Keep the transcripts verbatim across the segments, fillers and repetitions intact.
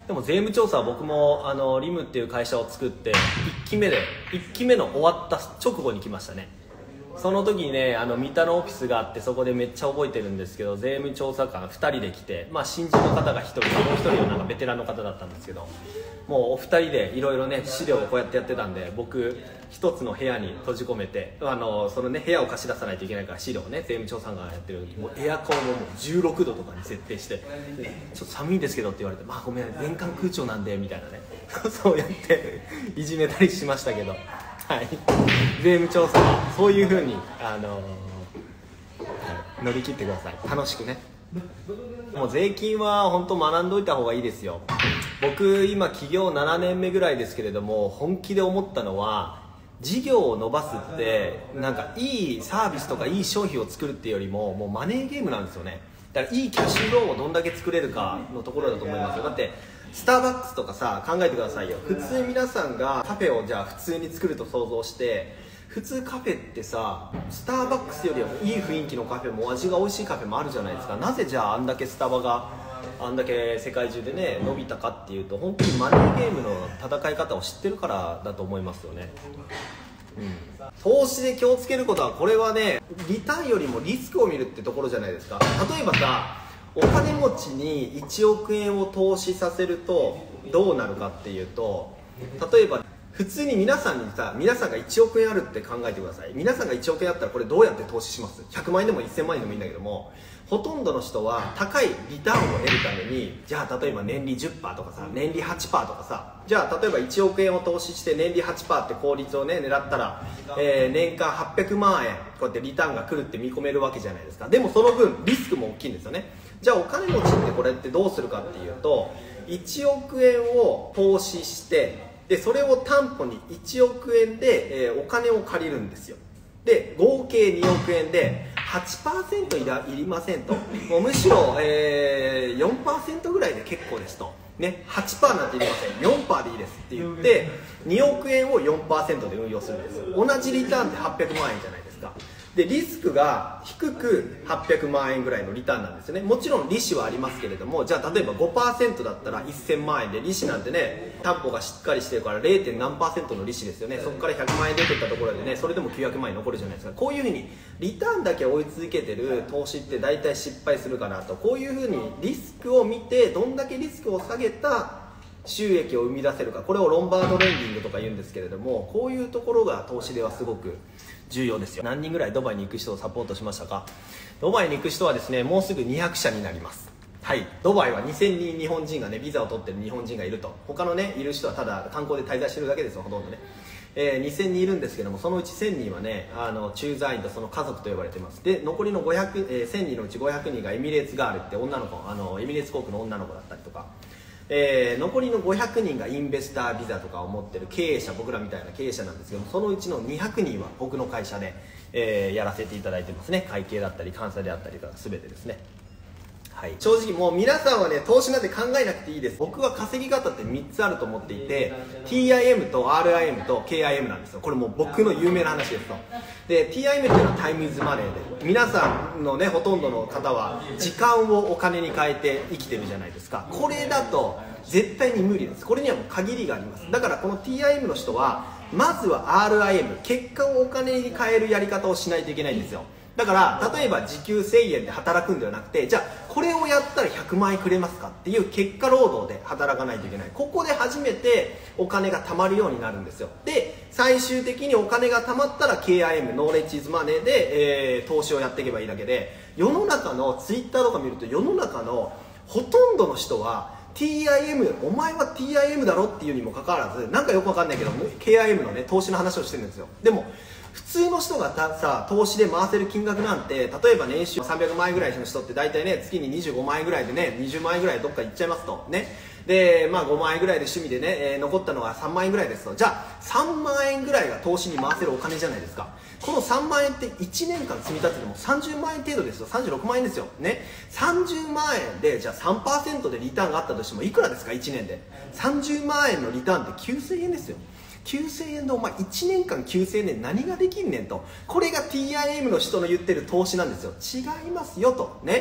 でも税務調査は僕もあのリムっていう会社を作っていっきめでいっきめの終わった直後に来ましたね。その時にね、あの三田のオフィスがあって、そこでめっちゃ覚えてるんですけど、税務調査官ふたりで来て、まあ、新人の方がひとり、もうひとりはなんかベテランの方だったんですけど、もうおふたりでいろいろね資料をこうやってやってたんで、僕一つの部屋に閉じ込めて、あのそのね部屋を貸し出さないといけないから資料をね税務調査官がやってる時、もうエアコンをもうじゅうろくどとかに設定して、ね、ちょっと寒いんですけどって言われて、まあごめん年間空調なんでみたいなねそうやっていじめたりしましたけど、はい、税務調査はそういう風にあのーはい、乗り切ってください。楽しくね。もう税金は本当学んどいた方がいいですよ。僕今起業ななねんめぐらいですけれども、本気で思ったのは、事業を伸ばすってなんかいいサービスとかいい商品を作るっていうよりも、もうマネーゲームなんですよね。だからいいキャッシュフローをどんだけ作れるかのところだと思いますよ。だってスターバックスとかさ、考えてくださいよ。普通皆さんがカフェをじゃあ普通に作ると想像して、普通カフェってさ、スターバックスよりはいい雰囲気のカフェも味が美味しいカフェもあるじゃないですか。なぜじゃああんだけスタバがあんだけ世界中でね伸びたかっていうと、本当にマネーゲームの戦い方を知ってるからだと思いますよね。うん、投資で気をつけることは、これはねリターンよりもリスクを見るってところじゃないですか。例えばさ、お金持ちにいちおくえんを投資させるとどうなるかっていうと、例えば普通に皆さんにさ、皆さんがいちおくえんあるって考えてください。皆さんがいちおくえんあったらこれどうやって投資します？ひゃくまんえんでもせんまんえんでもいいんだけども、ほとんどの人は高いリターンを得るために、じゃあ例えば年利 じゅっパーセント とかさ、年利 はちパーセント とかさ、じゃあ例えばいちおくえんを投資して年利 はちパーセント って効率をね狙ったら、えー、年間はっぴゃくまんえんこうやってリターンが来るって見込めるわけじゃないですか。でもその分リスクも大きいんですよね。じゃあお金持ちってこれってどうするかっていうと、いちおくえんを投資して、でそれを担保にいちおくえんで、えー、お金を借りるんですよ。で合計におくえんで はちパーセント いらいりませんと、もうむしろ、えー、よんパーセント ぐらいで結構ですと、ね、はちパーセント なんていりません、 よんパーセント でいいですって言って、におくえんを よんパーセント で運用するんです。同じリターンってはっぴゃくまんえんじゃないですか。でリスクが低くはっぴゃくまんえんぐらいのリターンなんですよね。もちろん利子はありますけれども、じゃあ例えば ごパーセント だったらせんまんえんで、利子なんてね担保がしっかりしてるから れい. 点何パーセントの利子ですよね。そこからひゃくまんえん出てったところでね、それでもきゅうひゃくまんえん残るじゃないですか。こういうふうにリターンだけ追い続けてる投資って大体失敗するかなと。こういうふうにリスクを見て、どんだけリスクを下げた収益を生み出せるか、これをロンバードレンディングとか言うんですけれども、こういうところが投資ではすごく重要ですよ。何人ぐらいドバイに行く人をサポートしましたか？ドバイに行く人はですね、もうすぐにひゃくしゃになります。はい、ドバイはにせんにん日本人がねビザを取ってる日本人がいると。他のねいる人はただ観光で滞在してるだけですよ、ほとんどね。えー、にせんにんいるんですけども、そのうちせんにんはねあの駐在員とその家族と呼ばれてます。で残りのごひゃく、えー、せんにんのうちごひゃくにんがエミレーツガールって女の子、あのエミレーツ航空の女の子だったりとか、えー、残りのごひゃくにんがインベスタービザとかを持ってる経営者、僕らみたいな経営者なんですけども、そのうちのにひゃくにんは僕の会社で、えー、やらせていただいてますね。会計だったり監査であったりとか全てですね。はい、正直もう皆さんはね投資なんて考えなくていいです。僕は稼ぎ方ってみっつあると思っていて、 ティーアイエム と アールアイエム と ケーアイエム なんですよ。これもう僕の有名な話ですと。で ティーアイエム っていうのはタイムイズマネーで、皆さんのねほとんどの方は時間をお金に変えて生きてるじゃないですか。これだと絶対に無理です。これにはもう限りがあります。だからこの ティーアイエム の人はまずは アールアイエム、 結果をお金に変えるやり方をしないといけないんですよ。だから例えば時給せんえんで働くんではなくて、じゃあこれをやったらひゃくまんえんくれますかっていう結果労働で働かないといけない。ここで初めてお金が貯まるようになるんですよ。で最終的にお金が貯まったら ケーアイエム ノーレッジズマネーで、えー、投資をやっていけばいいだけで、世の中のツイッターとか見ると世の中のほとんどの人は ティーアイエム、 お前は ティーアイエム だろっていうにもかかわらず、なんかよくわかんないけど ケーアイエム のね投資の話をしてるんですよ。でも普通の人がさ投資で回せる金額なんて、例えば年収さんびゃくまんえんぐらいの人って大体ね月ににじゅうごまんえんぐらいでねにじゅうまんえんぐらいどっか行っちゃいますとね。でまあごまんえんぐらいで趣味でね、えー、残ったのがさんまんえんぐらいですと。じゃあさんまんえんぐらいが投資に回せるお金じゃないですか。このさんまんえんっていちねんかん積み立ててもさんじゅうまんえん程度ですよ。さんじゅうろくまんえんですよね。さんじゅうまんえんでじゃあ さんパーセント でリターンがあったとしてもいくらですか。いちねんでさんじゅうまんえんのリターンってきゅうせんえんですよ。きゅうせんえんでお前いちねんかんきゅうせんえんで何ができんねんと。これが ティーアイエム の人の言ってる投資なんですよ。違いますよとね。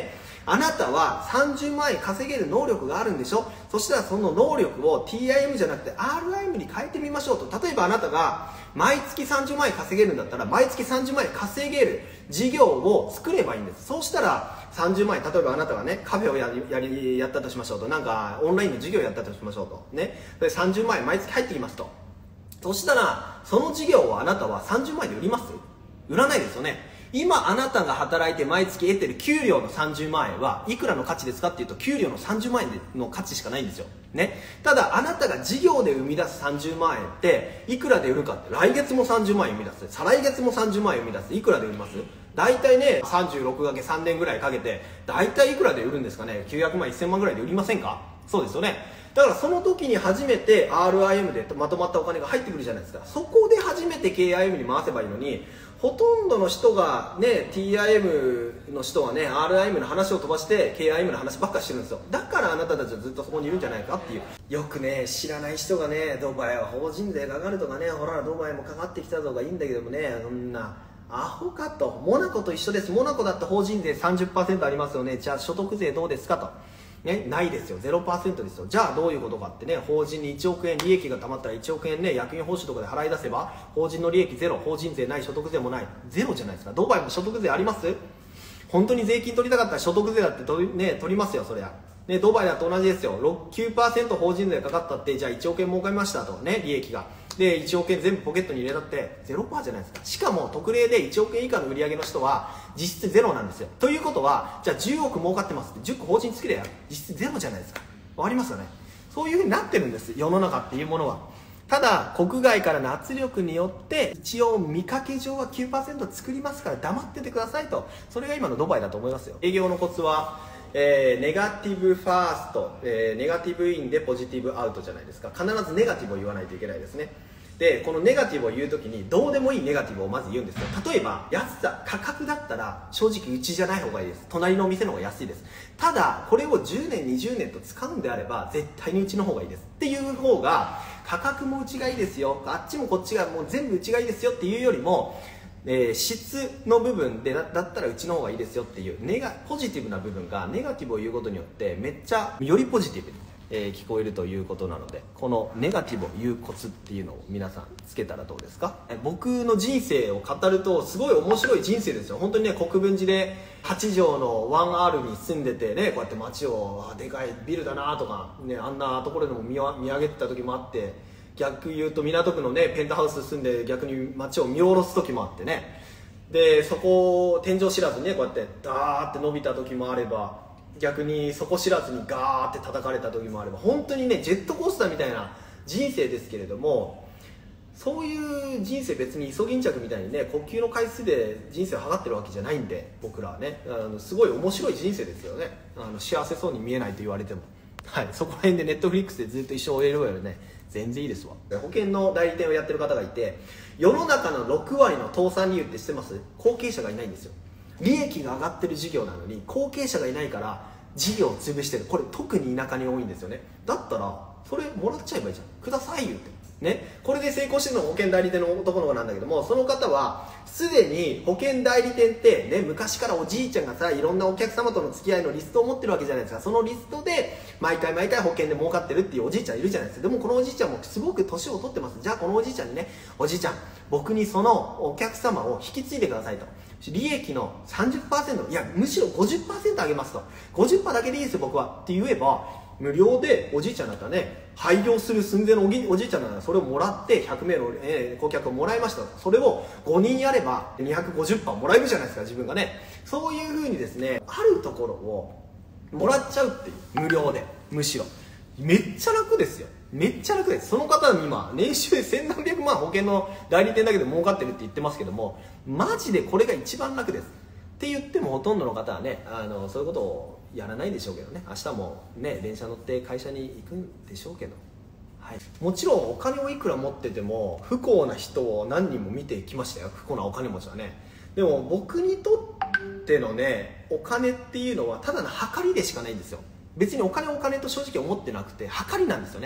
あなたはさんじゅうまんえん稼げる能力があるんでしょ。そしたらその能力を ティーアイエム じゃなくて アールアイエム に変えてみましょうと。例えばあなたが毎月さんじゅうまんえん稼げるんだったら、毎月さんじゅうまんえん稼げる事業を作ればいいんです。そうしたらさんじゅうまんえん、例えばあなたがね、カフェをやり、やり、やったとしましょうと。なんかオンラインの授業をやったとしましょうと。ね。でさんじゅうまんえん毎月入ってきますと。そしたら、その事業をあなたはさんじゅうまんえんで売ります？売らないですよね。今あなたが働いて毎月得てる給料のさんじゅうまんえんはいくらの価値ですかっていうと、給料のさんじゅうまんえんの価値しかないんですよ。ね。ただあなたが事業で生み出すさんじゅうまんえんっていくらで売るかって、来月もさんじゅうまんえん生み出す。再来月もさんじゅうまんえん生み出す。いくらで売ります？大体ね、さんじゅうろくかけさんねんぐらいかけて、大体いくらで売るんですかね。きゅうひゃくまん、せんまんぐらいで売りませんか？そうですよね。だからその時に初めて アールアイエム でまとまったお金が入ってくるじゃないですか。そこで初めて ケーアイエム に回せばいいのに、ほとんどの人がね、ティーアイエム の人はね、アールアイエム の話を飛ばして ケーアイエム の話ばっかしてるんですよ。だからあなたたちはずっとそこにいるんじゃないかっていう。よくね、知らない人がね、ドバイは法人税かかるとかね、ほらドバイもかかってきたとかいいんだけどもね、そんなアホかと。モナコと一緒です。モナコだって法人税 さんじゅっパーセント ありますよね。じゃあ所得税どうですかと。ね、ないですよ。ゼロパーセント ですよ。じゃあどういうことかってね、法人にいちおくえん利益が貯まったらいちおくえんね、役員報酬とかで払い出せば、法人の利益ゼロ、法人税ない、所得税もない。ゼロじゃないですか。ドバイも所得税あります？本当に税金取りたかったら所得税だって取り、ね、取りますよ、そりゃ。ね、ドバイだと同じですよ。きゅうパーセント 法人税かかったって、じゃあいちおくえん儲かりましたとね、利益が。で、いちおくえん全部ポケットに入れたって、ゼロパーセント じゃないですか。しかも、特例でいちおくえん以下の売り上げの人は、実質ゼロなんですよ。ということは、じゃあじゅうおく儲かってますって、じゅっこ法人つけりゃ、実質ゼロじゃないですか。わかりますよね。そういうふうになってるんです、世の中っていうものは。ただ、国外からの圧力によって、一応見かけ上は きゅうパーセント 作りますから黙っててくださいと。それが今のドバイだと思いますよ。営業のコツは、えー、ネガティブファースト、えー、ネガティブインでポジティブアウトじゃないですか。必ずネガティブを言わないといけないですね。で、このネガティブを言うときに、どうでもいいネガティブをまず言うんですよ。例えば、安さ、価格だったら、正直うちじゃない方がいいです。隣のお店の方が安いです。ただ、これをじゅうねん、にじゅうねんと使うんであれば、絶対にうちの方がいいです。っていう方が、価格もうちがいいですよ。あっちもこっちがもう全部うちがいいですよっていうよりも、えー、質の部分で だ, だったらうちの方がいいですよっていうネガポジティブな部分がネガティブを言うことによってめっちゃよりポジティブに、えー、聞こえるということなので、このネガティブを言うコツっていうのを皆さんつけたらどうですか。僕の人生を語るとすごい面白い人生ですよ。本当にね、国分寺ではちじょうの ワンアール に住んでてね、こうやって街をでかいビルだなとか、ね、あんなところでも 見, 見上げてた時もあって、逆言うと港区のねペントハウス住んで逆に街を見下ろす時もあってね、でそこを天井知らずにねこうやってダーって伸びた時もあれば、逆にそこ知らずにガーって叩かれた時もあれば、本当にねジェットコースターみたいな人生ですけれども、そういう人生別にイソギンチャクみたいにね呼吸の回数で人生を測ってるわけじゃないんで、僕らはねあのすごい面白い人生ですよね。あの幸せそうに見えないと言われても、はい、そこら辺でネットフリックスでずっと一生終えるよりね全然いいですわ。保険の代理店をやってる方がいて、世の中のろくわりの倒産理由って知ってます？後継者がいないんですよ。利益が上がってる事業なのに後継者がいないから事業を潰してる。これ特に田舎に多いんですよね。だったらそれもらっちゃえばいいじゃん、ください言うてね。これで成功してるのが保険代理店の男の子なんだけども、その方はすでに保険代理店ってね、昔からおじいちゃんがさいろんなお客様との付き合いのリストを持ってるわけじゃないですか。そのリストで毎回毎回保険で儲かってるっていうおじいちゃんいるじゃないですか。でもこのおじいちゃんもすごく年を取ってます。じゃあこのおじいちゃんにね、おじいちゃん僕にそのお客様を引き継いでくださいと。利益の さんじゅっパーセント、いやむしろ ごじゅっパーセント 上げますと、 ごじゅっパーセント だけでいいですよ僕はって言えば無料で、おじいちゃんだったらね廃業する寸前のおじいちゃんならそれをもらってひゃくめいの、えー、顧客をもらいました。それをごにんやれば にひゃくごじゅっパーセント もらえるじゃないですか自分がね。そういうふうにですね、あるところをもらっちゃうっていう、無料で、むしろめっちゃ楽ですよ。めっちゃ楽です。その方は今年収千何百万保険の代理店だけで儲かってるって言ってますけども、マジでこれが一番楽ですって言ってもほとんどの方はねあのそういうことをやらないでしょうけどね。明日もね電車乗って会社に行くんでしょうけど、はい、もちろんお金をいくら持ってても不幸な人を何人も見てきましたよ、不幸なお金持ちはね。でも僕にとってのねお金っていうのはただの計りでしかないんですよ。別にお金お金と正直思ってなくて計りなんですよね。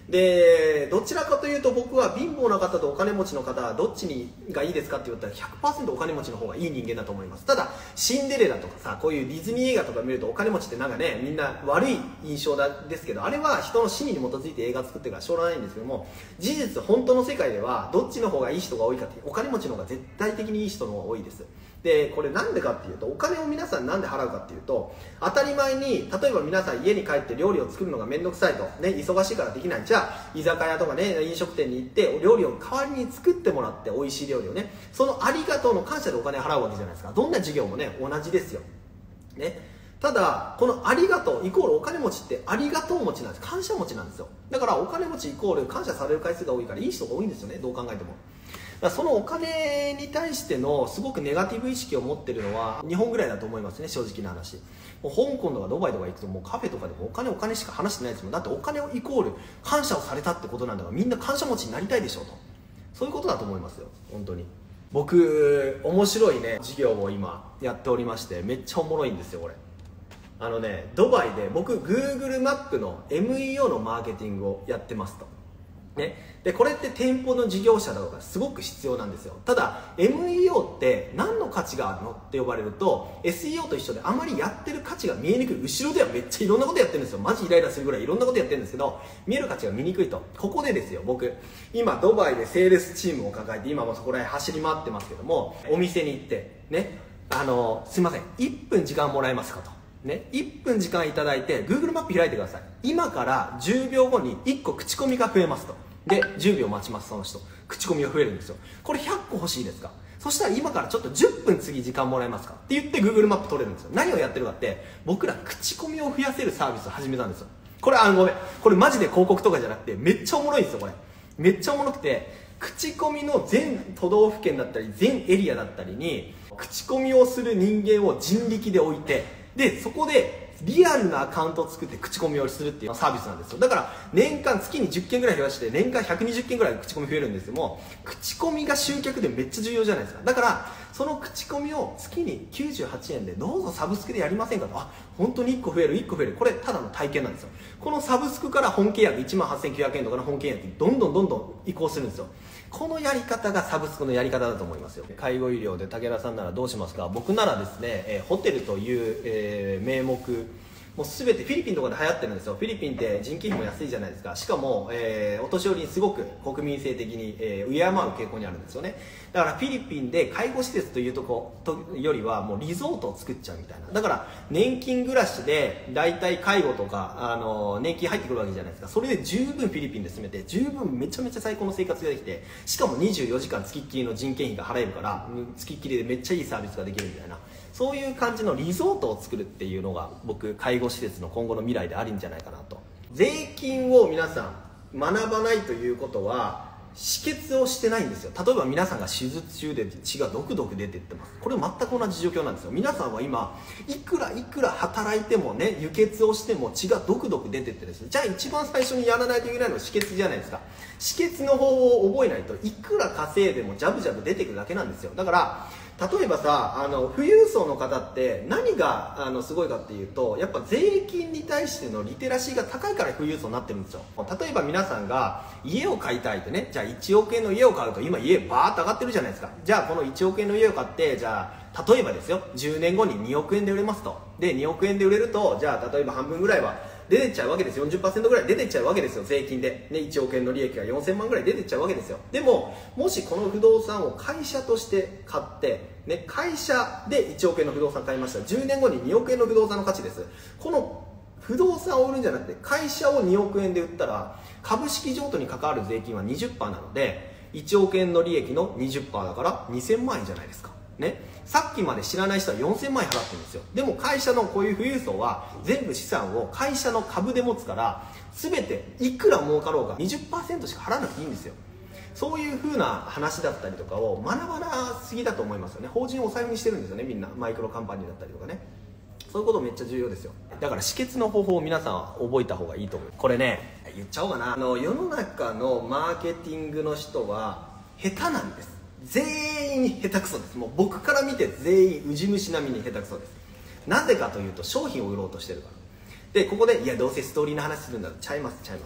でどちらかというと僕は貧乏な方とお金持ちの方はどっちにがいいですかって言ったら ひゃくパーセント お金持ちの方がいい人間だと思います。ただシンデレラとかさ、こういうディズニー映画とか見るとお金持ちってなんかね、みんな悪い印象だですけど、あれは人の心理に基づいて映画作ってるからしょうがないんですけども、事実本当の世界ではどっちの方がいい人が多いかって、お金持ちの方が絶対的にいい人の方が多いです。でこれなんでかっていうと、お金を皆さんなんで払うかっていうと、当たり前に例えば皆さん家に帰って料理を作るのが面倒くさいと、ね、忙しいからできない、じゃあ居酒屋とかね飲食店に行って料理を代わりに作ってもらって、美味しい料理をね、そのありがとうの感謝でお金を払うわけじゃないですか。どんな事業もね同じですよ、ね、ただこのありがとうイコールお金持ちってありがとう持ちなんです、感謝持ちなんですよ。だからお金持ちイコール感謝される回数が多いからいい人が多いんですよね、どう考えても。だからそのお金に対してのすごくネガティブ意識を持ってるのは日本ぐらいだと思いますね、正直な話。もう香港とかドバイとか行くともうカフェとかでもお金お金しか話してないですもん。だってお金をイコール感謝をされたってことなんだから、みんな感謝持ちになりたいでしょうと、そういうことだと思いますよ本当に。僕面白いね事業を今やっておりまして、めっちゃおもろいんですよこれ。あのねドバイで僕 Google マップの エムイーオー のマーケティングをやってますとね、でこれって店舗の事業者だとかすごく必要なんですよ。ただ エムイーオー って何の価値があるのって呼ばれると エスイーオー と一緒であまりやってる価値が見えにくい。後ろではめっちゃいろんなことやってるんですよ、マジイライラするぐらいいろんなことやってるんですけど、見える価値が見にくいと。ここでですよ、僕今ドバイでセールスチームを抱えて今もそこら辺走り回ってますけども、お店に行ってね、あのすいませんいっぷん時間もらえますかとね、いっぷん時間いただいて Google マップ開いてください。今からじゅうびょうごにいっこ口コミが増えますと。でじゅうびょう待ちます、その人口コミが増えるんですよ。これひゃっこ欲しいですか。そしたら今からちょっとじゅっぷん次時間もらえますかって言って Google マップ取れるんですよ。何をやってるかって僕ら口コミを増やせるサービスを始めたんですよ。これあのごめんこれマジで広告とかじゃなくてめっちゃおもろいんですよ。これめっちゃおもろくて、口コミの全都道府県だったり全エリアだったりに口コミをする人間を人力で置いて、でそこでリアルなアカウントを作って口コミをするっていうサービスなんですよ。だから年間月にじゅっけんぐらい増やして年間ひゃくにじゅっけんぐらい口コミ増えるんですけども、口コミが集客でめっちゃ重要じゃないですか。だからその口コミを月にきゅうじゅうはちえんでどうぞサブスクでやりませんかと。あ本当にいっこ増えるいっこ増える、これただの体験なんですよ。このサブスクから本契約いちまんはっせんきゅうひゃくえんとかの本契約にどんどんどんどん移行するんですよ。このやり方がサブスクのやり方だと思いますよ。介護医療で武田さんならどうしますか。僕ならですね、えー、ホテルという、えー、名目もう全てフィリピンとかで流行ってるんですよ。フィリピンって人件費も安いじゃないですか。しかも、えー、お年寄りにすごく国民性的に、えー、敬う傾向にあるんですよね。だからフィリピンで介護施設というとことよりはもうリゾートを作っちゃうみたいな。だから年金暮らしでだいたい介護とかあの年金入ってくるわけじゃないですか。それで十分フィリピンで住めて十分めちゃめちゃ最高の生活ができて、しかもにじゅうよじかんつきっきりの人件費が払えるからつきっきりでめっちゃいいサービスができるみたいな、そういう感じのリゾートを作るっていうのが僕介護施設の今後の未来であるんじゃないかなと。税金を皆さん学ばないということは止血をしてないんですよ。例えば皆さんが手術中で血がドクドク出てってます。これ全く同じ状況なんですよ。皆さんは今いくらいくら働いてもね、輸血をしても血がドクドク出てってですね、じゃあ一番最初にやらないといけないのは止血じゃないですか。止血の方法を覚えないといくら稼いでもジャブジャブ出てくるだけなんですよ。だから例えばさ、あの富裕層の方って何があのすごいかっていうと、やっぱ税金に対してのリテラシーが高いから富裕層になってるんですよ。例えば皆さんが家を買いたいってね、じゃあいちおくえんの家を買うと今家バーッと上がってるじゃないですか。じゃあこのいちおくえんの家を買って、じゃあ例えばですよじゅうねんごににおくえんで売れますと。でにおくえんで売れると、じゃあ例えば半分ぐらいは出てっちゃうわけです。 よんじゅっパーセント ぐらい出てっちゃうわけですよ、税金で、ね、いちおくえんの利益がよんせんまんぐらい出てっちゃうわけですよ。でももしこの不動産を会社として買って、ね、会社でいちおくえんの不動産買いました。じゅうねんごににおくえんの不動産の価値です。この不動産を売るんじゃなくて会社をにおくえんで売ったら株式譲渡に関わる税金は にじゅっパーセント なのでいちおくえんの利益の にじゅっパーセント だからにせんまんえんじゃないですかね。さっきまで知らない人はよんせんまんえん払ってるんですよ。でも会社のこういう富裕層は全部資産を会社の株で持つから、全ていくら儲かろうが にじゅっパーセント しか払わなくていいんですよ。そういう風な話だったりとかを学ばなすぎだと思いますよね。法人をお財布にしてるんですよね、みんな。マイクロカンパニーだったりとかね、そういうことめっちゃ重要ですよ。だから止血の方法を皆さんは覚えた方がいいと思う。これね、言っちゃおうかな、あの世の中のマーケティングの人は下手なんです。全員下手くそです。もう僕から見て全員ウジ虫並みに下手くそです。なぜかというと商品を売ろうとしてるからで、ここでいやどうせストーリーの話するんだろう、ちゃいますちゃいます。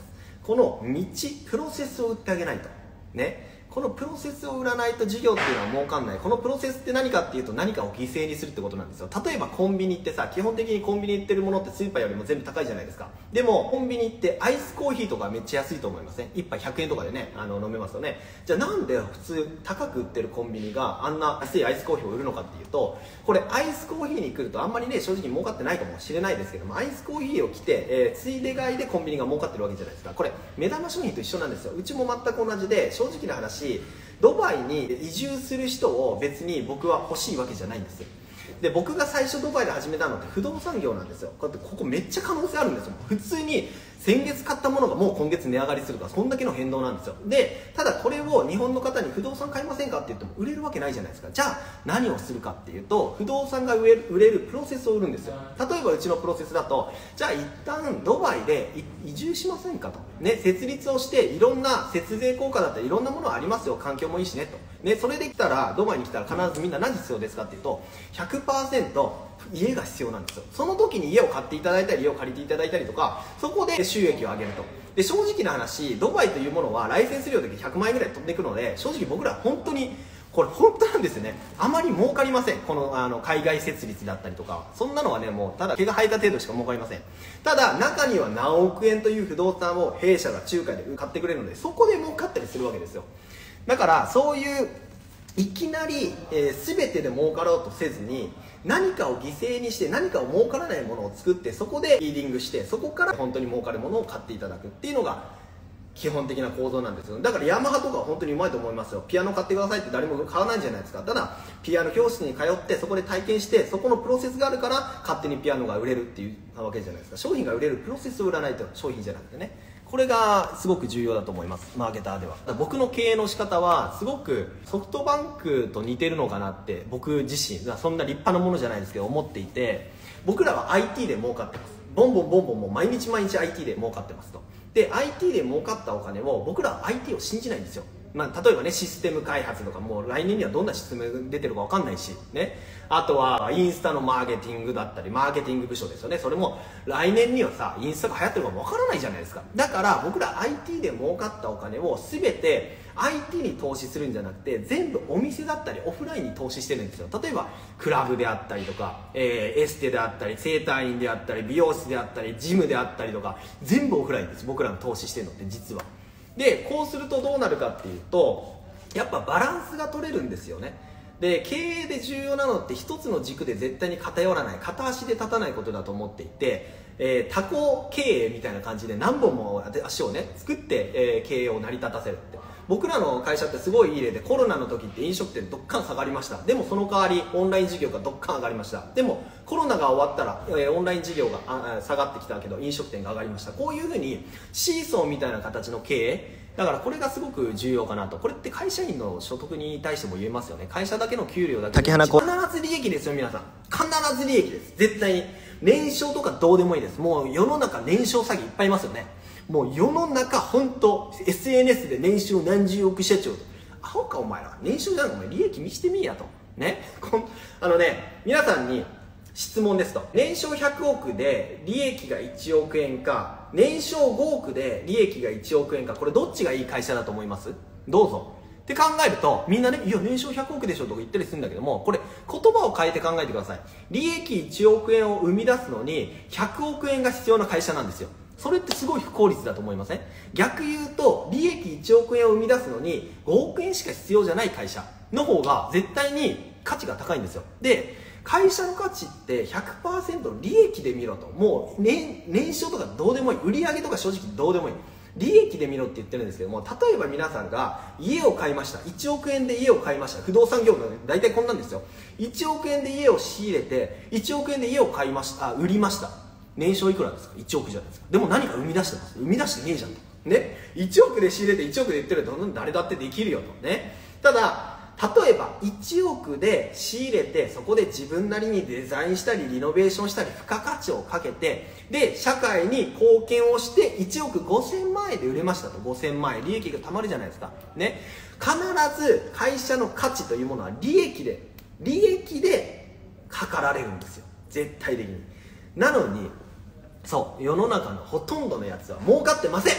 この道プロセスを売ってあげないとね。このプロセスを売らないと事業っていうのは儲かんない。このプロセスって何かっていうと、何かを犠牲にするってことなんですよ。例えばコンビニってさ、基本的にコンビニ売ってるものってスーパーよりも全部高いじゃないですか。でもコンビニってアイスコーヒーとかめっちゃ安いと思いません？いっぱいひゃくえんとかでね、あの飲めますよね。じゃあなんで普通高く売ってるコンビニがあんな安いアイスコーヒーを売るのかっていうと、これアイスコーヒーに来るとあんまりね正直儲かってないかもしれないですけども、アイスコーヒーを来て、えー、ついで買いでコンビニが儲かってるわけじゃないですか。これ目玉商品と一緒なんですよ。うちも全く同じで、正直な話ドバイに移住する人を別に僕は欲しいわけじゃないんですよ。で、僕が最初ドバイで始めたのって不動産業なんですよ。こうやってここめっちゃ可能性あるんですよ。普通に先月買ったものがもう今月値上がりするとか、そんだけの変動なんですよ。で、ただこれを日本の方に不動産買いませんかって言っても売れるわけないじゃないですか。じゃあ何をするかっていうと、不動産が売れる、売れるプロセスを売るんですよ。例えばうちのプロセスだと、じゃあ一旦ドバイで移住しませんかと、ね、設立をしていろんな節税効果だったりいろんなものありますよ、環境もいいしねと、ね、それできたらドバイに来たら必ずみんな何必要ですかっていうと ひゃくパーセント家が必要なんですよ。その時に家を買っていただいたり家を借りていただいたりとか、そこで収益を上げると。で、正直な話ドバイというものはライセンス料だけひゃくまんえんぐらい飛んでいくので、正直僕ら本当にこれ本当なんですよね。あまり儲かりません。このあの海外設立だったりとか、そんなのはね、もうただ毛が生えた程度しか儲かりません。ただ中には何億円という不動産を弊社が仲介で買ってくれるので、そこで儲かったりするわけですよ。だからそういういきなり、えー、全てで儲かろうとせずに、何かを犠牲にして何かを儲からないものを作って、そこでリーディングして、そこから本当に儲かるものを買っていただくっていうのが基本的な構造なんですよ。だからヤマハとかは本当にうまいと思いますよ。ピアノ買ってくださいって誰も買わないんじゃないですか。ただピアノ教室に通ってそこで体験して、そこのプロセスがあるから勝手にピアノが売れるっていうわけじゃないですか。商品が売れるプロセスを売らないと、商品じゃなくてね。これがすごく重要だと思います、マーケターでは。僕の経営の仕方はすごくソフトバンクと似てるのかなって、僕自身そんな立派なものじゃないですけど思っていて、僕らは アイティー で儲かってます。ボンボンボンボンもう毎日毎日 アイティー で儲かってますと。で アイティー で儲かったお金を僕らは アイティー を信じないんですよ。まあ、例えばね、システム開発とかもう来年にはどんなシステムが出てるか分かんないしね。あとはインスタのマーケティングだったり、マーケティング部署ですよね。それも来年にはさ、インスタが流行ってるかも分からないじゃないですか。だから僕ら アイティー で儲かったお金を全て アイティー に投資するんじゃなくて、全部お店だったりオフラインに投資してるんですよ。例えばクラブであったりとか、えー、エステであったり、整体院であったり、美容室であったり、ジムであったりとか、全部オフラインです。僕らの投資してるのって実は。でこうするとどうなるかっていうと、やっぱバランスが取れるんですよね。で経営で重要なのって一つの軸で絶対に偏らない、片足で立たないことだと思っていて、えー、多項経営みたいな感じで何本も足をね作って、えー、経営を成り立たせるって、僕らの会社ってすごいいい例で、コロナの時って飲食店どっかん下がりました。でもその代わりオンライン事業がどっかん上がりました。でもコロナが終わったら、えー、オンライン事業が下がってきたけど飲食店が上がりました。こういうふうにシーソーみたいな形の経営だから、これがすごく重要かなと。これって会社員の所得に対しても言えますよね。会社だけの給料だけで必ず利益ですよ皆さん。必ず利益です。絶対に年商とかどうでもいいです。もう世の中年商詐欺いっぱいいますよね。もう世の中本当 エスエヌエス で年商何十億社長と、アホかお前ら、年商じゃなくてお前利益見してみいやとね。あのね、皆さんに質問ですと、年商ひゃくおくで利益がいちおくえんか、年商ごおくで利益がいちおくえんか、これどっちがいい会社だと思います？どうぞって考えると、みんなね、いや年商ひゃくおくでしょとか言ったりするんだけども、これ言葉を変えて考えてください。利益いちおくえんを生み出すのにひゃくおくえんが必要な会社なんですよ。それってすごい不効率だと思いません？逆言うと、利益いちおくえんを生み出すのにごおくえんしか必要じゃない会社の方が絶対に価値が高いんですよ。で会社の価値って ひゃくパーセント 利益で見ろと。もう 年, 年商とかどうでもいい、売上とか正直どうでもいい、利益で見ろって言ってるんですけども、例えば皆さんが家を買いました、いちおくえんで家を買いました。不動産業務の大体こんなんですよ。いちおくえんで家を仕入れていちおくえんで家を買いました、あ売りました。年商いくらですか？いちおくじゃないですか。でも何か生み出してます？生み出してねえじゃんとね。いちおくで仕入れていちおくで言ってると誰だってできるよとね。ただ例えばいちおくで仕入れて、そこで自分なりにデザインしたりリノベーションしたり付加価値をかけて、で社会に貢献をしていちおくごせんまんえんで売れましたと。ごせんまんえん利益がたまるじゃないですかね。必ず会社の価値というものは利益で利益で測られるんですよ、絶対的に。なのにそう、世の中のほとんどのやつは儲かってません。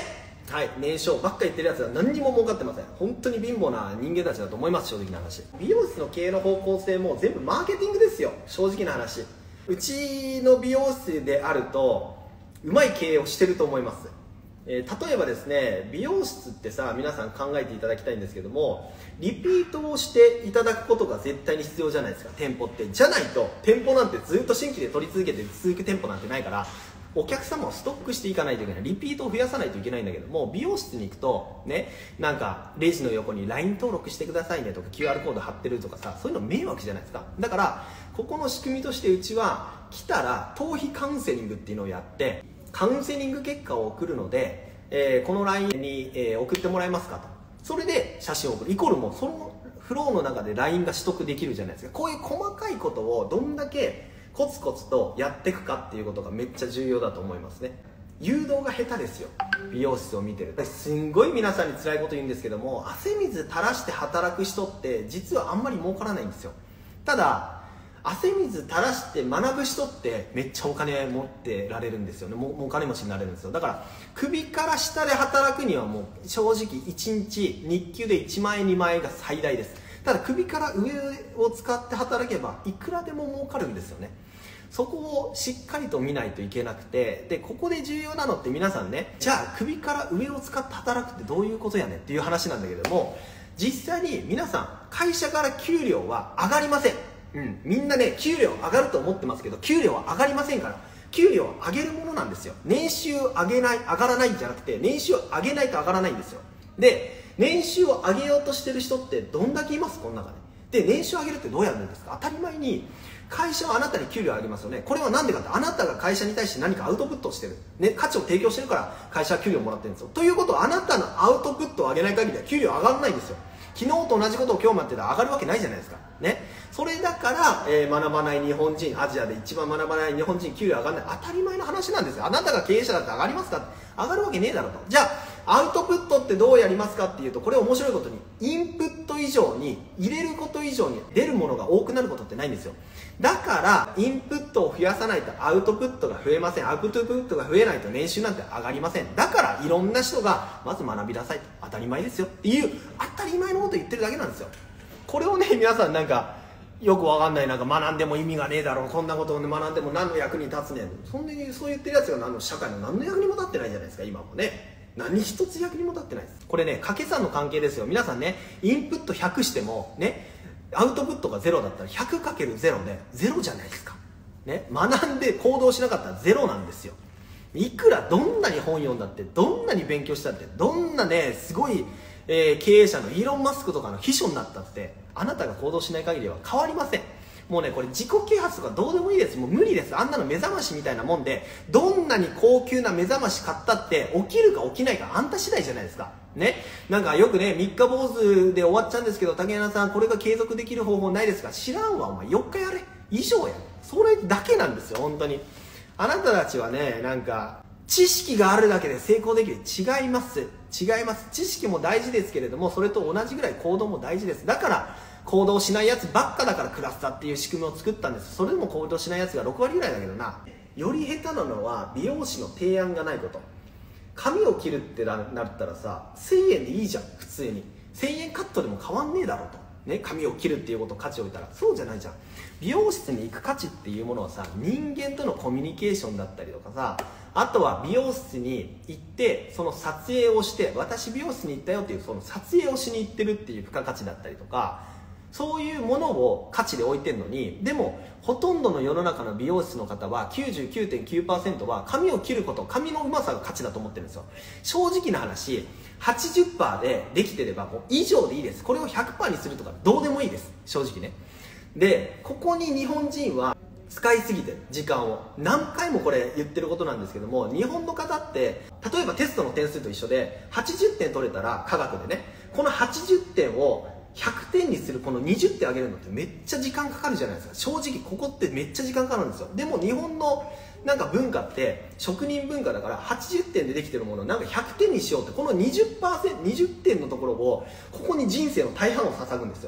はい、年商ばっか言ってるやつは何にも儲かってません。本当に貧乏な人間たちだと思います、正直な話。美容室の経営の方向性も全部マーケティングですよ、正直な話。うちの美容室であるとうまい経営をしてると思います。えー、例えばですね、美容室ってさ、皆さん考えていただきたいんですけども、リピートをしていただくことが絶対に必要じゃないですか、店舗って。じゃないと店舗なんてずっと新規で取り続けて続く店舗なんてないから、お客様をストックしていかないといけない、リピートを増やさないといけないんだけども、美容室に行くとね、なんかレジの横に ライン 登録してくださいねとか キューアール コード貼ってるとかさ、そういうの迷惑じゃないですか。だからここの仕組みとして、うちは来たら頭皮カウンセリングっていうのをやって、カウンセリング結果を送るので、えー、この ライン に、えー、送ってもらえますかと。それで写真を送るイコール、もうそのフローの中で ライン が取得できるじゃないですか。こういう細かいことをどんだけコツコツとやっていくかっていうことがめっちゃ重要だと思いますね。誘導が下手ですよ、美容室を見てる。すんごい皆さんに辛いこと言うんですけども、汗水垂らして働く人って実はあんまり儲からないんですよ。ただ汗水垂らして学ぶ人ってめっちゃお金持ってられるんですよね。もうお金持ちになれるんですよ。だから首から下で働くにはもう正直いちにち日給でいちまんえんにまんえんが最大です。ただ首から上を使って働けばいくらでも儲かるんですよね。そこをしっかりと見ないといけなくて、でここで重要なのって、皆さんね、じゃあ首から上を使って働くってどういうことやねんっていう話なんだけども、実際に皆さん会社から給料は上がりません。うん、みんなね、給料上がると思ってますけど、給料は上がりませんから。給料を上げるものなんですよ。年収上げない、上がらないんじゃなくて、年収を上げないと上がらないんですよ。で年収を上げようとしてる人ってどんだけいます、この中で。で年収を上げるってどうやるんですか。当たり前に会社はあなたに給料を上げますよね。これは何でかって、あなたが会社に対して何かアウトプットをしてる、ね、価値を提供してるから会社は給料をもらってるんですよ。ということは、あなたのアウトプットを上げない限りは給料上がらないんですよ。昨日と同じことを今日もやってたら上がるわけないじゃないですかね。それだから、えー、学ばない日本人、アジアで一番学ばない日本人、給料上がらない、当たり前の話なんですよ。あなたが経営者だって上がりますか、上がるわけねえだろうと。じゃあアウトプットってどうやりますかっていうと、これ面白いことに、インプット以上に入れること以上に出るものが多くなることってないんですよ。だからインプットを増やさないとアウトプットが増えません。アウトプットが増えないと年収なんて上がりません。だからいろんな人がまず学びなさいと、当たり前ですよっていう当たり前のこと言ってるだけなんですよ。これをね、皆さんなんかよくわかんない、なんか学んでも意味がねえだろう、こんなことを、ね、学んでも何の役に立つねん、そんなにそう言ってるやつが何の社会の何の役にも立ってないじゃないですか。今もね、何一つ役にも立ってないです。これね、掛け算の関係ですよ。皆さんね、インプットひゃくしてもね、アウトプットがゼロだったら ひゃくかけるゼロ でゼロじゃないですか、ね、学んで行動しなかったらゼロなんですよ。いくらどんなに本読んだって、どんなに勉強したって、どんなねすごい、えー、経営者のイーロン・マスクとかの秘書になったって、あなたが行動しない限りは変わりません。もうね、これ自己啓発とかどうでもいいです。もう無理です。あんなの目覚ましみたいなもんで、どんなに高級な目覚まし買ったって起きるか起きないかあんた次第じゃないですかね。なんかよくね、三日坊主で終わっちゃうんですけど、竹穴さんこれが継続できる方法ないですか。知らんわ、お前よっかやれ以上や。それだけなんですよ、本当に。あなたたちはね、なんか知識があるだけで成功できる、違います違います。知識も大事ですけれども、それと同じぐらい行動も大事です。だから行動しないやつばっかだからクラスターっていう仕組みを作ったんです。それでも行動しないやつがろくわりぐらいだけどな。より下手なのは美容師の提案がないこと。髪を切るってなったらさ、せんえんでいいじゃん、普通にせんえんカットでも変わんねえだろと、ね、髪を切るっていうことを価値を置いたら、そうじゃないじゃん。美容室に行く価値っていうものはさ、人間とのコミュニケーションだったりとかさ、あとは美容室に行ってその撮影をして、私美容室に行ったよっていうその撮影をしに行ってるっていう付加価値だったりとか、そういうものを価値で置いてるのに、でもほとんどの世の中の美容室の方は きゅうじゅうきゅうてんきゅうパーセント は髪を切ること、髪のうまさが価値だと思ってるんですよ。正直な話、 はちじゅっパーセント でできてればもう以上でいいです。これを ひゃくパーセント にするとかどうでもいいです、正直ね。でここに日本人は使いすぎてる時間を、何回もこれ言ってることなんですけども、日本の方って例えばテストの点数と一緒ではちじゅってん取れたら科学でね、このはちじゅってんをひゃくてんにするこのにじゅってん上げるのってめっちゃ時間かかるじゃないですか。正直ここってめっちゃ時間かかるんですよ。でも日本のなんか文化って職人文化だから、はちじゅってんでできてるものをなんかひゃくてんにしようって、この にじゅっパーセント、にじゅってんのところをここに人生の大半を捧ぐんですよ。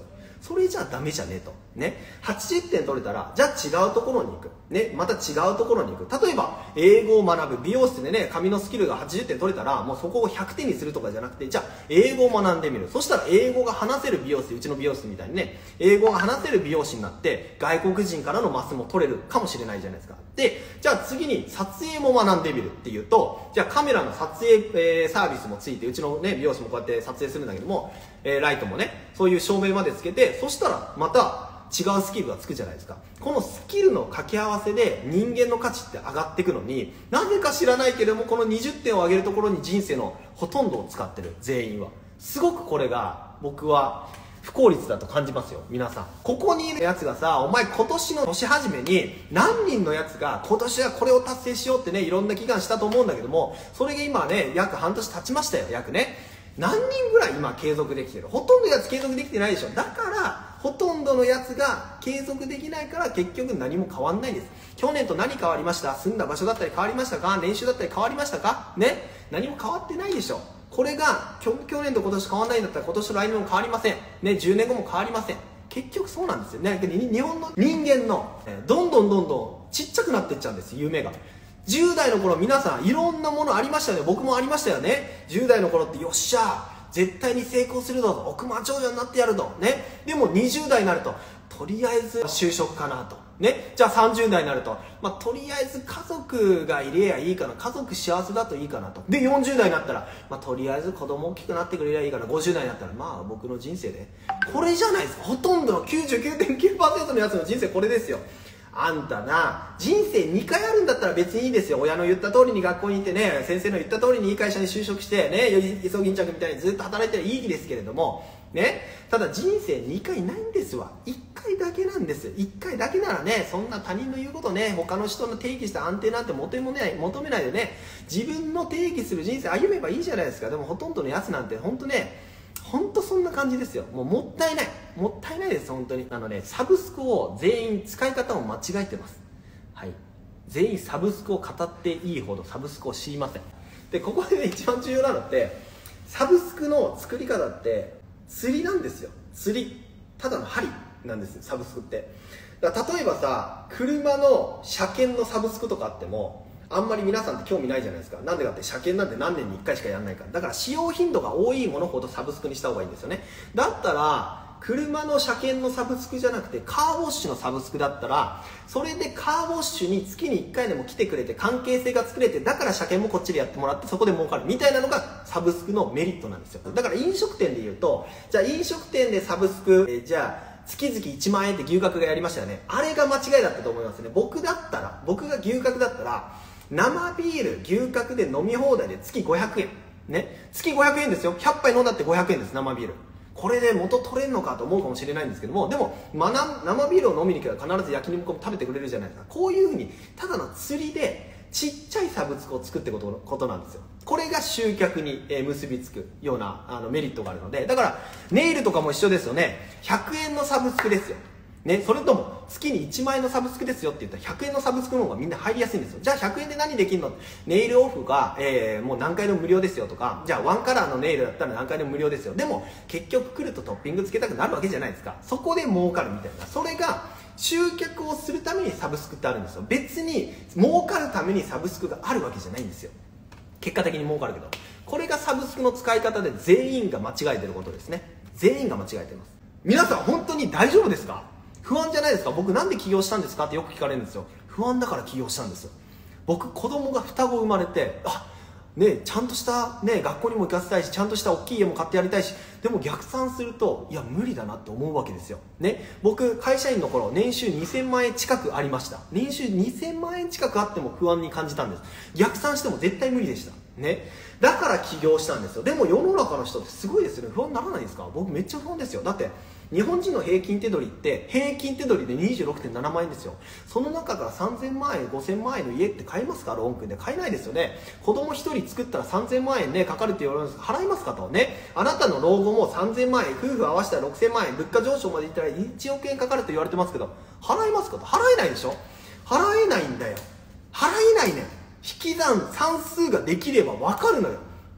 それじゃダメじゃねえと。ね。はちじゅってん取れたら、じゃあ違うところに行く。ね。また違うところに行く。例えば、英語を学ぶ。美容室でね、髪のスキルがはちじゅってん取れたら、もうそこをひゃくてんにするとかじゃなくて、じゃあ、英語を学んでみる。そしたら、英語が話せる美容室、うちの美容室みたいにね、英語が話せる美容師になって、外国人からのマスも取れるかもしれないじゃないですか。で、じゃあ次に撮影も学んでみるっていうと、じゃあカメラの撮影、えー、サービスもついて、うちのね、美容師もこうやって撮影するんだけども、えー、ライトもね、そういう照明までつけて、そしたらまた違うスキルがつくじゃないですか。このスキルの掛け合わせで人間の価値って上がっていくのに、なぜか知らないけれども、このにじゅってんを上げるところに人生のほとんどを使ってる、全員は。すごくこれが僕は不効率だと感じますよ、皆さん。ここにいるやつがさ、お前今年の年始めに何人のやつが今年はこれを達成しようってね、いろんな祈願したと思うんだけども、それが今ね、約半年経ちましたよ、約ね。何人ぐらい今継続できてる？ほとんどのやつ継続できてないでしょ。だから、ほとんどのやつが継続できないから結局何も変わんないんです。去年と何変わりました？住んだ場所だったり変わりましたか？年収だったり変わりましたか？ね？何も変わってないでしょ。これが去年と今年変わらないんだったら今年と来年も変わりません。ね、じゅうねんごも変わりません。結局そうなんですよね。日本の人間のどんどんどんどんちっちゃくなっていっちゃうんです、夢が。じゅう代の頃皆さんいろんなものありましたよね。僕もありましたよね。じゅう代の頃ってよっしゃ絶対に成功するぞ、億万長者になってやるとね。でもにじゅう代になるととりあえず就職かなとね。じゃあさんじゅう代になると、まあ、とりあえず家族がいれやいいかな、家族幸せだといいかなと。でよんじゅう代になったら、まあ、とりあえず子供大きくなってくれりゃいいかな。ごじゅう代になったらまあ僕の人生でこれじゃないですか。ほとんどの きゅうじゅうきゅうてんきゅうパーセント のやつの人生これですよ。あんたな、人生にかいあるんだったら別にいいですよ。親の言った通りに学校に行ってね、先生の言った通りにいい会社に就職してね、イソギンチャクみたいにずっと働いてりゃいいですけれどもね。ただ人生にかいないんですわ。いっかいだけなんです。いっかいだけならね、そんな他人の言うことね、他の人の定義した安定なんて求めない、求めないでね、自分の定義する人生歩めばいいじゃないですか。でもほとんどのやつなんて本当ね、本当そんな感じですよ。もうもったいないもったいないです、本当に。あのね、サブスクを全員使い方を間違えてます。はい、全員サブスクを語っていいほどサブスクを知りません。でここで、ね、一番重要なのってサブスクの作り方って釣りなんですよ。釣り、ただの針なんですよ、サブスクって。だから例えばさ、車の車検のサブスクとかあってもあんまり皆さんって興味ないじゃないですか。なんでかって車検なんて何年にいっかいしかやらないから。だから使用頻度が多いものほどサブスクにした方がいいんですよね。だったら車の車検のサブスクじゃなくてカーウォッシュのサブスクだったら、それでカーウォッシュに月にいっかいでも来てくれて関係性が作れて、だから車検もこっちでやってもらってそこで儲かるみたいなのがサブスクのメリットなんですよ。だから飲食店で言うと、じゃあ飲食店でサブスク、えじゃあ月々いちまんえんって牛角がやりましたよね。あれが間違いだったと思いますね。僕だったら、僕が牛角だったら生ビール牛角で飲み放題で月ごひゃくえんね、月ごひゃくえんですよ。ひゃっぱい飲んだってごひゃくえんです、生ビール。これで元取れるのかと思うかもしれないんですけども、でも、ま、生ビールを飲みに来たら必ず焼肉も食べてくれるじゃないですか。こういうふうにただの釣りでちっちゃいサブスクを作っていくことことなんですよ。これが集客に結びつくようなあのメリットがあるので、だからネイルとかも一緒ですよね。ひゃくえんのサブスクですよね。それとも月にいちまんえんのサブスクですよって言ったらひゃくえんのサブスクの方がみんな入りやすいんですよ。じゃあひゃくえんで何できるの？ネイルオフが、えー、もう何回でも無料ですよとか、じゃあワンカラーのネイルだったら何回でも無料ですよ。でも結局来るとトッピングつけたくなるわけじゃないですか。そこで儲かるみたいな。それが集客をするためにサブスクってあるんですよ。別に儲かるためにサブスクがあるわけじゃないんですよ。結果的に儲かるけど、これがサブスクの使い方で全員が間違えてることですね。全員が間違えてます。皆さん本当に大丈夫ですか？不安じゃないですか？僕なんで起業したんですかってよく聞かれるんですよ。不安だから起業したんですよ。僕子供が双子生まれて、あね、ちゃんとした、ね、学校にも行かせたいし、ちゃんとした大きい家も買ってやりたいし、でも逆算するといや無理だなって思うわけですよ、ね、僕会社員の頃年収にせんまんえん近くありました。年収にせんまんえん近くあっても不安に感じたんです。逆算しても絶対無理でした、ね、だから起業したんですよ。でも世の中の人ってすごいですよね。不安にならないですか？僕めっちゃ不安ですよ。だって日本人の平均手取りって平均手取りで にじゅうろくてんななまんえんですよ。その中からさんぜんまんえんごせんまんえんの家って買えますか？ローン組んで買えないですよね。子供ひとり作ったらさんぜんまんえんねかかるって言われるんですが、払いますかとね。あなたの老後もさんぜんまんえん、夫婦合わせたらろくせんまんえん、物価上昇までいったらいちおくえんかかると言われてますけど、払いますかと。払えないでしょ。払えないんだよ。払えないね。引き算算数ができれば分かるのよ。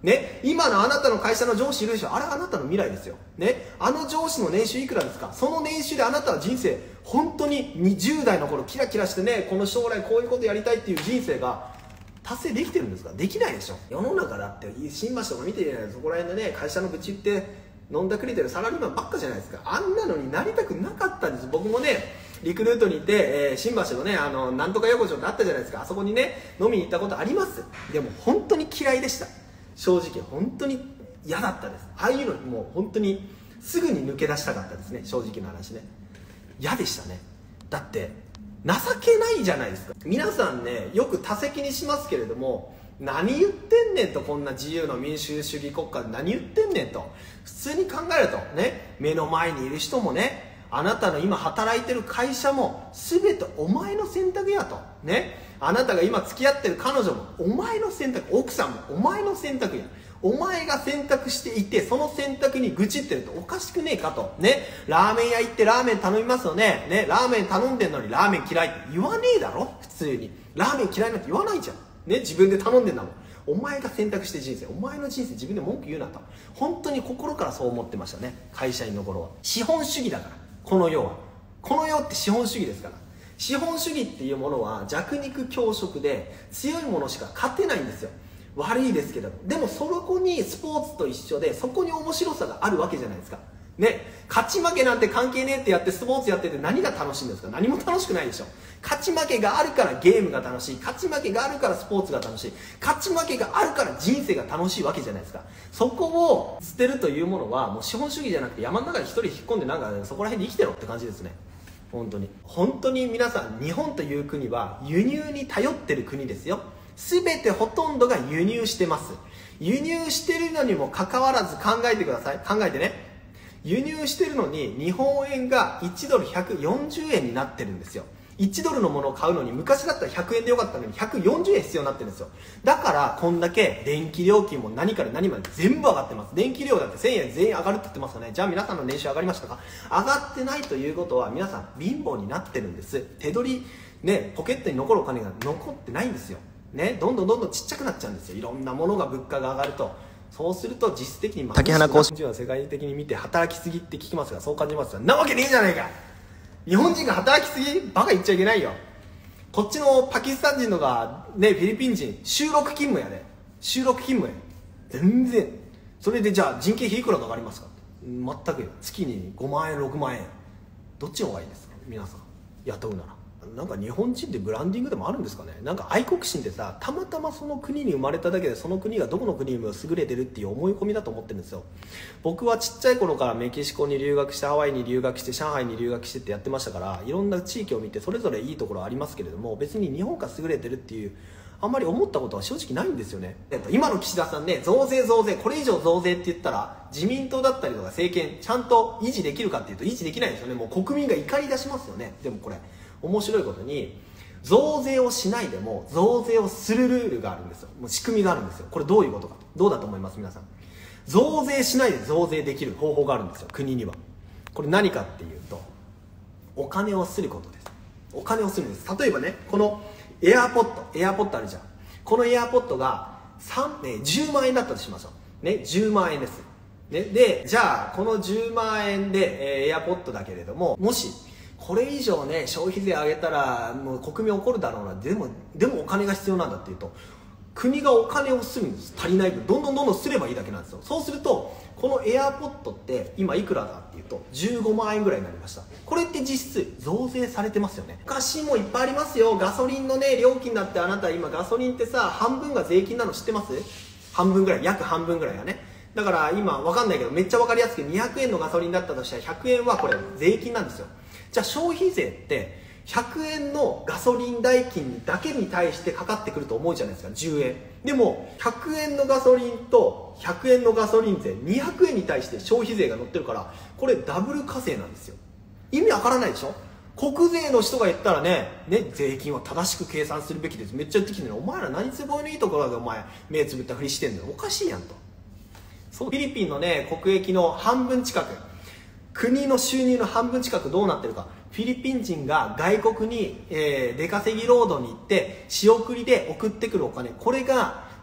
ね、今のあなたの会社の上司いるでしょ。あれはあなたの未来ですよ。ね、あの上司の年収いくらですか。その年収であなたは人生、本当ににじゅう代の頃キラキラしてね、この将来こういうことやりたいっていう人生が達成できてるんですか。できないでしょ。世の中だって新橋とか見てるじゃないですか。そこら辺でね、会社の愚痴って飲んだくれてるサラリーマンばっかじゃないですか。あんなのになりたくなかったんです。僕もね、リクルートに行って、えー、新橋のね、あのなんとか横丁ってあったじゃないですか。あそこにね、飲みに行ったことあります。でも本当に嫌いでした。正直本当に嫌だったです。ああいうのにもう本当にすぐに抜け出したかったですね。正直な話ね、嫌でしたね。だって情けないじゃないですか。皆さんね、よく多責にしますけれども、何言ってんねんと。こんな自由の民主主義国家で何言ってんねんと。普通に考えるとね、目の前にいる人もね、あなたの今働いてる会社も全てお前の選択やとね。あなたが今付き合ってる彼女もお前の選択、奥さんもお前の選択や。お前が選択していて、その選択に愚痴ってるとおかしくねえかとね。ラーメン屋行ってラーメン頼みますよね。ね、ラーメン頼んでんのにラーメン嫌いって言わねえだろ。普通にラーメン嫌いなんて言わないじゃんね。自分で頼んでんだもん。お前が選択して人生、お前の人生自分で文句言うなと。本当に心からそう思ってましたね。会社員の頃は。資本主義だから、この世は。この世って資本主義ですから。資本主義っていうものは弱肉強食で、強いものしか勝てないんですよ。悪いですけど、でもそこにスポーツと一緒で、そこに面白さがあるわけじゃないですかね。勝ち負けなんて関係ねえってやってスポーツやってて何が楽しいんですか。何も楽しくないでしょ。勝ち負けがあるからゲームが楽しい。勝ち負けがあるからスポーツが楽しい。勝ち負けがあるから人生が楽しいわけじゃないですか。そこを捨てるというものはもう資本主義じゃなくて、山の中に一人引っ込んでなんかそこら辺で生きてろって感じですね。本当に本当に皆さん、日本という国は輸入に頼ってる国ですよ。全てほとんどが輸入してます。輸入してるのにもかかわらず考えてください。考えてね。輸入してるのに日本円がいちドルひゃくよんじゅうえんになってるんですよ。いちドルのものを買うのに昔だったらひゃくえんでよかったのにひゃくよんじゅうえん必要になってるんですよ。だからこんだけ電気料金も何から何まで全部上がってます。電気料だってせんえん全員上がるって言ってますよね。じゃあ皆さんの年収上がりましたか。上がってないということは皆さん貧乏になってるんです。手取りね、ポケットに残るお金が残ってないんですよね。どんどんどんどんちっちゃくなっちゃうんですよ。いろんなものが物価が上がると。そうすると実質的に竹花講師日本人は世界的に見て働きすぎって聞きますが、そう感じますが、なわけねえじゃないか。日本人が働きすぎ、バカ言っちゃいけないよ。こっちのパキスタン人とかね、フィリピン人週ろく勤務やで、週ろく勤務や。全然それでじゃあ人件費いくらかかりますか。全く月にごまんえんろくまんえん、どっちの方がいいですか皆さん、雇うなら。なんか日本人ってブランディングでもあるんですかね。なんか愛国心ってさ、たまたまその国に生まれただけでその国がどこの国にも優れてるっていう思い込みだと思ってるんですよ。僕はちっちゃい頃からメキシコに留学して、ハワイに留学して、上海に留学してってやってましたから、いろんな地域を見てそれぞれいいところありますけれども、別に日本が優れてるっていうあんまり思ったことは正直ないんですよね。今の岸田さんね、増税増税、これ以上増税って言ったら自民党だったりとか政権ちゃんと維持できるかっていうと維持できないですよね。もう国民が怒り出しますよね。でもこれ面白いことに、増税をしないでも増税をするルールがあるんですよ。もう仕組みがあるんですよ。これどういうことか、どうだと思います皆さん。増税しないで増税できる方法があるんですよ、国には。これ何かっていうと、お金をすることです。お金をするんです。例えばね、このエアポッドエアポッドあるじゃん。このエアポッドがさん、えー、じゅうまんえんだったとしましょうね。じゅうまんえんです、ね、でじゃあこのじゅうまんえんで、えー、エアポッドだけれども、もしこれ以上ね消費税上げたらもう国民怒るだろうな、でもでもお金が必要なんだっていうと、国がお金をするんです。足りない分どんどんどんどんすればいいだけなんですよ。そうするとこのエアポッドって今いくらだっていうとじゅうごまんえんぐらいになりました。これって実質増税されてますよね。おかしいもんいっぱいありますよ。ガソリンのね料金だって、あなた今ガソリンってさ半分が税金なの知ってます？半分ぐらい、約半分ぐらいがね。だから今わかんないけどめっちゃわかりやすくにひゃくえんのガソリンだったとしたらひゃくえんはこれ税金なんですよ。じゃあ消費税ってひゃくえんのガソリン代金だけに対してかかってくると思うじゃないですか、じゅうえん。でもひゃくえんのガソリンとひゃくえんのガソリン税にひゃくえんに対して消費税が乗ってるから、これダブル課税なんですよ。意味わからないでしょ。国税の人が言ったらね、ね、税金は正しく計算するべきです、めっちゃ言ってきてるのに、お前ら何都合のいいところでお前目つぶったふりしてんのよ、おかしいやんと。そう、フィリピンのね国益の半分近く、国の収入の半分近くどうなってるか。フィリピン人が外国に、えー、出稼ぎ労働に行って仕送りで送ってくるお金、これが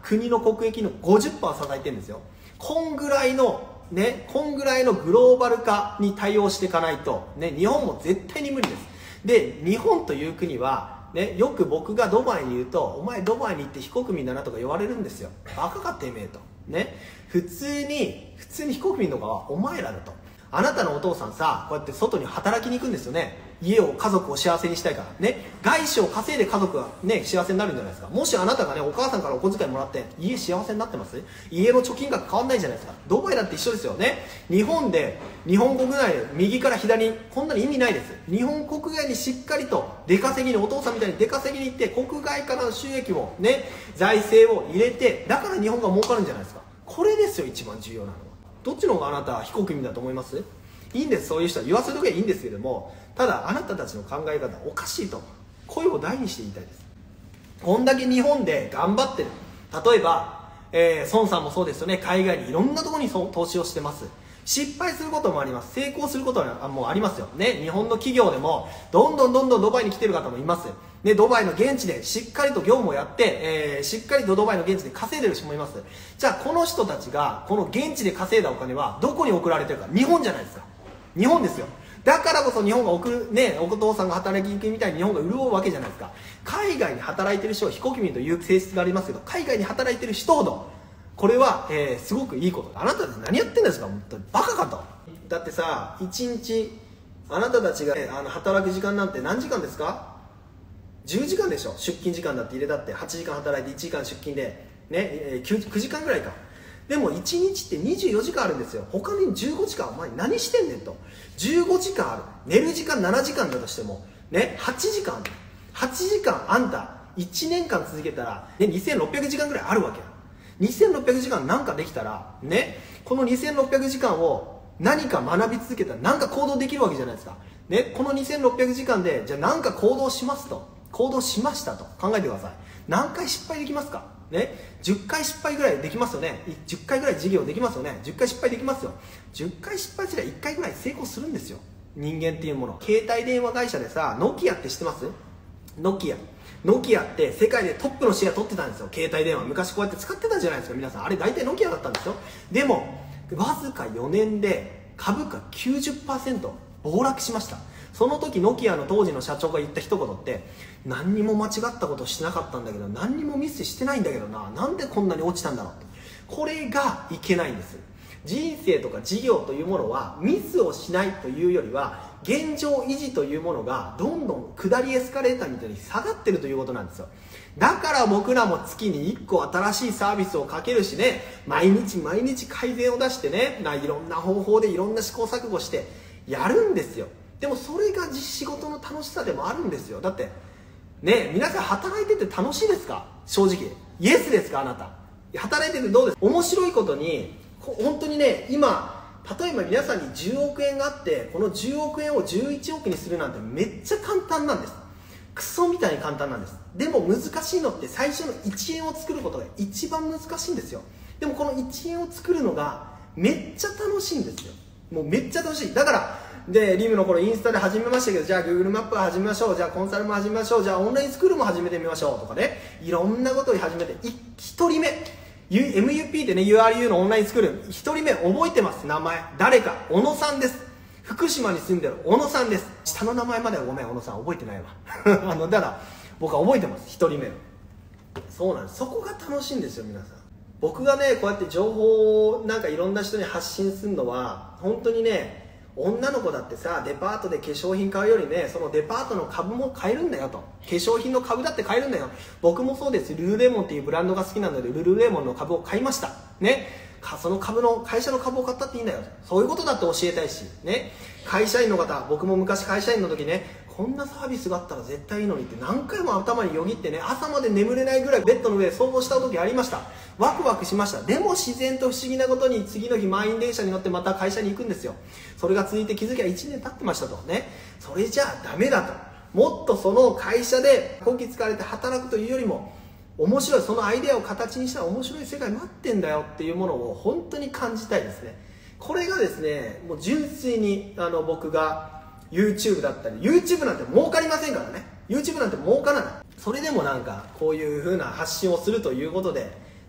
国の国益の ごじゅっパーセント 支えてるんですよ。こんぐらいのね、こんぐらいのグローバル化に対応していかないと、ね、日本も絶対に無理です。で、日本という国は、ね、よく僕がドバイに言うと、お前ドバイに行って非国民だなとか言われるんですよ。バカかてめえと。ね。普通に、普通に非国民とかはお前らだと。あなたのお父さんさ、こうやって外に働きに行くんですよね。家を、家族を幸せにしたいから。ね。外資を稼いで家族がね、幸せになるんじゃないですか。もしあなたがね、お母さんからお小遣いもらって、家幸せになってます？家の貯金額変わんないじゃないですか。ドバイだって一緒ですよね。日本で、日本国内で右から左に、こんなに意味ないです。日本国外にしっかりと出稼ぎに、お父さんみたいに出稼ぎに行って、国外からの収益もね、財政を入れて、だから日本が儲かるんじゃないですか。これですよ、一番重要なのは。どっちの方があなたは非国民だと思います？いいんです、そういう人は言わせとけばいいんですけども、ただあなたたちの考え方おかしいと声を大にして言いたいです。こんだけ日本で頑張ってる、例えば、えー、孫さんもそうですよね。海外にいろんなところに投資をしてます。失敗することもあります。成功することはもうありますよね。日本の企業でもどんどんどんどんドバイに来てる方もいます。で、ドバイの現地でしっかりと業務をやって、えー、しっかりとドバイの現地で稼いでる人もいます。じゃあこの人たちがこの現地で稼いだお金はどこに送られてるか。日本じゃないですか。日本ですよ。だからこそ日本が送るね、お父さんが働きに行くみたいに日本が潤うわけじゃないですか。海外に働いてる人は非国民という性質がありますけど、海外に働いてる人ほどこれは、えー、すごくいいこと。あなたたち何やってんですか、本当にバカかと。だってさ、いちにちあなたたちが、ね、あの働く時間なんて何時間ですか？じゅうじかんでしょ。出勤時間だって入れたってはちじかん働いていちじかん出勤で、ねえー、きゅうじかんぐらいか。でもいちにちってにじゅうよじかんあるんですよ。他にじゅうごじかんお前何してんねんと。じゅうごじかんある。寝る時間ななじかんだとしてもね、はちじかんある。はちじかんあんたいちねんかん続けたら、ね、にせんろっぴゃくじかんぐらいあるわけや。にせんろっぴゃくじかんなんかできたらね、このにせんろっぴゃくじかんを何か学び続けたら何か行動できるわけじゃないですか。ね、このにせんろっぴゃくじかんでじゃあ何か行動しますと、行動しましたと考えてください。何回失敗できますかね、じゅっかい失敗ぐらいできますよね。じゅっかいぐらい事業できますよね。じゅっかい失敗できますよ。じゅっかい失敗すればいっかいぐらい成功するんですよ、人間っていうもの。携帯電話会社でさ、ノキアって知ってます？ノキアノキアって世界でトップのシェア取ってたんですよ。携帯電話昔こうやって使ってたじゃないですか、皆さん。あれ大体ノキアだったんですよ。でもわずかよねんで株価 きゅうじゅっパーセント 暴落しました。その時ノキアの当時の社長が言った一言って、何にも間違ったことしてなかったんだけど、何にもミスしてないんだけどな、なんでこんなに落ちたんだろうって。これがいけないんです。人生とか事業というものはミスをしないというよりは、現状維持というものがどんどん下りエスカレーターみたいに下がってるということなんですよ。だから僕らも月にいっこ新しいサービスをかけるしね、毎日毎日改善を出してね、いろんな方法でいろんな試行錯誤してやるんですよ。でもそれが仕事の楽しさでもあるんですよ。だってね、皆さん働いてて楽しいですか？正直イエスですか？あなた働いててどうですか？面白いことに本当にね、今例えば皆さんにじゅうおくえんがあって、このじゅうおくえんをじゅういちおくにするなんてめっちゃ簡単なんです。クソみたいに簡単なんです。でも難しいのって最初のいちえんを作ることが一番難しいんですよ。でもこのいちえんを作るのがめっちゃ楽しいんですよ。もうめっちゃ楽しい。だからでリムの頃インスタで始めましたけど、じゃあ Google マップ始めましょう、じゃあコンサルも始めましょう、じゃあオンラインスクールも始めてみましょうとかね、いろんなことを始めて、ひとりめ エムユーピー ってね、 ユーアールユー のオンラインスクールひとりめ覚えてます。名前誰か、小野さんです。福島に住んでる小野さんです。下の名前まではごめん小野さん覚えてないわあのだから僕は覚えてます、ひとりめ。そうなんです。そこが楽しいんですよ皆さん。僕がねこうやって情報をなんかいろんな人に発信するのは、本当にね、女の子だってさ、デパートで化粧品買うよりね、そのデパートの株も買えるんだよと。化粧品の株だって買えるんだよ。僕もそうです。ルルレモンっていうブランドが好きなのでルルレモンの株を買いましたね。その株の会社の株を買ったっていいんだよ、そういうことだって教えたいしね。会社員の方、僕も昔会社員の時ね、こんなサービスがあったら絶対いいのにって何回も頭によぎってね、朝まで眠れないぐらいベッドの上で想像した時ありました。ワクワクしました。でも自然と不思議なことに次の日満員電車に乗ってまた会社に行くんですよ。それが続いて気づきゃいちねん経ってましたとね。それじゃあダメだと。もっとその会社でこき使われて働くというよりも、面白い、そのアイデアを形にした面白い世界待ってんだよっていうものを本当に感じたいですね。これがですね、もう純粋にあの僕が YouTube だったり、 YouTube なんて儲かりませんからね。 YouTube なんて儲からない。それでもなんかこういう風な発信をするということで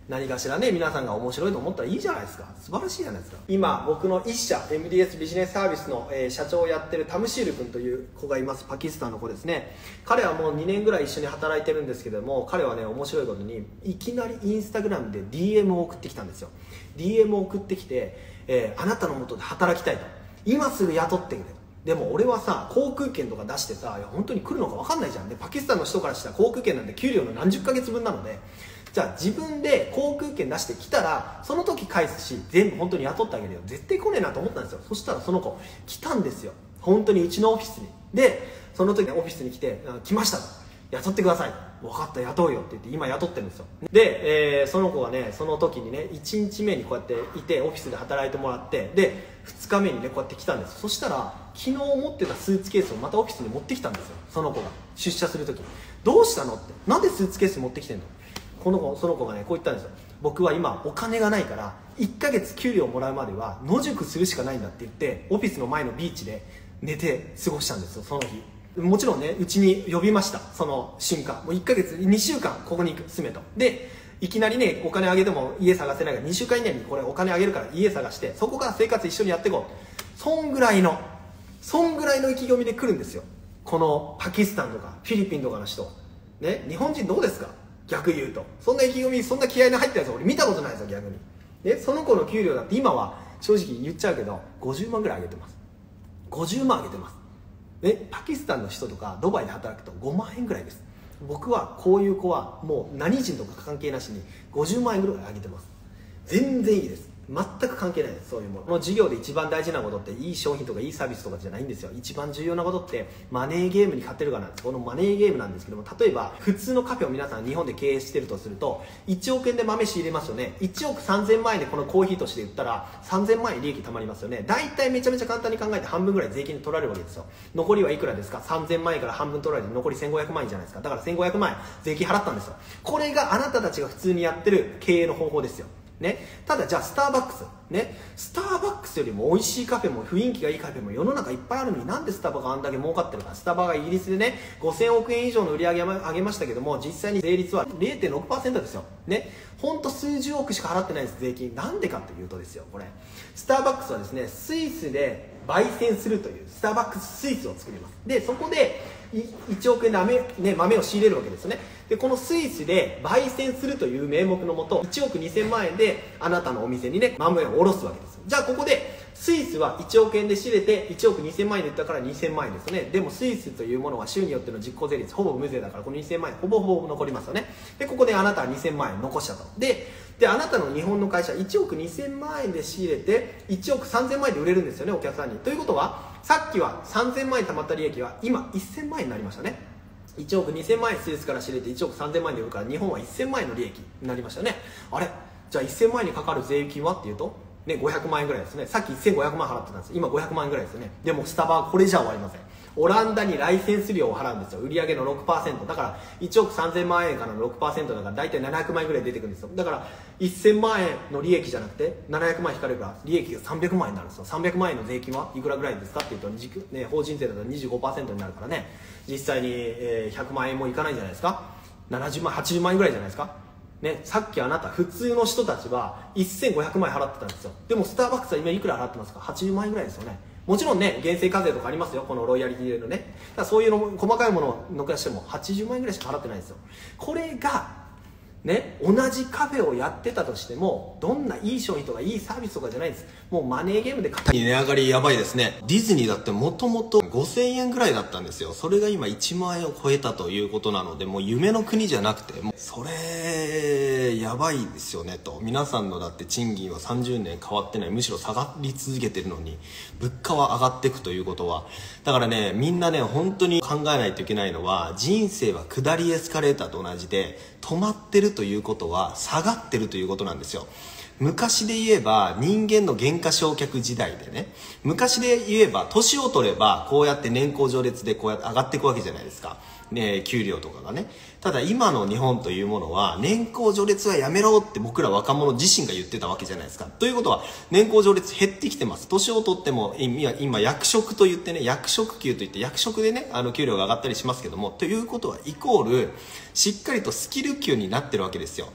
何かしらね皆さんが面白いと思ったらいいじゃないですか。素晴らしいじゃないですか。今僕の一社 エムディーエス ビジネスサービスの、えー、社長をやってるタムシール君という子がいます。パキスタンの子ですね。彼はもうにねんぐらい一緒に働いてるんですけども、彼はね面白いことにいきなりインスタグラムで ディーエム を送ってきたんですよ。 ディーエム を送ってきて、えー、あなたの元で働きたいと、今すぐ雇ってくれと。でも俺はさ航空券とか出してさ、いや本当に来るのか分かんないじゃん。でパキスタンの人からしたら航空券なんて給料の何十ヶ月分なので、じゃあ自分で航空券出してきたらその時返すし、全部本当に雇ってあげるよ。絶対来ねえなと思ったんですよ。そしたらその子来たんですよ、本当にうちのオフィスに。でその時オフィスに来て「来ました」と「雇ってください」「分かった雇うよ」って言って今雇ってるんですよ。で、えー、その子がねその時にねいちにちめにこうやっていてオフィスで働いてもらって、でふつかめにねこうやって来たんです。そしたら昨日持ってたスーツケースをまたオフィスに持ってきたんですよ。その子が出社する時に「どうしたの?」って「なんでスーツケース持ってきてんの?」この子その子がねこう言ったんですよ。僕は今お金がないからいっかげつ給料もらうまでは野宿するしかないんだって言ってオフィスの前のビーチで寝て過ごしたんですよその日。もちろんねうちに呼びました。その瞬間もういっかげつにしゅうかんここに住めと。でいきなりねお金あげても家探せないからにしゅうかん以内にこれお金あげるから家探してそこから生活一緒にやっていこう、そんぐらいのそんぐらいの意気込みで来るんですよ。このパキスタンとかフィリピンとかの人ね。日本人どうですか逆言うと。そんな意気込みそんな気合いの入ったやつ俺見たことないですよ逆に。でその子の給料だって今は正直言っちゃうけどごじゅうまんぐらい上げてます。ごじゅうまん上げてます。ね、パキスタンの人とかドバイで働くとごまんえんぐらいです。僕はこういう子はもう何人とか関係なしにごじゅうまんえんぐらい上げてます。全然いいです。全く関係ないです。そういうもの。この事業で一番大事なことっていい商品とかいいサービスとかじゃないんですよ。一番重要なことってマネーゲームに勝てるかなんです。このマネーゲームなんですけども、例えば普通のカフェを皆さん日本で経営してるとするといちおくえんで豆仕入れますよね。いちおくさんぜんまんえんでこのコーヒーとして売ったらさんぜんまんえん利益たまりますよね。大体めちゃめちゃ簡単に考えて半分ぐらい税金で取られるわけですよ。残りはいくらですか。さんぜんまんえんから半分取られて残りせんごひゃくまんえんじゃないですか。だからせんごひゃくまんえん税金払ったんですよ。これがあなたたちが普通にやってる経営の方法ですよね。ただじゃあスターバックスね、スターバックスよりも美味しいカフェも雰囲気がいいカフェも世の中いっぱいあるのになんでスタバがあんだけ儲かってるか。スタバがイギリスでねごせんおくえん以上の売り上げを上げましたけども実際に税率は れいてんろくパーセント ですよね。ほんと数十億しか払ってないです税金。なんでかというとですよ、これスターバックスはですねスイスで焙煎するというスターバックススイスを作ります。でそこでいちおくえんで豆、ね、豆を仕入れるわけですよね。でこのスイスで焙煎するという名目のもといちおくにせんまんえんであなたのお店にね豆を卸すわけです。じゃあここでスイスはいちおくえんで仕入れていちおくにせんまんえんで売ったからにせんまんえんですよね。でもスイスというものは州によっての実効税率ほぼ無税だからこのにせんまんえんほぼほぼ残りますよね。でここであなたはにせんまんえん残したと。でであなたの日本の会社いちおくにせんまんえんで仕入れていちおくさんぜんまんえんで売れるんですよねお客さんに。ということはさっきはさんぜんまんえん貯まった利益は今せんまんえんになりましたね。いちおくにせんまんえんスイスから仕入れていちおくさんぜんまんえんで売るから日本はせんまんえんの利益になりましたね。あれじゃあせんまんえんにかかる税金はっていうと、ね、ごひゃくまんえんぐらいですね。さっきせんごひゃくまん払ってたんです。今ごひゃくまんえんぐらいですよね。でもスタバはこれじゃ終わりません。オランダにライセンス料を払うんですよ。売上の ろくパーセント だからいちおくさんぜんまんえんからの ろくパーセント だから大体ななひゃくまんえんぐらい出てくるんですよ。だからせんまんえんの利益じゃなくてななひゃくまん引かれるから利益がさんびゃくまんえんになるんですよ。さんびゃくまんえんの税金はいくらぐらいですかっていうと、ね、法人税だと にじゅうごパーセント になるからね実際にひゃくまんえんもいかないんじゃないですか。ななじゅうまんはちじゅうまんえんぐらいじゃないですかね。さっきあなた普通の人たちはせんごひゃくまんえん払ってたんですよ。でもスターバックスは今いくら払ってますか。はちじゅうまんえんぐらいですよね。もちろんね減税課税とかありますよこのロイヤリティでのね。だからそういうの細かいものを残してもはちじゅうまんえんぐらいしか払ってないんですよ。これがね、同じカフェをやってたとしてもどんないい商品とかいいサービスとかじゃないです。もうマネーゲームで勝った値上がりやばいですね。ディズニーだってもともとごせんえんぐらいだったんですよ。それが今いちまんえんを超えたということなのでもう夢の国じゃなくてもうそれやばいですよねと。皆さんのだって賃金はさんじゅうねん変わってない、むしろ下がり続けてるのに物価は上がっていくということは、だからねみんなね本当に考えないといけないのは人生は下りエスカレーターと同じで止まってるということは下がってるということなんですよ。昔で言えば人間の減価償却時代でね、昔で言えば年を取ればこうやって年功序列でこうやって上がっていくわけじゃないですか、ね、給料とかがね。ただ今の日本というものは年功序列はやめろって僕ら若者自身が言ってたわけじゃないですか。ということは年功序列減ってきてます。年を取っても今、今役職と言ってね、役職給といって役職でねあの給料が上がったりしますけども、ということはイコールしっかりとスキル給になってるわけですよ。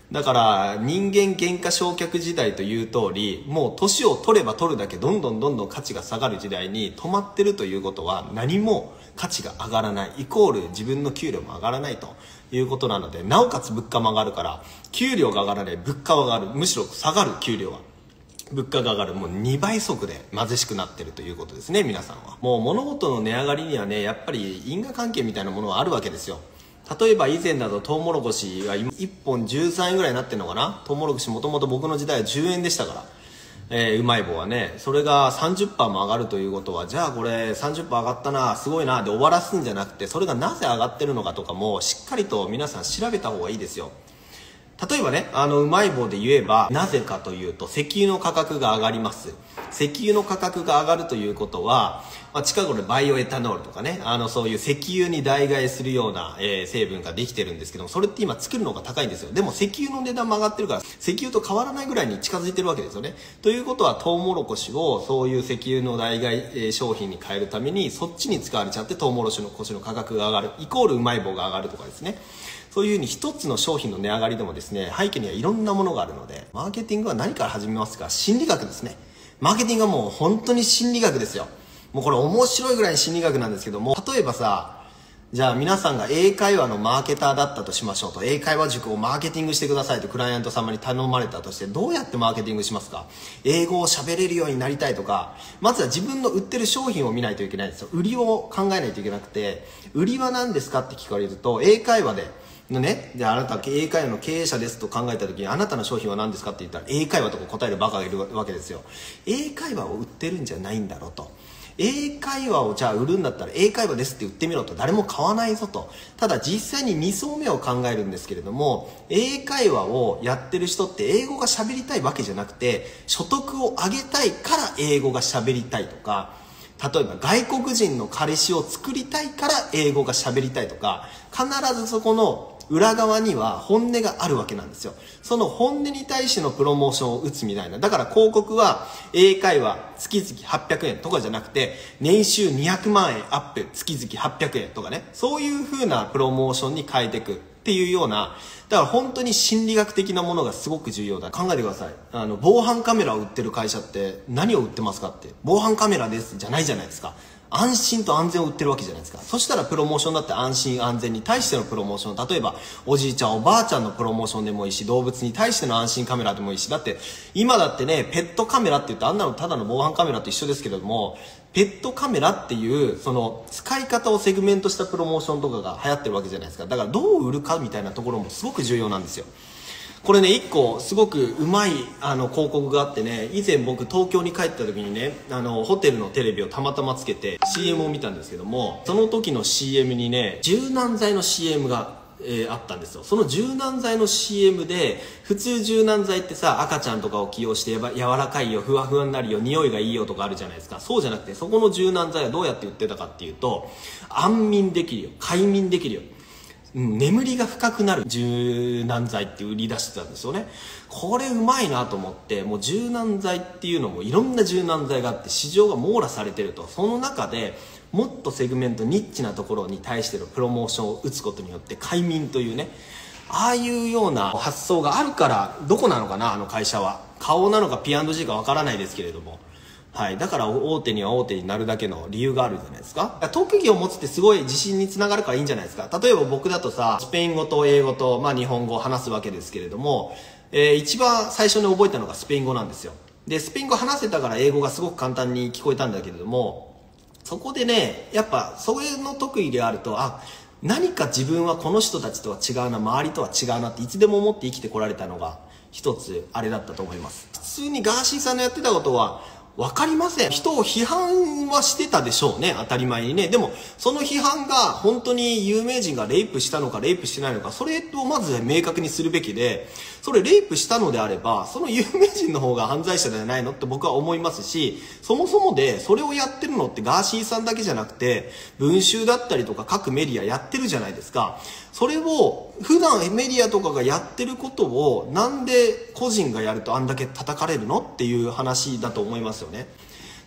だから人間原価償却時代という通り、もう年を取れば取るだけどんどんどんどん価値が下がる時代に止まってるということは、何も価値が上がらない、イコール自分の給料も上がらないということなので、なおかつ物価も上がるから、給料が上がらない、物価は上がる、むしろ下がる、給料は物価が上がる、もうにばい速で貧しくなってるということですね。皆さんはもう物事の値上がりにはね、やっぱり因果関係みたいなものはあるわけですよ。例えば以前だとトウモロコシがいっぽんじゅうさんえんぐらいになってるのかな。トウモロコシもともと僕の時代はじゅうえんでしたから、えー、うまい棒はね、それが さんじゅっパーセント も上がるということは、じゃあこれ さんじゅっパーセント 上がったな、すごいなで終わらすんじゃなくて、それがなぜ上がってるのかとかもしっかりと皆さん調べた方がいいですよ。例えばね、あのうまい棒で言えば、なぜかというと石油の価格が上がります。石油の価格が上がるということは、まあ、近頃でバイオエタノールとかね、あのそういう石油に代替するような、えー、成分ができてるんですけども、それって今作るのが高いんですよ。でも石油の値段も上がってるから、石油と変わらないぐらいに近づいてるわけですよね。ということはトウモロコシをそういう石油の代替、えー、商品に変えるためにそっちに使われちゃって、トウモロコシの価格が上がるイコールうまい棒が上がるとかですね。そういうふうに一つの商品の値上がりでもですね、背景にはいろんなものがあるので、マーケティングは何から始めますか？心理学ですね。マーケティングはもう本当に心理学ですよ。もうこれ面白いぐらい心理学なんですけども、例えばさ、じゃあ皆さんが英会話のマーケターだったとしましょうと、英会話塾をマーケティングしてくださいとクライアント様に頼まれたとして、どうやってマーケティングしますか？英語を喋れるようになりたいとか、まずは自分の売ってる商品を見ないといけないんですよ。売りを考えないといけなくて、売りは何ですかって聞かれると、英会話でのね、であなたは英会話の経営者ですと考えた時に、あなたの商品は何ですかって言ったら英会話とか答えるバカがいるわけですよ。英会話を売ってるんじゃないんだろうと。英会話をじゃあ売るんだったら英会話ですって売ってみろと、誰も買わないぞと。ただ実際にに層目を考えるんですけれども、英会話をやってる人って英語が喋りたいわけじゃなくて、所得を上げたいから英語が喋りたいとか、例えば外国人の彼氏を作りたいから英語が喋りたいとか、必ずそこの裏側には本音があるわけなんですよ。その本音に対してのプロモーションを打つみたいな。だから広告は英会話月々はっぴゃくえんとかじゃなくて、年収にひゃくまんえんアップ月々はっぴゃくえんとかね、そういう風なプロモーションに変えていくっていうような、だから本当に心理学的なものがすごく重要だ。考えてください。あの防犯カメラを売ってる会社って何を売ってますかって、防犯カメラですじゃないじゃないですか。安心と安全を売ってるわけじゃないですか。そしたらプロモーションだって安心安全に対してのプロモーション、例えばおじいちゃんおばあちゃんのプロモーションでもいいし、動物に対しての安心カメラでもいいし、だって今だってね、ペットカメラって言ってあんなのただの防犯カメラと一緒ですけれども、ペットカメラっていうその使い方をセグメントしたプロモーションとかが流行ってるわけじゃないですか。だからどう売るかみたいなところもすごく重要なんですよ。これね、一個すごくうまいあの広告があってね、以前僕東京に帰った時にね、あのホテルのテレビをたまたまつけて シーエム を見たんですけども、その時の シーエム にね、柔軟剤の シーエム が、えー、あったんですよ。その柔軟剤の シーエム で、普通柔軟剤ってさ、赤ちゃんとかを起用して柔らかいよ、ふわふわになるよ、匂いがいいよとかあるじゃないですか。そうじゃなくて、そこの柔軟剤はどうやって売ってたかっていうと、安眠できるよ、快眠できるよ、うん、眠りが深くなる柔軟剤って売り出してたんですよね。これうまいなと思って、もう柔軟剤っていうのもいろんな柔軟剤があって市場が網羅されてると。その中でもっとセグメントニッチなところに対してのプロモーションを打つことによって快眠というね、ああいうような発想があるから、どこなのかなあの会社は。顔なのか ピーアンドジー かわからないですけれども、はい、だから大手には大手になるだけの理由があるじゃないですか。特技を持つってすごい自信につながるからいいんじゃないですか。例えば僕だとさ、スペイン語と英語と、まあ、日本語を話すわけですけれども、えー、一番最初に覚えたのがスペイン語なんですよ。でスペイン語話せたから英語がすごく簡単に聞こえたんだけれども、そこでね、やっぱそういうの特技であると、あ、何か自分はこの人たちとは違うな、周りとは違うなっていつでも思って生きてこられたのが一つあれだったと思います。普通にガーシーさんのやってたことはわかりません。人を批判はしてたでしょうね、当たり前にね。でもその批判が本当に有名人がレイプしたのかレイプしてないのか、それをまず明確にするべきで、それレイプしたのであればその有名人の方が犯罪者じゃないのって僕は思いますし、そもそもでそれをやってるのってガーシーさんだけじゃなくて文集だったりとか各メディアやってるじゃないですか。それを普段メディアとかがやってることをなんで個人がやるとあんだけ叩かれるのっていう話だと思いますよね。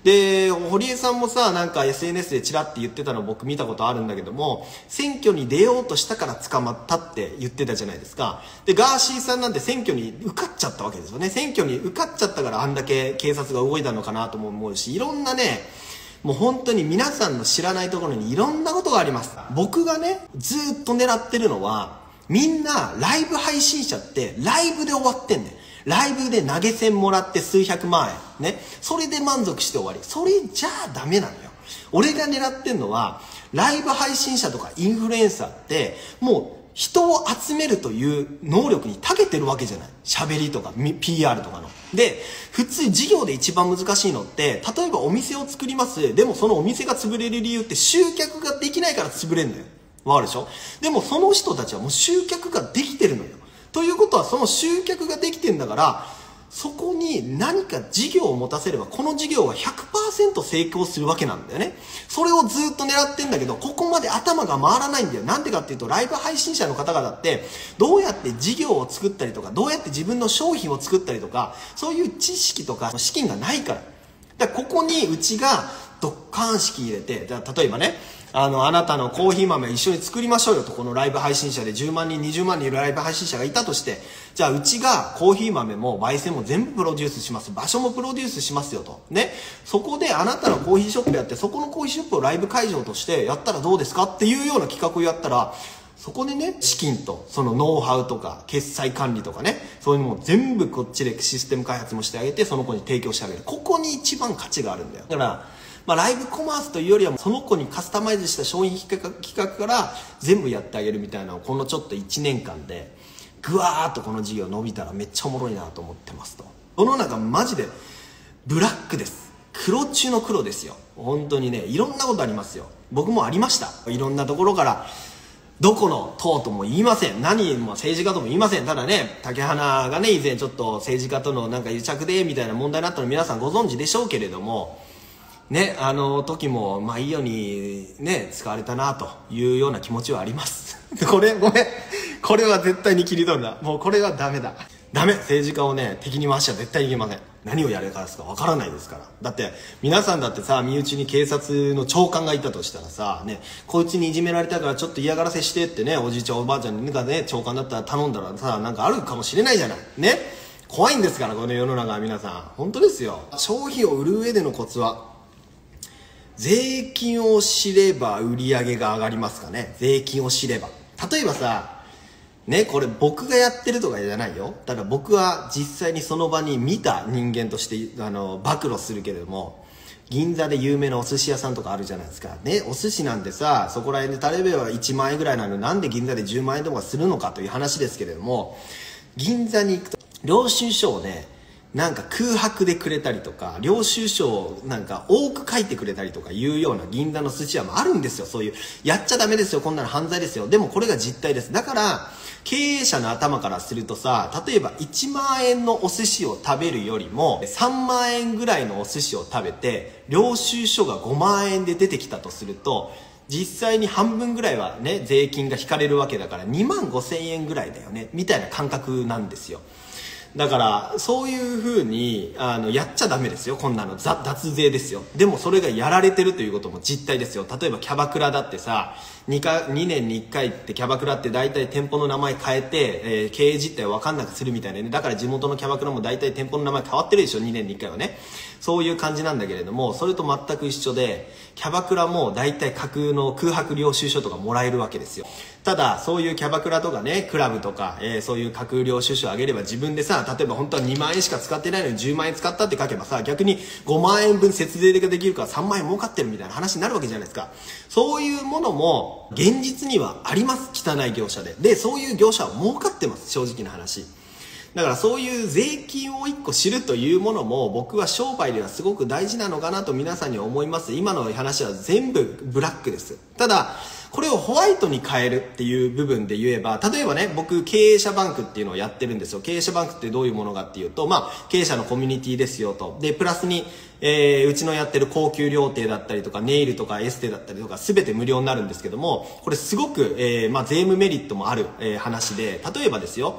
で、堀江さんもさ、なんか エスエヌエス でチラって言ってたの僕見たことあるんだけども、選挙に出ようとしたから捕まったって言ってたじゃないですか。で、ガーシーさんなんて選挙に受かっちゃったわけですよね。選挙に受かっちゃったからあんだけ警察が動いたのかなとも思うし、いろんなね、もう本当に皆さんの知らないところにいろんなことがあります。僕がね、ずーっと狙ってるのは、みんなライブ配信者ってライブで終わってんだよ。ライブで投げ銭もらって数百万円。ね。それで満足して終わり。それじゃあダメなのよ。俺が狙ってんのは、ライブ配信者とかインフルエンサーって、もう人を集めるという能力に長けてるわけじゃない。喋りとか ピーアール とかの。で、普通事業で一番難しいのって、例えばお店を作ります。でもそのお店が潰れる理由って集客ができないから潰れるのよ。わかるでしょ？でもその人たちはもう集客ができてるのよ。ということはその集客ができてんだから、そこに何か事業を持たせればこの事業は ひゃくパーセント 成功するわけなんだよね。それをずっと狙ってんだけど、ここまで頭が回らないんだよ。なんでかっていうと、ライブ配信者の方々ってどうやって事業を作ったりとか、どうやって自分の商品を作ったりとか、そういう知識とか資金がないから。だからここにうちがドッカーン式入れて、じゃあ例えばね、あの、あなたのコーヒー豆一緒に作りましょうよと、このライブ配信者でじゅうまんにん、にじゅうまんにんいるライブ配信者がいたとして、じゃあうちがコーヒー豆も焙煎も全部プロデュースします。場所もプロデュースしますよと。ね。そこであなたのコーヒーショップやって、そこのコーヒーショップをライブ会場としてやったらどうですかっていうような企画をやったら、そこでね、資金と、そのノウハウとか、決済管理とかね、そういうのも全部こっちでシステム開発もしてあげて、その子に提供してあげる。ここに一番価値があるんだよ。だから、まあ、ライブコマースというよりはその子にカスタマイズした商品企画、企画から全部やってあげるみたいなのをこのちょっといちねんかんでぐわーっとこの事業伸びたらめっちゃおもろいなと思ってますと。世の中マジでブラックです。黒中の黒ですよ。本当にね、いろんなことありますよ。僕もありました。いろんなところからどこの党とも言いません。何も政治家とも言いません。ただね、竹花がね、以前ちょっと政治家とのなんか癒着でみたいな問題になったの皆さんご存知でしょうけれども、ね、あの時もまあいいようにね使われたなというような気持ちはありますこれごめん、これは絶対に切り取るな。もうこれはダメだ、ダメ。政治家をね敵に回しちゃ絶対いけません。何をやるかですかわからないですから。だって皆さんだってさ、身内に警察の長官がいたとしたらさ、ね、こいつにいじめられたからちょっと嫌がらせしてってね、おじいちゃんおばあちゃんがね長官だったら頼んだらさ、なんかあるかもしれないじゃないね。怖いんですから、この世の中は。皆さん本当ですよ。商品を売る上でのコツは、税金を知れば売り上げが上がりますかね。税金を知れば。例えばさ、ね、これ僕がやってるとかじゃないよ。ただ僕は実際にその場に見た人間としてあの暴露するけれども、銀座で有名なお寿司屋さんとかあるじゃないですか。ね、お寿司なんてさ、そこら辺でタレベはいちまん円ぐらいなのになんで銀座でじゅうまん円とかするのかという話ですけれども、銀座に行くと領収書をね、なんか空白でくれたりとか、領収書をなんか多く書いてくれたりとかいうような銀座の寿司屋もあるんですよ。そういう、やっちゃダメですよ、こんなの犯罪ですよ。でもこれが実態です。だから、経営者の頭からするとさ、例えばいちまん円のお寿司を食べるよりも、さんまん円ぐらいのお寿司を食べて、領収書がごまん円で出てきたとすると、実際に半分ぐらいはね、税金が引かれるわけだから、にまんごせんえんぐらいだよね、みたいな感覚なんですよ。だからそういう風にあのやっちゃダメですよ。こんなの脱税ですよ。でもそれがやられてるということも実態ですよ。例えばキャバクラだってさ、 2, かにねんにいっかいってキャバクラって大体店舗の名前変えて、えー、経営実態を分かんなくするみたいなね。だから地元のキャバクラも大体店舗の名前変わってるでしょ、にねんにいっかいはね。そういう感じなんだけれども、それと全く一緒で、キャバクラも大体架空の空白領収書とかもらえるわけですよ。ただそういうキャバクラとかね、クラブとか、えー、そういう架空領収書を上げれば、自分でさ、例えば本当はにまん円しか使ってないのにじゅうまん円使ったって書けばさ、逆にごまん円分節税ができるからさんまん円儲かってるみたいな話になるわけじゃないですか。そういうものも現実にはあります。汚い業者で。で、そういう業者は儲かってます、正直な話。だからそういう税金を一個知るというものも、僕は商売ではすごく大事なのかなと皆さんには思います。今の話は全部ブラックです。ただこれをホワイトに変えるっていう部分で言えば、例えばね、僕経営者バンクっていうのをやってるんですよ。経営者バンクってどういうものかっていうと、まあ経営者のコミュニティですよと。でプラスに、えー、うちのやってる高級料亭だったりとかネイルとかエステだったりとか全て無料になるんですけども、これすごく、えーまあ、税務メリットもある、えー、話で、例えばですよ、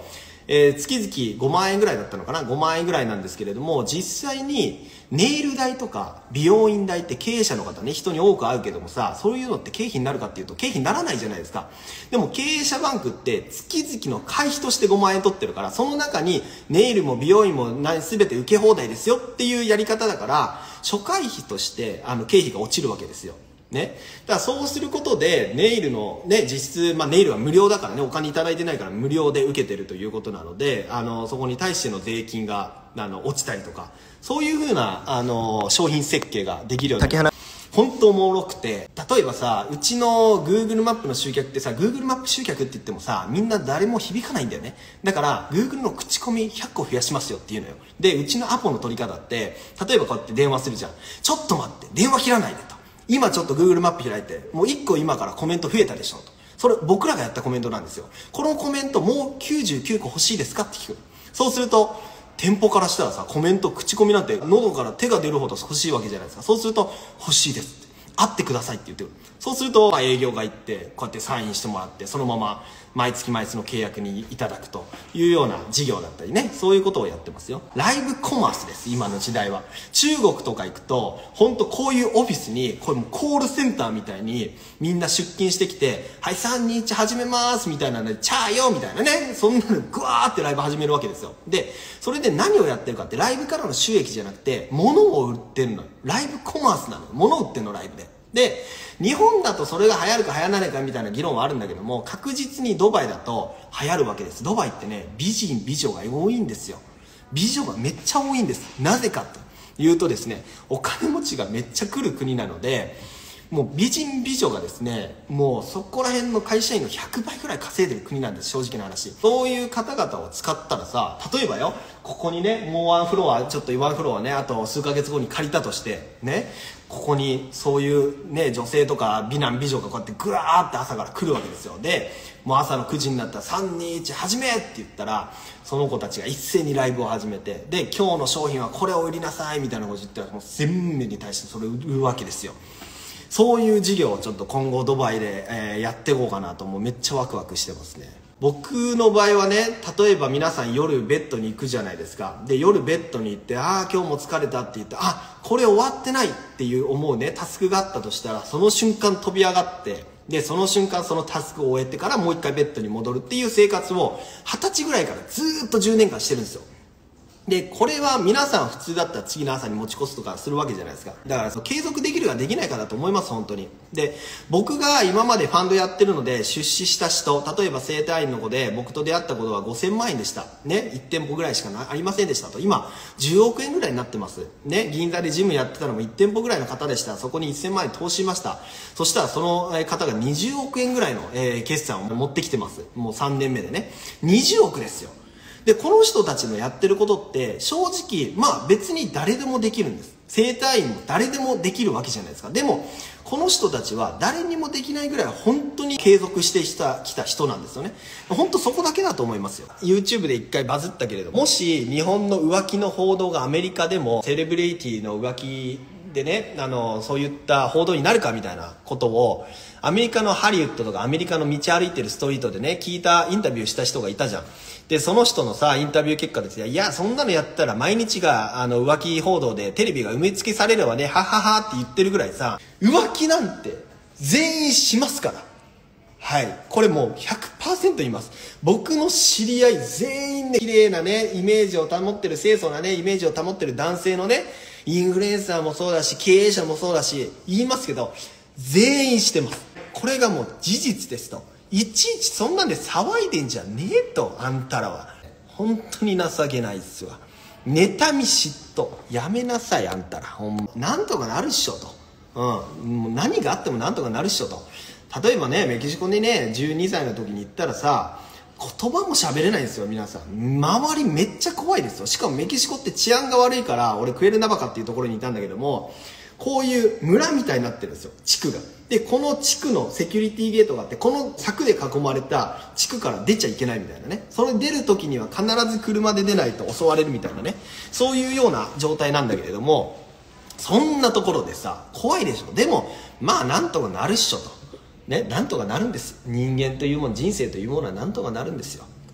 えー、月々ごまんえんぐらいだったのかな、ごまんえんぐらいなんですけれども、実際にネイル代とか美容院代って経営者の方ね、人に多く会うけどもさ、そういうのって経費になるかっていうと経費にならないじゃないですか。でも経営者バンクって月々の会費としてごまんえん取ってるから、その中にネイルも美容院も全て受け放題ですよっていうやり方だから、初回費としてあの経費が落ちるわけですよ。ね。だからそうすることで、ネイルのね、実質、まあネイルは無料だからね、お金いただいてないから無料で受けてるということなので、あの、そこに対しての税金が、あの、落ちたりとか、そういうふうな、あの、商品設計ができるようになる。本当おもろくて、例えばさ、うちの Google マップの集客ってさ、Google マップ集客って言ってもさ、みんな誰も響かないんだよね。だから、Google の口コミひゃっこ増やしますよっていうのよ。で、うちのアポの取り方って、例えばこうやって電話するじゃん。ちょっと待って、電話切らないでと。今ちょっと Google マップ開いて、もういっこ今からコメント増えたでしょと。それ僕らがやったコメントなんですよ。このコメントもうきゅうじゅうきゅうこ欲しいですかって聞く。そうすると、店舗からしたらさ、コメント、口コミなんて喉から手が出るほど欲しいわけじゃないですか。そうすると、欲しいですって。会ってくださいって言ってくる。そうすると、まあ、営業が行って、こうやってサインしてもらって、そのまま毎月毎月の契約にいただくというような事業だったりね、そういうことをやってますよ。ライブコマースです、今の時代は。中国とか行くと、本当こういうオフィスに、これもうコールセンターみたいにみんな出勤してきて、はい、さんにいち始めますみたいなね、チャーよみたいなね、そんなのグワーってライブ始めるわけですよ。で、それで何をやってるかって、ライブからの収益じゃなくて、物を売ってるの。ライブコマースなの。物を売ってるの、ライブで。で、日本だとそれが流行るか流行らないかみたいな議論はあるんだけども、確実にドバイだと流行るわけです。ドバイってね、美人美女が多いんですよ。美女がめっちゃ多いんです。なぜかというとですね、お金持ちがめっちゃ来る国なので、もう美人美女がですね、もうそこら辺の会社員のひゃくばいくらい稼いでる国なんです、正直な話。そういう方々を使ったらさ、例えばよ、ここにね、もうワンフロア、ちょっとワンフロアね、あと数ヶ月後に借りたとして、ね、ここにそういうね、女性とか美男美女がこうやってグワーって朝から来るわけですよ。で、もう朝のくじになったらさんにいち始めって言ったら、その子たちが一斉にライブを始めて、で、今日の商品はこれを売りなさいみたいなこと言ったら、もう全面に対してそれを売るわけですよ。そういう事業をちょっと今後ドバイで、えー、やっていこうかなと、もうめっちゃワクワクしてますね。僕の場合はね、例えば皆さん夜ベッドに行くじゃないですか。で、夜ベッドに行って、ああ、今日も疲れたって言って、あ、これ終わってないっていう思うね、タスクがあったとしたら、その瞬間飛び上がって、で、その瞬間そのタスクを終えてからもう一回ベッドに戻るっていう生活を、二十歳ぐらいからずーっとじゅうねんかんしてるんですよ。で、これは皆さん普通だったら次の朝に持ち越すとかするわけじゃないですか。だからその継続できるかできないかだと思います、本当に。で、僕が今までファンドやってるので出資した人、例えば整体院の子で僕と出会ったことはごせんまんえんでした。ね、いってんぽぐらいしかなありませんでしたと。今、じゅうおくえんぐらいになってます。ね、銀座でジムやってたのもいってんぽぐらいの方でした。そこにせんまんえん投資しました。そしたらその方がにじゅうおくえんぐらいの、えー、決算を持ってきてます。もうさんねんめでね。にじゅうおくですよ。で、この人たちのやってることって、正直、まあ別に誰でもできるんです。整体院も誰でもできるわけじゃないですか。でも、この人たちは誰にもできないぐらい本当に継続してきた、きた人なんですよね。本当そこだけだと思いますよ。YouTube で一回バズったけれど、もし日本の浮気の報道がアメリカでも、セレブリティの浮気でね、あの、そういった報道になるかみたいなことを、アメリカのハリウッドとかアメリカの道歩いてるストリートでね、聞いたインタビューした人がいたじゃん。で、その人のさ、インタビュー結果ですよ。いや、そんなのやったら毎日が、あの、浮気報道でテレビが埋め付けされればね、はははって言ってるぐらいさ、浮気なんて全員しますから。はい。これもう ひゃくパーセント 言います。僕の知り合い全員ね、綺麗なね、イメージを保ってる、清楚なね、イメージを保ってる男性のね、インフルエンサーもそうだし、経営者もそうだし、言いますけど、全員してます。これがもう事実ですと。いちいちそんなんで騒いでんじゃねえと、あんたらは。本当に情けないっすわ。妬み嫉妬。やめなさい、あんたら。ほんま。なんとかなるっしょと。うん。もう何があってもなんとかなるっしょと。例えばね、メキシコにね、じゅうにさいの時に行ったらさ、言葉も喋れないんですよ、皆さん。周りめっちゃ怖いですよ。しかもメキシコって治安が悪いから、俺クエルナバカっていうところにいたんだけども、こういう村みたいになってるんですよ、地区が。で、この地区のセキュリティゲートがあって、この柵で囲まれた地区から出ちゃいけないみたいなね。それ出る時には必ず車で出ないと襲われるみたいなね。そういうような状態なんだけれども、そんなところでさ、怖いでしょ。でも、まあなんとかなるっしょと。ね、なんとかなるんです。人間というもの、人生というものはなんとかなるんですよ。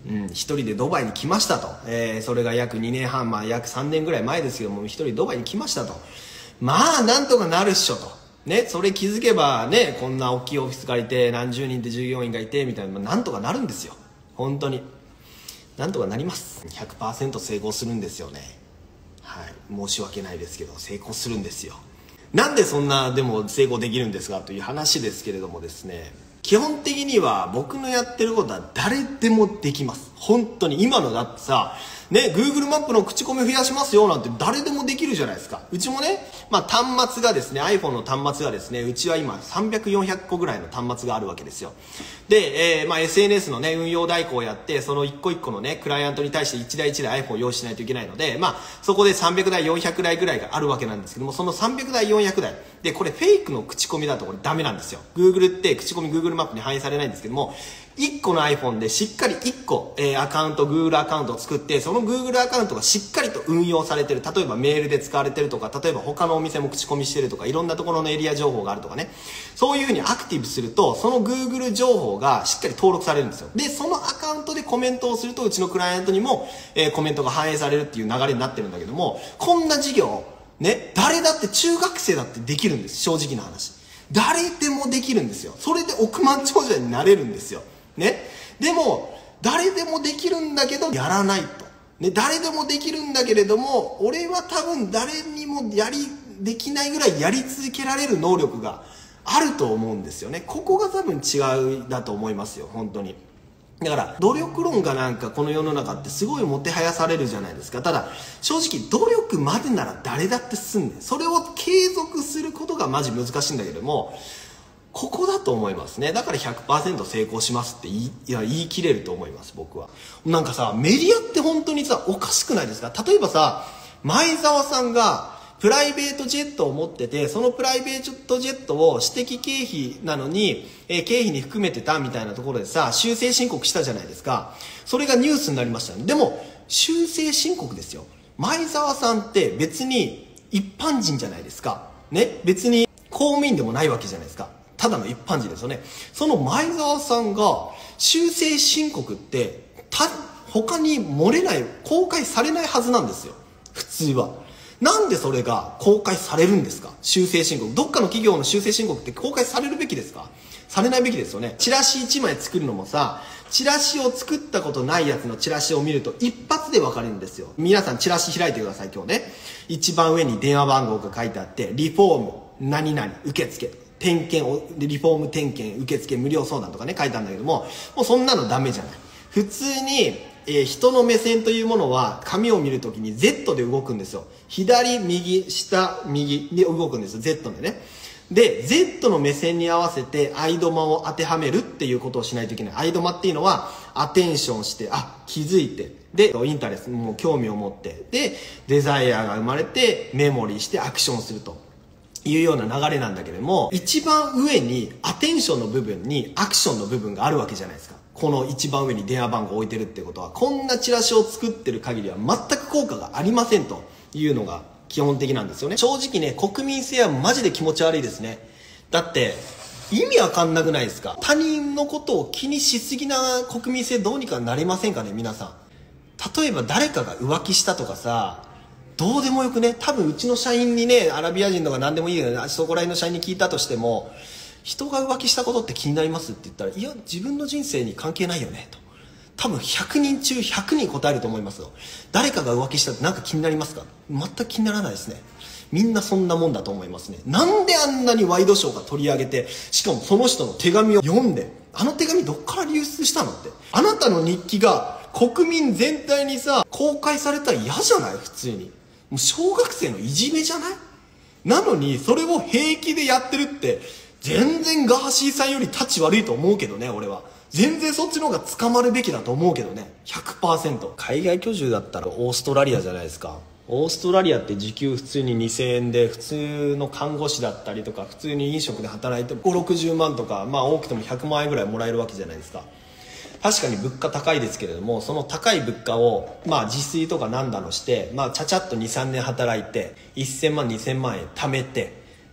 うん、一人でドバイに来ましたと。えー、それが約にねんはん、まあ約さんねんぐらい前ですけども、一人ドバイに来ましたと。まあ、なんとかなるっしょと。ね、それ気づけばね、こんな大きいオフィス借りて何十人で従業員がいてみたいな、なんとかなるんですよ。本当に。なんとかなります。ひゃくパーセント 成功するんですよね。はい。申し訳ないですけど、成功するんですよ。なんでそんな、でも成功できるんですかという話ですけれどもですね、基本的には僕のやってることは誰でもできます。本当に。今のだってさ、ね、Google マップの口コミ増やしますよなんて誰でもできるじゃないですか。うちもね、まあ端末がですね、iPhone の端末がですね、うちは今さんびゃく、よんひゃくこぐらいの端末があるわけですよ。で、えー、まあ エスエヌエス のね、運用代行をやって、その一個一個のね、クライアントに対して一台一台 iPhone を用意しないといけないので、まあそこでさんびゃくだい、よんひゃくだいぐらいがあるわけなんですけども、そのさんびゃくだい、よんひゃくだい。で、これフェイクの口コミだとこれダメなんですよ。Google って口コミ Google マップに反映されないんですけども、いっこの iPhone でしっかりいっこ、えー、アカウント、Google アカウントを作って、その Google アカウントがしっかりと運用されてる。例えばメールで使われてるとか、例えば他のお店も口コミしてるとか、いろんなところのエリア情報があるとかね。そういうふうにアクティブすると、その Google 情報がしっかり登録されるんですよ。で、そのアカウントでコメントをすると、うちのクライアントにも、えー、コメントが反映されるっていう流れになってるんだけども、こんな事業、ね、誰だって中学生だってできるんです。正直な話。誰でもできるんですよ。それで億万長者になれるんですよ。ね。でも、誰でもできるんだけど、やらないと。ね、誰でもできるんだけれども、俺は多分誰にもやり、できないぐらいやり続けられる能力があると思うんですよね。ここが多分違うだと思いますよ、本当に。だから、努力論がなんかこの世の中ってすごいもてはやされるじゃないですか。ただ、正直努力までなら誰だってすんねん。それを継続することがマジ難しいんだけども、ここだと思いますね。だから ひゃくパーセント 成功しますって言い、いや、言い切れると思います、僕は。なんかさ、メディアって本当にさ、おかしくないですか？例えばさ、前澤さんがプライベートジェットを持ってて、そのプライベートジェットを私的経費なのに、えー、経費に含めてたみたいなところでさ、修正申告したじゃないですか。それがニュースになりましたね。でも、修正申告ですよ。前澤さんって別に一般人じゃないですか。ね？別に公務員でもないわけじゃないですか。ただの一般人ですよね。その前澤さんが修正申告ってた他に漏れない、公開されないはずなんですよ。普通は。なんでそれが公開されるんですか？修正申告。どっかの企業の修正申告って公開されるべきですか？されないべきですよね。チラシいちまい作るのもさ、チラシを作ったことないやつのチラシを見ると一発で分かるんですよ。皆さんチラシ開いてください、今日ね。一番上に電話番号が書いてあって、リフォーム、何々、受付。点検を、リフォーム点検、受付無料相談とかね、書いたんだけども、もうそんなのダメじゃない。普通に、えー、人の目線というものは、紙を見るときに Z で動くんですよ。左、右、下、右で動くんですよ。Z でね。で、Z の目線に合わせて、アイドマを当てはめるっていうことをしないといけない。アイドマっていうのは、アテンションして、あ、気づいて、で、インタレスト、もう興味を持って、で、デザイアが生まれて、メモリーしてアクションすると。いうような流れなんだけれども、一番上にアテンションの部分にアクションの部分があるわけじゃないですか。この一番上に電話番号を置いてるってことは、こんなチラシを作ってる限りは全く効果がありませんというのが基本的なんですよね。正直ね、国民性はマジで気持ち悪いですね。だって、意味わかんなくないですか？他人のことを気にしすぎな国民性どうにかなれませんかね、皆さん。例えば誰かが浮気したとかさ、どうでもよくね、多分うちの社員にね、アラビア人とか何でもいいよね、そこら辺の社員に聞いたとしても、人が浮気したことって気になりますって言ったら、いや、自分の人生に関係ないよね、と。多分ひゃくにん中ひゃくにん答えると思いますよ。誰かが浮気したってなんか気になりますか？全く気にならないですね。みんなそんなもんだと思いますね。なんであんなにワイドショーが取り上げて、しかもその人の手紙を読んで、あの手紙どっから流出したのって。あなたの日記が国民全体にさ、公開されたら嫌じゃない？普通に。もう小学生のいじめじゃない？なのに、それを平気でやってるって、全然ガーシーさんより立ち悪いと思うけどね、俺は。全然そっちの方が捕まるべきだと思うけどね。ひゃくパーセント。海外居住だったらオーストラリアじゃないですか。オーストラリアって時給普通ににせんえんで、普通の看護師だったりとか、普通に飲食で働いてご、ろくじゅうまんとか、まあ多くてもひゃくまんえんぐらいもらえるわけじゃないですか。確かに物価高いですけれども、その高い物価を、まあ自炊とかなんだのして、まあちゃちゃっとに、さんねん働いて、せんまん、にせんまんえん貯めて、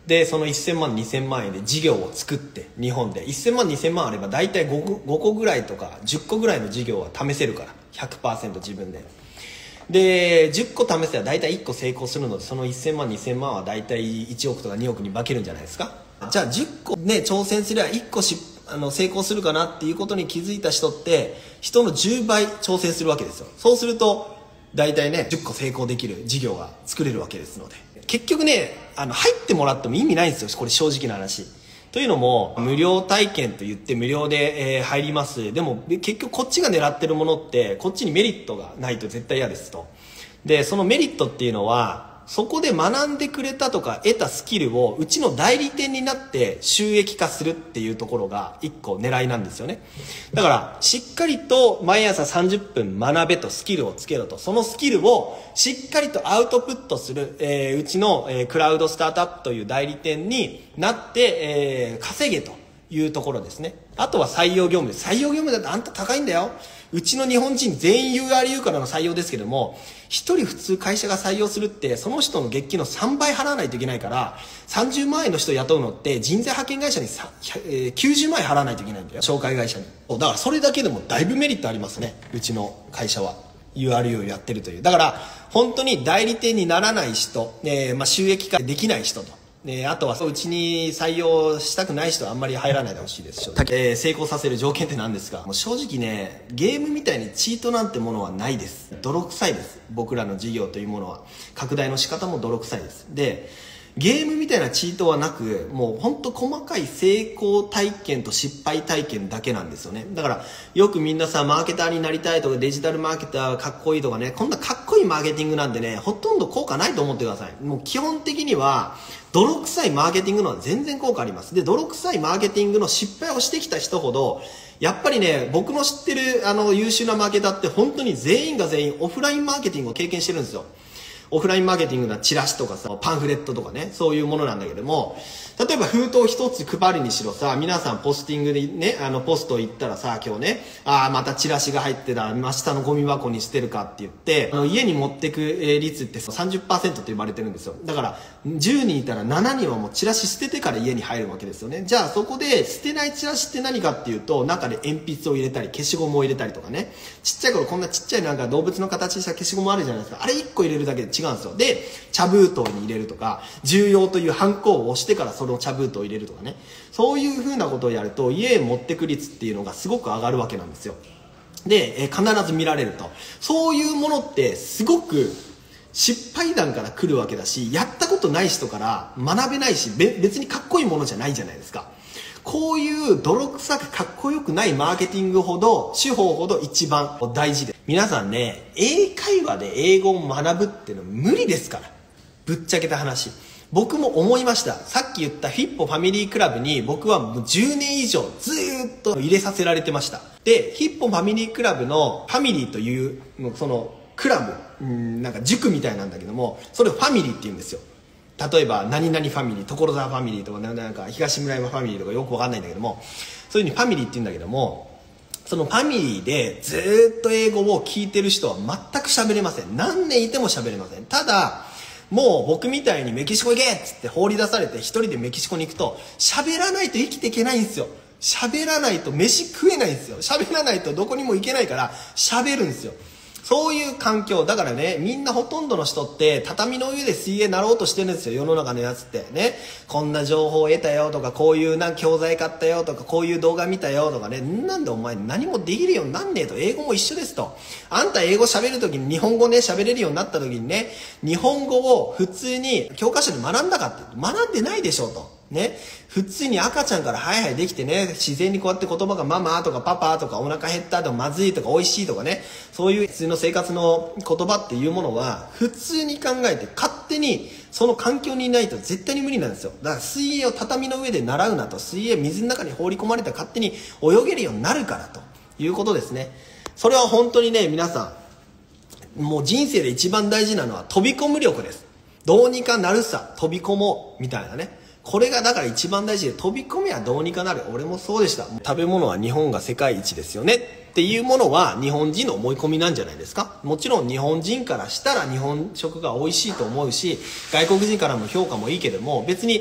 でそのせんまんにせんまんえんで事業を作って日本でせんまんにせんまんあれば大体 5, ごこぐらいとかじゅっこぐらいの事業は試せるから ひゃくパーセント 自分ででじゅっこ試せば大体いっこ成功するのでそのせんまんにせんまんは大体いちおくとかにおくに化けるんじゃないですか。じゃあじゅっこね挑戦すればいっこしあの成功するかなっていうことに気づいた人って人のじゅうばい挑戦するわけですよ。そうすると大体ねじゅっこ成功できる事業が作れるわけですので結局ねあの入ってもらっても意味ないんですよこれ正直な話。というのも無料体験と言って無料で、えー、入ります。でも結局こっちが狙ってるものってこっちにメリットがないと絶対嫌ですと。でそのメリットっていうのはそこで学んでくれたとか得たスキルをうちの代理店になって収益化するっていうところが一個狙いなんですよね。だからしっかりと毎朝さんじゅっぷん学べとスキルをつけろとそのスキルをしっかりとアウトプットする、えー、うちの、えー、クラウドスタートアップという代理店になって、えー、稼げというところですね。あとは採用業務です。採用業務だってあんた高いんだよ。うちの日本人全員 ユーアールユー からの採用ですけども一人普通会社が採用するってその人の月給のさんばい払わないといけないからさんじゅうまんえんの人を雇うのって人材派遣会社にさ、えー、きゅうじゅうまんえん払わないといけないんだよ紹介会社に。だからそれだけでもだいぶメリットありますねうちの会社は ユーアールユー をやってるという。だから本当に代理店にならない人、えーまあ、収益化できない人とであとはうちに採用したくない人はあんまり入らないでほしいです。えー、成功させる条件って何ですか。もう正直ねゲームみたいにチートなんてものはないです。泥臭いです。僕らの事業というものは拡大の仕方も泥臭いです。でゲームみたいなチートはなくもう本当細かい成功体験と失敗体験だけなんですよね。だからよくみんなさマーケターになりたいとかデジタルマーケターかっこいいとかねこんなかっこいいマーケティングなんでねほとんど効果ないと思ってください。もう基本的には泥臭いマーケティングのは全然効果あります。で泥臭いマーケティングの失敗をしてきた人ほどやっぱりね僕の知ってるあの優秀なマーケターって本当に全員が全員オフラインマーケティングを経験してるんですよ。オフラインマーケティングなチラシとかさパンフレットとかねそういうものなんだけども例えば封筒一つ配るにしろさ皆さんポスティングでねあのポスト行ったらさ今日ねああまたチラシが入ってた真下のゴミ箱に捨てるかって言ってあの家に持ってく率って さんじゅっパーセント って呼ばれてるんですよ。だからじゅうにんいたらしちにんはもうチラシ捨ててから家に入るわけですよね。じゃあそこで捨てないチラシって何かっていうと中で鉛筆を入れたり消しゴムを入れたりとかねちっちゃい頃こんなちっちゃいなんか動物の形した消しゴムあるじゃないですか。あれいっこ入れるだけで違うんですよ。で茶封筒に入れるとか重要というハンコを押してからその茶封筒を入れるとかねそういうふうなことをやると家へ持ってく率っていうのがすごく上がるわけなんですよ。で、え必ず見られるとそういうものってすごく失敗談から来るわけだしやったことない人から学べないし別にかっこいいものじゃないじゃないですか。こういう泥臭くかっこよくないマーケティングほど手法ほど一番大事で皆さんね英会話で英語を学ぶっていうのは無理ですからぶっちゃけた話僕も思いました。さっき言ったフィッポファミリークラブに僕はもうじゅうねん以上ずーっと入れさせられてました。でフィッポファミリークラブのファミリーというそのクラブんなんか塾みたいなんだけどもそれをファミリーって言うんですよ。例えば何々ファミリー所沢ファミリーとかなんか東村山ファミリーとかよくわかんないんだけどもそういうふうにファミリーって言うんだけどもそのファミリーでずーっと英語を聞いてる人は全く喋れません。何年いても喋れません。ただもう僕みたいにメキシコ行けっつって放り出されて一人でメキシコに行くと喋らないと生きていけないんですよ。喋らないと飯食えないんですよ。喋らないとどこにも行けないから喋るんですよ。そういう環境だからねみんなほとんどの人って畳の上で水泳になろうとしてるんですよ世の中のやつってね。こんな情報を得たよとかこういうなん教材買ったよとかこういう動画見たよとかねなんでお前何もできるようになんねえと英語も一緒ですと。あんた英語喋るときに日本語ね喋れるようになったときにね日本語を普通に教科書で学んだかって学んでないでしょうと。ね、普通に赤ちゃんからハイハイできてね自然にこうやって言葉がママとかパパとかお腹減ったとかまずいとか美味しいとかねそういう普通の生活の言葉っていうものは普通に考えて勝手にその環境にいないと絶対に無理なんですよ。だから水泳を畳の上で習うなと水泳水の中に放り込まれたら勝手に泳げるようになるからということですね。それは本当にね皆さんもう人生で一番大事なのは飛び込む力です。どうにかなるさ飛び込もうみたいなねこれがだから一番大事で飛び込みはどうにかなる。俺もそうでした。食べ物は日本が世界一ですよねっていうものは日本人の思い込みなんじゃないですか。もちろん日本人からしたら日本食が美味しいと思うし外国人からの評価もいいけども別に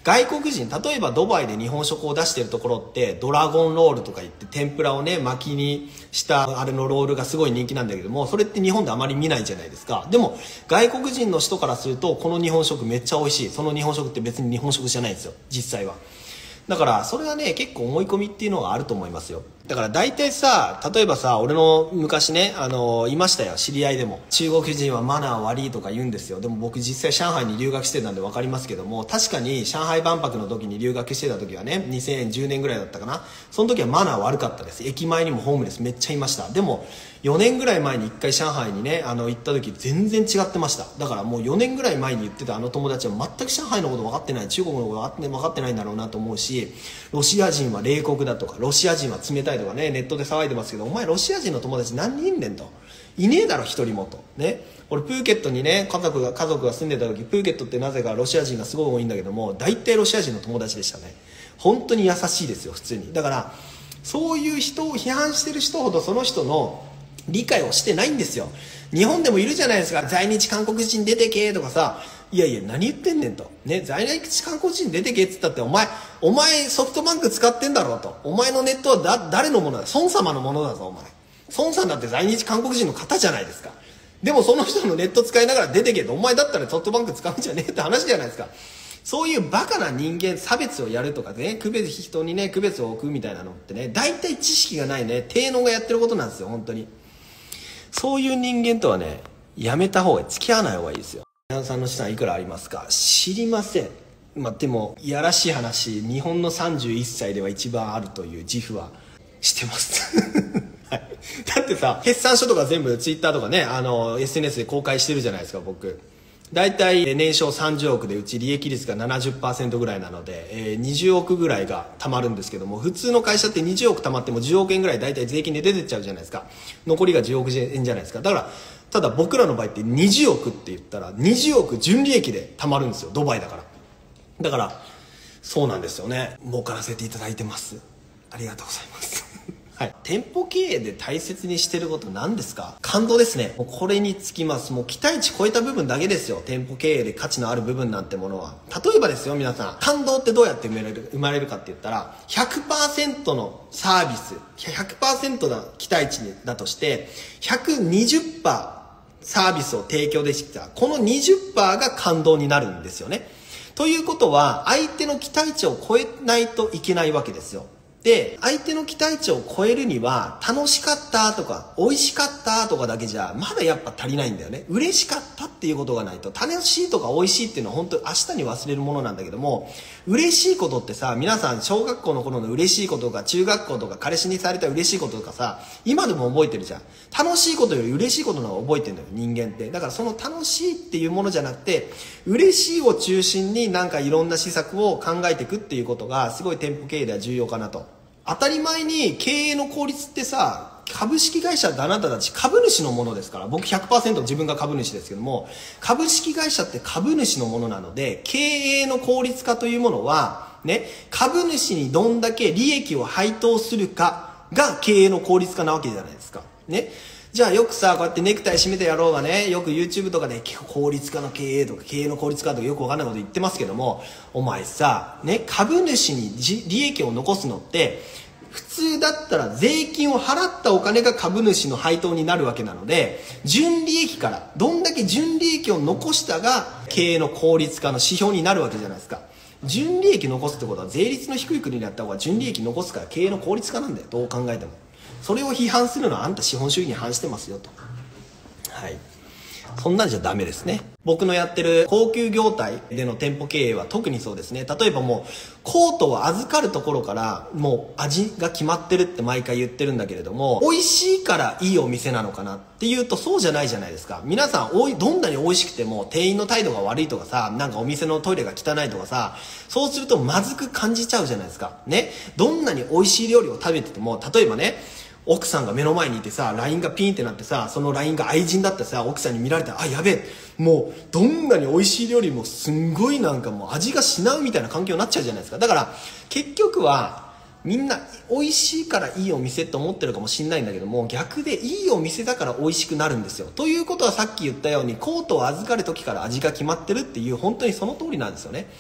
外国人、例えばドバイで日本食を出してるところってドラゴンロールとか言って天ぷらをね巻きにしたあれのロールがすごい人気なんだけども、それって日本であまり見ないじゃないですか。でも外国人の人からするとこの日本食めっちゃ美味しい。その日本食って別に日本食じゃないんですよ実際は。だからそれはね結構思い込みっていうのがあると思いますよ。だから大体さ、例えばさ、俺の昔ね、あのいましたよ、知り合いでも中国人はマナー悪いとか言うんですよ。でも僕実際上海に留学してたんで分かりますけども、確かに上海万博の時に留学してた時はねにせんじゅうねんぐらいだったかな、その時はマナー悪かったです。駅前にもホームレスめっちゃいました。でもよねんぐらい前にいっかい上海にねあの行った時全然違ってました。だからもうよねんぐらい前に言ってたあの友達は全く上海のこと分かってない、中国のこと分かって分かってないんだろうなと思うし、ロシア人は冷酷だとかロシア人は冷たいとかねネットで騒いでますけど、お前ロシア人の友達何人いんねんと、いねえだろ一人もとね。俺プーケットにね家族が家族が住んでた時、プーケットってなぜかロシア人がすごい多いんだけども、大体ロシア人の友達でしたね。本当に優しいですよ普通に。だからそういう人を批判してる人ほどその人の理解をしてないんですよ。日本でもいるじゃないですか、在日韓国人出てけとかさ、いやいや何言ってんねんとね、在日韓国人出てけっつったってお前お前ソフトバンク使ってんだろうと、お前のネットはだ誰のものだ、孫様のものだぞお前、孫さんだって在日韓国人の方じゃないですか。でもその人のネット使いながら出てけと、お前だったらソフトバンク使うんじゃねえって話じゃないですか。そういうバカな人間、差別をやるとかね、区別人にね区別を置くみたいなのってね、大体知識がないね低能がやってることなんですよ本当に。そういう人間とはねやめた方がいい、付き合わない方がいいですよ。皆さんの資産いくらありますか？知りません。まあでもいやらしい話、日本のさんじゅういっさいでは一番あるという自負はしてますはい、だってさ決算書とか全部ツイッターとかねあの エスエヌエス で公開してるじゃないですか。僕大体年商さんじゅうおくでうち利益率が ななじゅっパーセント ぐらいなので、えー、にじゅうおくぐらいが貯まるんですけども、普通の会社ってにじゅうおく貯まってもじゅうおくえんぐらい大体税金で出てっちゃうじゃないですか。残りがじゅうおくえんじゃないですか。だからただ僕らの場合ってにじゅうおくって言ったらにじゅうおく純利益で貯まるんですよ、ドバイだから。だからそうなんですよね、儲からせていただいてます。ありがとうございますはい、店舗経営で大切にしてること何ですか？感動ですね。もうこれにつきます。もう期待値超えた部分だけですよ、店舗経営で価値のある部分なんてものは。例えばですよ皆さん、感動ってどうやって生まれる生まれるかって言ったら ひゃくパーセント のサービス ひゃくパーセント の期待値だとしてひゃくにじゅっパーセントサービスを提供できたこの にじゅっパーセント が感動になるんですよね。ということは相手の期待値を超えないといけないわけですよ。で相手の期待値を超えるには楽しかったとか美味しかったとかだけじゃまだやっぱ足りないんだよね。嬉しかったっていうことがないと、楽しいとか美味しいっていうのは本当に明日に忘れるものなんだけども、嬉しいことってさ、皆さん小学校の頃の嬉しいこととか中学校とか彼氏にされた嬉しいこととかさ今でも覚えてるじゃん。楽しいことより嬉しいことの方が覚えてるのよ人間って。だからその楽しいっていうものじゃなくて嬉しいを中心になんかいろんな施策を考えていくっていうことがすごい店舗経営では重要かなと。当たり前に経営の効率ってさ、株式会社ってあなたたち株主のものですから、僕 ひゃくパーセント 自分が株主ですけども、株式会社って株主のものなので、経営の効率化というものはね、株主にどんだけ利益を配当するかが経営の効率化なわけじゃないですかね。じゃあよくさこうやってネクタイ締めてやろうがね、よく YouTube とかで効率化の経営とか経営の効率化とかよくわかんないこと言ってますけども、お前さね、株主に利益を残すのって普通だったら税金を払ったお金が株主の配当になるわけなので、純利益からどんだけ純利益を残したが経営の効率化の指標になるわけじゃないですか。純利益残すってことは税率の低い国にやった方が純利益残すから経営の効率化なんだよ、どう考えても。それを批判するのはあんた資本主義に反してますよと。はい、そんなんじゃダメですね。僕のやってる高級業態での店舗経営は特にそうですね。例えばもうコートを預かるところからもう味が決まってるって毎回言ってるんだけれども、美味しいからいいお店なのかなっていうとそうじゃないじゃないですか。皆さんおいどんなに美味しくても店員の態度が悪いとかさ、なんかお店のトイレが汚いとかさ、そうするとまずく感じちゃうじゃないですかね。どんなに美味しい料理を食べてても、例えばね奥さんが目の前にいてさ ライン がピンってなってさ、その ライン が愛人だってさ奥さんに見られたら、あやべえもうどんなに美味しい料理もすんごいなんかもう味がしなうみたいな環境になっちゃうじゃないですか。だから結局はみんな美味しいからいいお店って思ってるかもしれないんだけども、逆でいいお店だから美味しくなるんですよ。ということはさっき言ったようにコートを預かる時から味が決まってるっていう、本当にその通りなんですよね。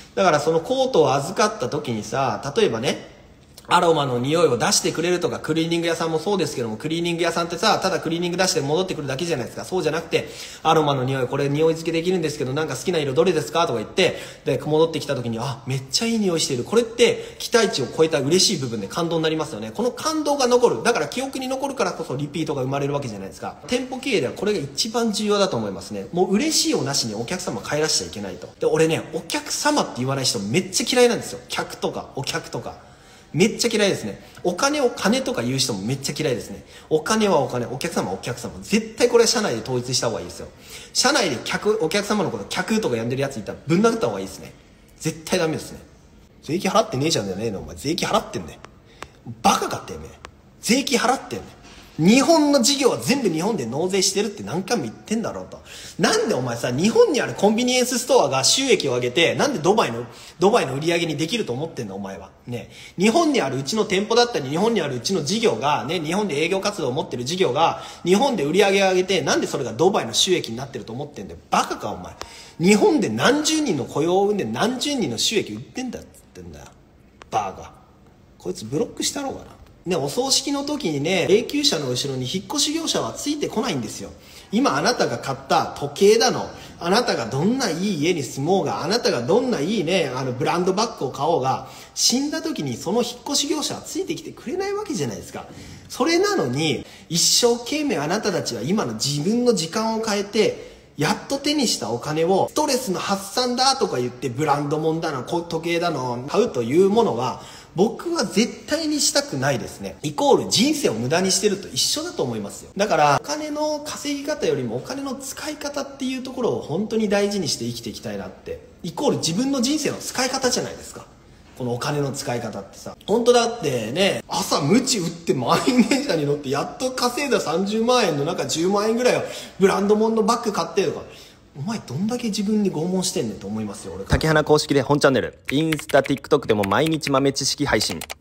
だからそのコートを預かった時にさ、例えばね、アロマの匂いを出してくれるとか、クリーニング屋さんもそうですけども、クリーニング屋さんってさ、ただクリーニング出して戻ってくるだけじゃないですか。そうじゃなくて、アロマの匂い、これ匂い付けできるんですけど、なんか好きな色どれですかとか言って、で、戻ってきた時に、あ、めっちゃいい匂いしてる。これって期待値を超えた嬉しい部分で感動になりますよね。この感動が残る。だから記憶に残るからこそリピートが生まれるわけじゃないですか。店舗経営ではこれが一番重要だと思いますね。もう嬉しいをなしにお客様帰らしちゃいけないと。で、俺ね、お客様って言わない人めっちゃ嫌いなんですよ。客とか、お客とか。めっちゃ嫌いですね。お金を金とか言う人もめっちゃ嫌いですね。お金はお金、お客様はお客様。絶対これは社内で統一した方がいいですよ。社内で客、お客様のこと客とか呼んでるやついたらぶん殴った方がいいですね。絶対ダメですね。税金払ってねえじゃんじゃねえの。お前税金払ってんだよ。バカかってめえ。税金払ってんだよ。日本の事業は全部日本で納税してるって何回も言ってんだろうと。なんでお前さ、日本にあるコンビニエンスストアが収益を上げて、なんでドバイの、ドバイの売り上げにできると思ってんのお前は。ね。日本にあるうちの店舗だったり、日本にあるうちの事業が、ね、日本で営業活動を持ってる事業が、日本で売り上げを上げて、なんでそれがドバイの収益になってると思ってんだよ。バカかお前。日本で何十人の雇用を生んで何十人の収益売ってんだっつってんだよ。バカ。こいつブロックしたろうかな。ね、お葬式の時にね、霊柩車の後ろに引っ越し業者はついてこないんですよ。今あなたが買った時計だの、あなたがどんないい家に住もうが、あなたがどんないいね、あのブランドバッグを買おうが、死んだ時にその引っ越し業者はついてきてくれないわけじゃないですか。それなのに、一生懸命あなたたちは今の自分の時間を変えて、やっと手にしたお金をストレスの発散だとか言ってブランド物だの、時計だの買うというものは、僕は絶対にしたくないですね。イコール人生を無駄にしてると一緒だと思いますよ。だからお金の稼ぎ方よりもお金の使い方っていうところを本当に大事にして生きていきたいなって。イコール自分の人生の使い方じゃないですか。このお金の使い方ってさ。本当だってね、朝ムチ打って満員電車に乗ってやっと稼いださんじゅうまんえんの中じゅうまんえんぐらいをブランド物のバッグ買ってとか。お前どんだけ自分に拷問してんねんと思いますよ俺。 竹花公式で本チャンネル、インスタ、TikTok でも毎日豆知識配信。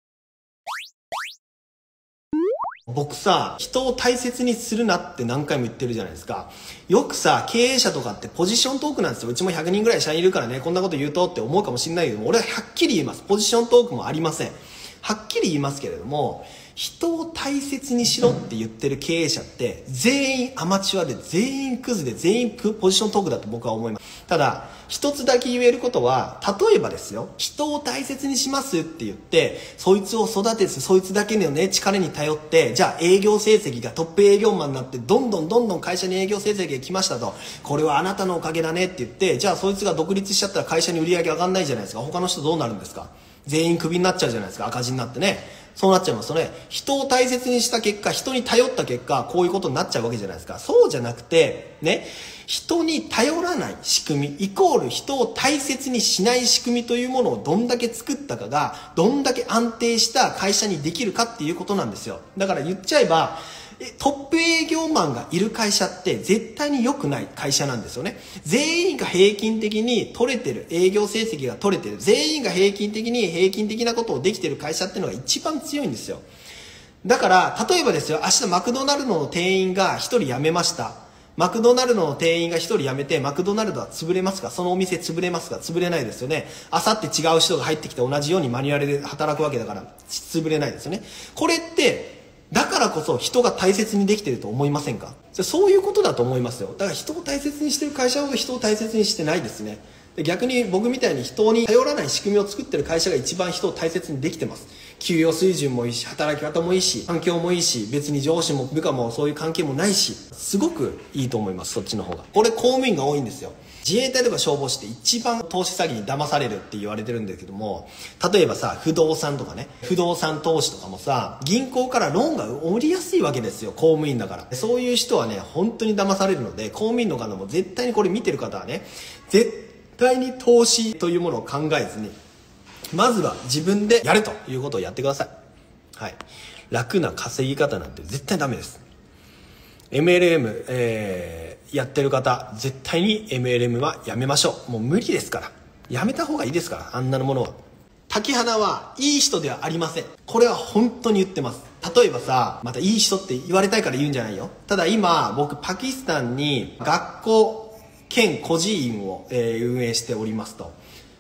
僕さ、人を大切にするなって何回も言ってるじゃないですか。よくさ、経営者とかってポジショントークなんですよ。うちもひゃくにんぐらい社員いるからね、こんなこと言うとって思うかもしれないけども、俺ははっきり言います。ポジショントークもありません。はっきり言いますけれども、人を大切にしろって言ってる経営者って全員アマチュアで全員クズで全員ポジショントークだと僕は思います。ただ一つだけ言えることは、例えばですよ、人を大切にしますって言ってそいつを育ててそいつだけのね力に頼って、じゃあ営業成績がトップ営業マンになってどんどんどんどん会社に営業成績が来ましたと、これはあなたのおかげだねって言って、じゃあそいつが独立しちゃったら会社に売り上げ上がんないじゃないですか。他の人どうなるんですか。全員クビになっちゃうじゃないですか。赤字になってね。そうなっちゃいますよね。人を大切にした結果、人に頼った結果、こういうことになっちゃうわけじゃないですか。そうじゃなくて、ね、人に頼らない仕組み、イコール人を大切にしない仕組みというものをどんだけ作ったかが、どんだけ安定した会社にできるかっていうことなんですよ。だから言っちゃえば、トップ営業マンがいる会社って絶対に良くない会社なんですよね。全員が平均的に取れてる、営業成績が取れてる、全員が平均的に平均的なことをできてる会社っていうのが一番強いんですよ。だから例えばですよ、明日マクドナルドの店員が一人辞めました。マクドナルドの店員が一人辞めて、マクドナルドは潰れますか？そのお店潰れますか？潰れないですよね。あさって違う人が入ってきて同じようにマニュアルで働くわけだから潰れないですよね。これってだからこそ人が大切にできてると思いませんか？そういうことだと思いますよ。だから人を大切にしてる会社ほど人を大切にしてないですね。逆に僕みたいに人に頼らない仕組みを作ってる会社が一番人を大切にできてます。給与水準もいいし、働き方もいいし、環境もいいし、別に上司も部下もそういう関係もないし、すごくいいと思います。そっちの方が。これ公務員が多いんですよ。自衛隊とか消防士って一番投資詐欺に騙されるって言われてるんだけども、例えばさ、不動産とかね、不動産投資とかもさ、銀行からローンが下りやすいわけですよ。公務員だから。そういう人はね、本当に騙されるので、公務員の方も絶対にこれ見てる方はね、絶対に投資というものを考えずに、まずは自分でやるということをやってください。はい。楽な稼ぎ方なんて絶対ダメです。エムエルエム、えー、やってる方、絶対に エムエルエム はやめましょう。もう無理ですから。やめた方がいいですから、あんなのものは。滝花はいい人ではありません。これは本当に言ってます。例えばさ、またいい人って言われたいから言うんじゃないよ。ただ今、僕パキスタンに学校兼孤児院を、えー、運営しておりますと。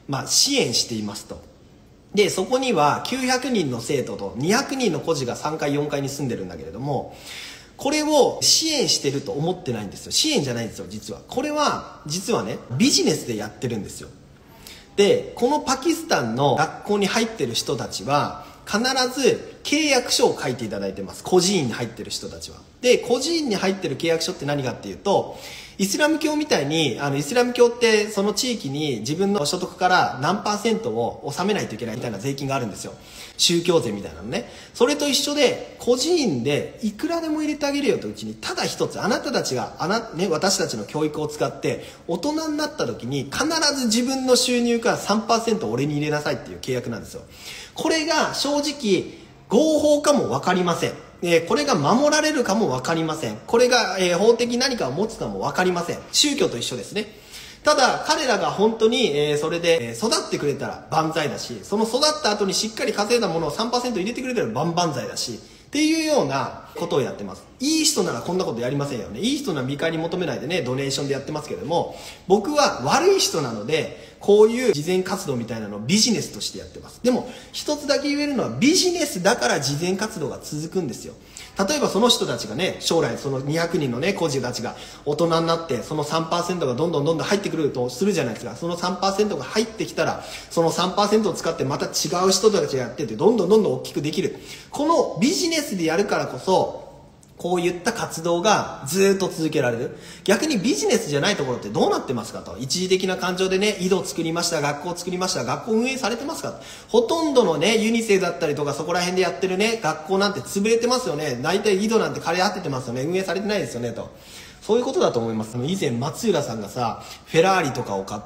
まあ、支援していますと。で、そこにはきゅうひゃくにんの生徒とにひゃくにんの孤児がさんがいよんかいに住んでるんだけれども、これを支援してると思ってないんですよ。支援じゃないんですよ、実は。これは、実はね、ビジネスでやってるんですよ。で、このパキスタンの学校に入ってる人たちは、必ず契約書を書いていただいてます。孤児院に入ってる人たちは。で、孤児院に入ってる契約書って何かっていうと、イスラム教みたいに、あの、イスラム教ってその地域に自分の所得から何パーセントを納めないといけないみたいな税金があるんですよ。宗教税みたいなのね。それと一緒で、孤児院でいくらでも入れてあげるよとうちに、ただ一つ、あなたたちが、あな、ね、私たちの教育を使って、大人になった時に必ず自分の収入から さんパーセント 俺に入れなさいっていう契約なんですよ。これが正直、合法かもわかりません。えー、これが守られるかもわかりません。これが、えー、法的何かを持つかもわかりません。宗教と一緒ですね。ただ、彼らが本当に、えー、それで、えー、育ってくれたら万歳だし、その育った後にしっかり稼いだものを さんパーセント 入れてくれたら万々歳だし、っていうようなことをやってます。いい人ならこんなことやりませんよね。いい人なら見返り求めないでね、ドネーションでやってますけれども、僕は悪い人なので、こういう慈善活動みたいなのをビジネスとしてやってます。でも、一つだけ言えるのは、ビジネスだから慈善活動が続くんですよ。例えばその人たちがね、将来そのにひゃくにんのね、孤児たちが大人になって、その さんパーセント がどんどんどんどん入ってくるとするじゃないですか。その さんパーセント が入ってきたら、その さんパーセント を使ってまた違う人たちがやってて、どんどんどんどん大きくできる。このビジネスでやるからこそ、こういった活動がずーっと続けられる。逆にビジネスじゃないところってどうなってますかと。一時的な感情でね、井戸を作りました、学校を作りました、学校運営されてますかと。ほとんどのね、ユニセフだったりとかそこら辺でやってるね、学校なんて潰れてますよね。大体井戸なんて枯れ果ててますよね。運営されてないですよね、と。そういうことだと思います。以前松浦さんがさ、フェラーリとかを買って、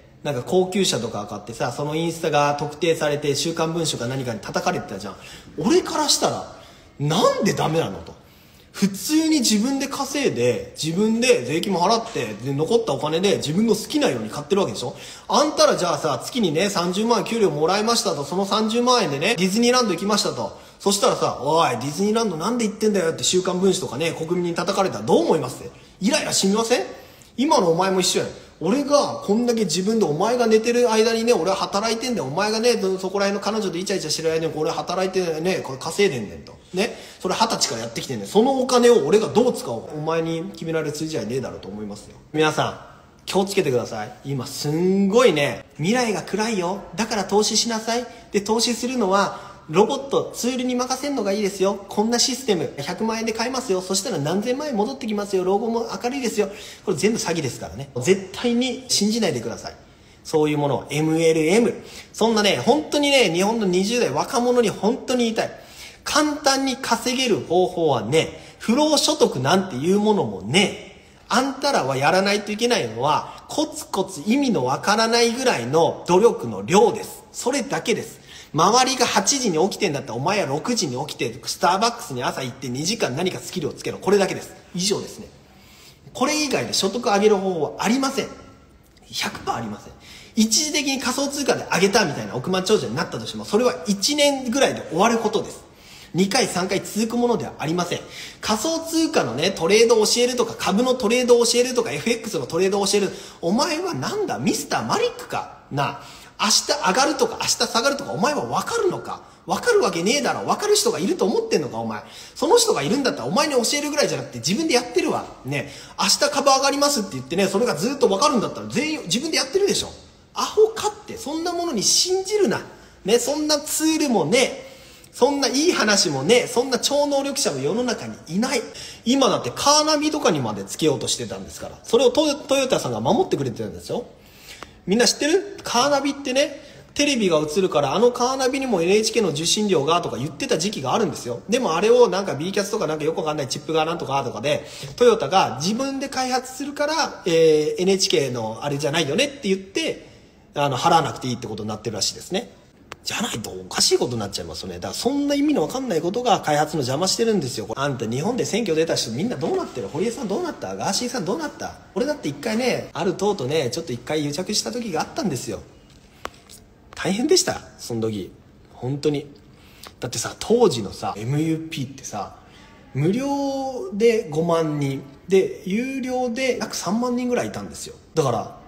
なんか高級車とか買ってさ、そのインスタが特定されて週刊文春か何かに叩かれてたじゃん。俺からしたら、なんでダメなのと。普通に自分で稼いで、自分で税金も払って、で、残ったお金で自分の好きなように買ってるわけでしょ。あんたらじゃあさ、月にね、さんじゅうまん円給料もらいましたと、そのさんじゅうまん円でね、ディズニーランド行きましたと。そしたらさ、おい、ディズニーランドなんで行ってんだよって週刊文春とかね、国民に叩かれたらどう思いますって。イライラしみません？今のお前も一緒やん。俺がこんだけ自分でお前が寝てる間にね、俺は働いてんだよ。お前がね、そこら辺の彼女でイチャイチャしてる間に俺は働いてね、これ稼いでんねんと。ね。それ二十歳からやってきてんねん。そのお金を俺がどう使おう。お前に決められる筋合いねえだろうと思いますよ。皆さん、気をつけてください。今すんごいね、未来が暗いよ。だから投資しなさい。で、投資するのは、ロボット、ツールに任せるのがいいですよ。こんなシステム、ひゃくまん円で買えますよ。そしたら何千万円戻ってきますよ。老後も明るいですよ。これ全部詐欺ですからね。絶対に信じないでください。そういうものを エムエルエム。そんなね、本当にね、日本のにじゅう代若者に本当に言いたい。簡単に稼げる方法はね、不労所得なんていうものもね、あんたらはやらないといけないのは、コツコツ意味のわからないぐらいの努力の量です。それだけです。周りがはちじに起きてんだったらお前はろくじに起きてスターバックスに朝行ってにじかん何かスキルをつけろ。これだけです。以上ですね。これ以外で所得上げる方法はありません。ひゃくパーセント ありません。一時的に仮想通貨で上げたみたいな億万長者になったとしても、それはいちねんぐらいで終わることです。にかいさんかい続くものではありません。仮想通貨のね、トレードを教えるとか、株のトレードを教えるとか、エフエックス のトレードを教える。お前はなんだミスターマリックかな。明日上がるとか明日下がるとかお前は分かるのか。分かるわけねえだろ。分かる人がいると思ってんのかお前。その人がいるんだったらお前に教えるぐらいじゃなくて自分でやってるわ。ね。明日株上がりますって言ってね、それがずっと分かるんだったら全員自分でやってるでしょ。アホかって。そんなものに信じるな。ね。そんなツールもね、そんないい話もね、そんな超能力者も世の中にいない。今だってカーナビとかにまでつけようとしてたんですから。それをトヨ、トヨタさんが守ってくれてるんですよ。みんな知ってる？カーナビってね、テレビが映るからあのカーナビにも エヌエイチケー の受信料がとか言ってた時期があるんですよ。でもあれをなんか B キャスとかなんかよくわかんないチップがなんとかとかで、トヨタが自分で開発するから、えー、エヌエイチケー のあれじゃないよねって言って、あの、払わなくていいってことになってるらしいですね。じゃないとおかしいことになっちゃいますよね。だからそんな意味のわかんないことが開発の邪魔してるんですよ。あんた日本で選挙出た人みんなどうなってる？堀江さんどうなった？ガーシーさんどうなった？俺だって一回ね、ある党とね、ちょっと一回癒着した時があったんですよ。大変でした。その時。本当に。だってさ、当時のさ、エムユーピー ってさ、無料でごまんにんで、有料で約さんまんにんぐらいいたんですよ。だから、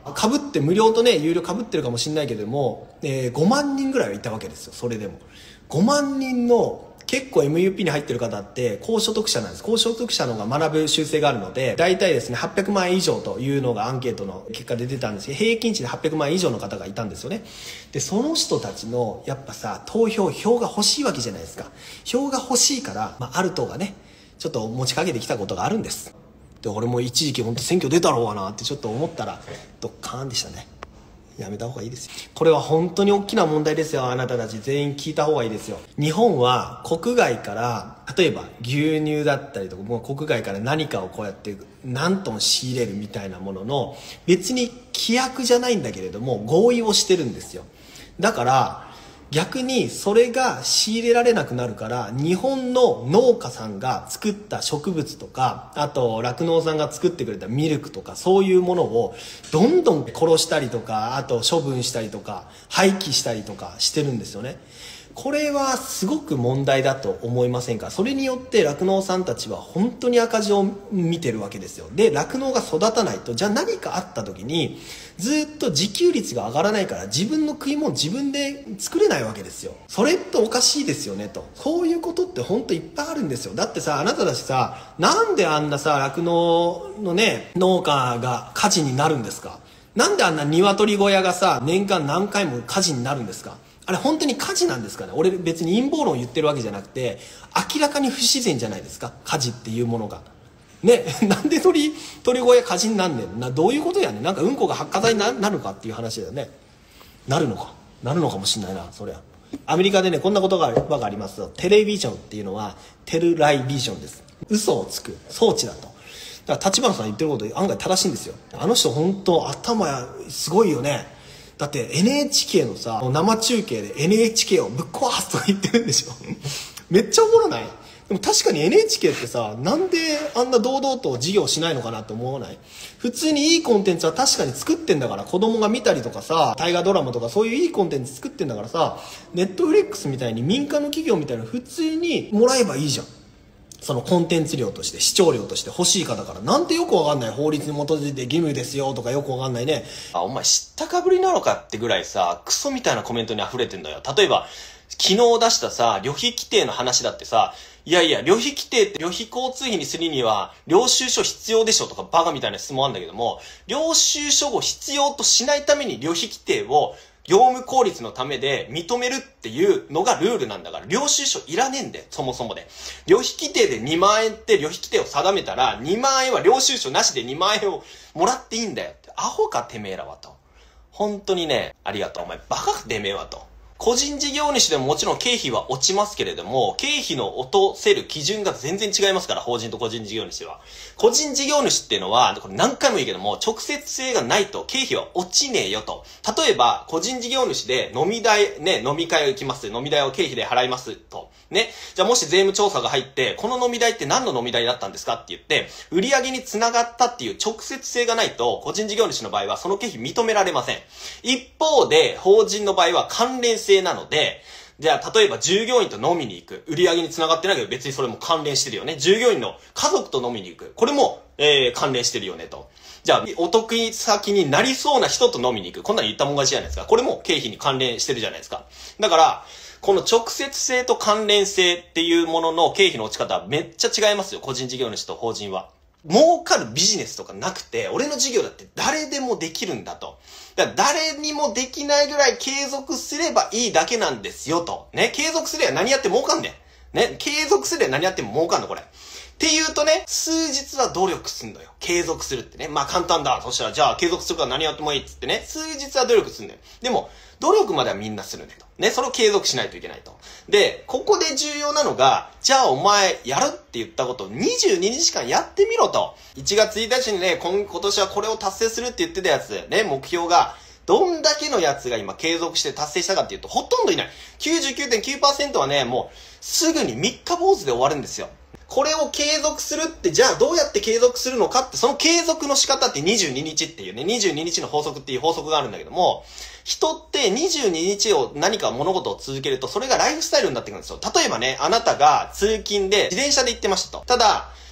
被って無料とね、有料被ってるかもしれないけれども、えー、ごまんにんぐらいはいたわけですよ、それでも。ごまんにんの、結構 エムユーピー に入ってる方って高所得者なんです。高所得者の方が学ぶ習性があるので、大体ですね、はっぴゃくまんえん以上というのがアンケートの結果で出たんですけど、平均値ではっぴゃくまんえん以上の方がいたんですよね。で、その人たちの、やっぱさ、投票、票が欲しいわけじゃないですか。票が欲しいから、まあ、ある党がね、ちょっと持ちかけてきたことがあるんです。で、俺も一時期本当選挙出たろうかなってちょっと思ったら、ドッカーンでしたね。やめた方がいいですよ。これは本当に大きな問題ですよ。あなたたち全員聞いた方がいいですよ。日本は国外から、例えば牛乳だったりとか、もう国外から何かをこうやって何トン仕入れるみたいなものの、別に規約じゃないんだけれども合意をしてるんですよ。だから逆にそれが仕入れられなくなるから、日本の農家さんが作った植物とか、あと酪農さんが作ってくれたミルクとか、そういうものをどんどん殺したりとか、あと処分したりとか廃棄したりとかしてるんですよね。これはすごく問題だと思いませんか？それによって酪農さんたちは本当に赤字を見てるわけですよ。で、酪農が育たないと、じゃあ何かあった時にずっと自給率が上がらないから、自分の食い物自分で作れないわけですよ。それっておかしいですよねと。そういうことって本当いっぱいあるんですよ。だってさ、あなたたちさ、なんであんなさ、酪農のね、農家が火事になるんですか？なんであんな鶏小屋がさ、年間何回も火事になるんですか？あれ本当に火事なんですかね？俺別に陰謀論言ってるわけじゃなくて、明らかに不自然じゃないですか、火事っていうものが。ね、なんで鳥、鳥小屋火事になんねんな、どういうことやねん。なんかうんこが発火剤になるのかっていう話だよね。なるのか。なるのかもしんないな、そりゃ。アメリカでね、こんな言葉がありますと、テレビジョンっていうのは、テルライビジョンです。嘘をつく装置だと。だから立花さん言ってること案外正しいんですよ。あの人本当頭すごいよね。だって エヌエイチケー のさ、生中継で エヌエイチケー をぶっ壊すとか言ってるんでしょ。めっちゃおもろない？でも確かに エヌエイチケー ってさ、なんであんな堂々と事業しないのかなって思わない？普通にいいコンテンツは確かに作ってんだから、子供が見たりとかさ、大河ドラマとかそういういいコンテンツ作ってんだからさ、ネットフリックスみたいに民間の企業みたいな普通にもらえばいいじゃん。そのコンテンツ料として、視聴料として欲しい方から、なんてよくわかんない法律に基づいて義務ですよとかよくわかんないね。 あ、お前知ったかぶりなのかってぐらいさ、クソみたいなコメントに溢れてんだよ。例えば、昨日出したさ、旅費規定の話だってさ、いやいや、旅費規定って旅費交通費にするには、領収書必要でしょとかバカみたいな質問あるんだけども、領収書を必要としないために旅費規定を業務効率のためで認めるっていうのがルールなんだから、領収書いらねえんだよ、そもそもで。旅費規定でにまん円って旅費規定を定めたら、にまん円は領収書なしでにまん円をもらっていいんだよって。アホかてめえらはと。本当にね、ありがとう。お前バカかてめえはと。個人事業主でももちろん経費は落ちますけれども、経費の落とせる基準が全然違いますから、法人と個人事業主は。個人事業主っていうのは、これ何回も言うけども、直接性がないと経費は落ちねえよと。例えば、個人事業主で飲み代、ね、飲み会行きます。飲み代を経費で払いますと。ね。じゃあもし税務調査が入って、この飲み代って何の飲み代だったんですかって言って、売上につながったっていう直接性がないと、個人事業主の場合はその経費認められません。一方で、法人の場合は関連性なので、じゃあ例えば従業員と飲みに行く。売上につながってないけど別にそれも関連してるよね。従業員の家族と飲みに行く。これも、えー、関連してるよねと。じゃあお得意先になりそうな人と飲みに行く。こんなの言ったもん勝ちじゃないですか。これも経費に関連してるじゃないですか。だから、この直接性と関連性っていうものの経費の落ち方はめっちゃ違いますよ。個人事業主と法人は。儲かるビジネスとかなくて、俺の事業だって誰でもできるんだと。だから誰にもできないぐらい継続すればいいだけなんですよと。ね、継続すれば何やっても儲かんねん。ね、継続すれば何やっても儲かんのこれ。っていうとね、数日は努力すんのよ。継続するってね。まあ簡単だ。そしたらじゃあ継続するから何やってもいいっつってね。数日は努力すんのよ。でも、努力まではみんなするんだよと。ね、それを継続しないといけないと。で、ここで重要なのが、じゃあお前やるって言ったことをにじゅうににちかんやってみろと。いちがつついたちにね、今、今年はこれを達成するって言ってたやつ、ね、目標が、どんだけのやつが今継続して達成したかっていうと、ほとんどいない。きゅうじゅうきゅうてんきゅうパーセント はね、もう、すぐにみっか坊主で終わるんですよ。これを継続するって、じゃあどうやって継続するのかって、その継続の仕方ってにじゅうににちっていうね、にじゅうににちの法則っていう法則があるんだけども、人ってにじゅうににちを何か物事を続けると、それがライフスタイルになってくるんですよ。例えばね、あなたが通勤で自転車で行ってましたと。ただ、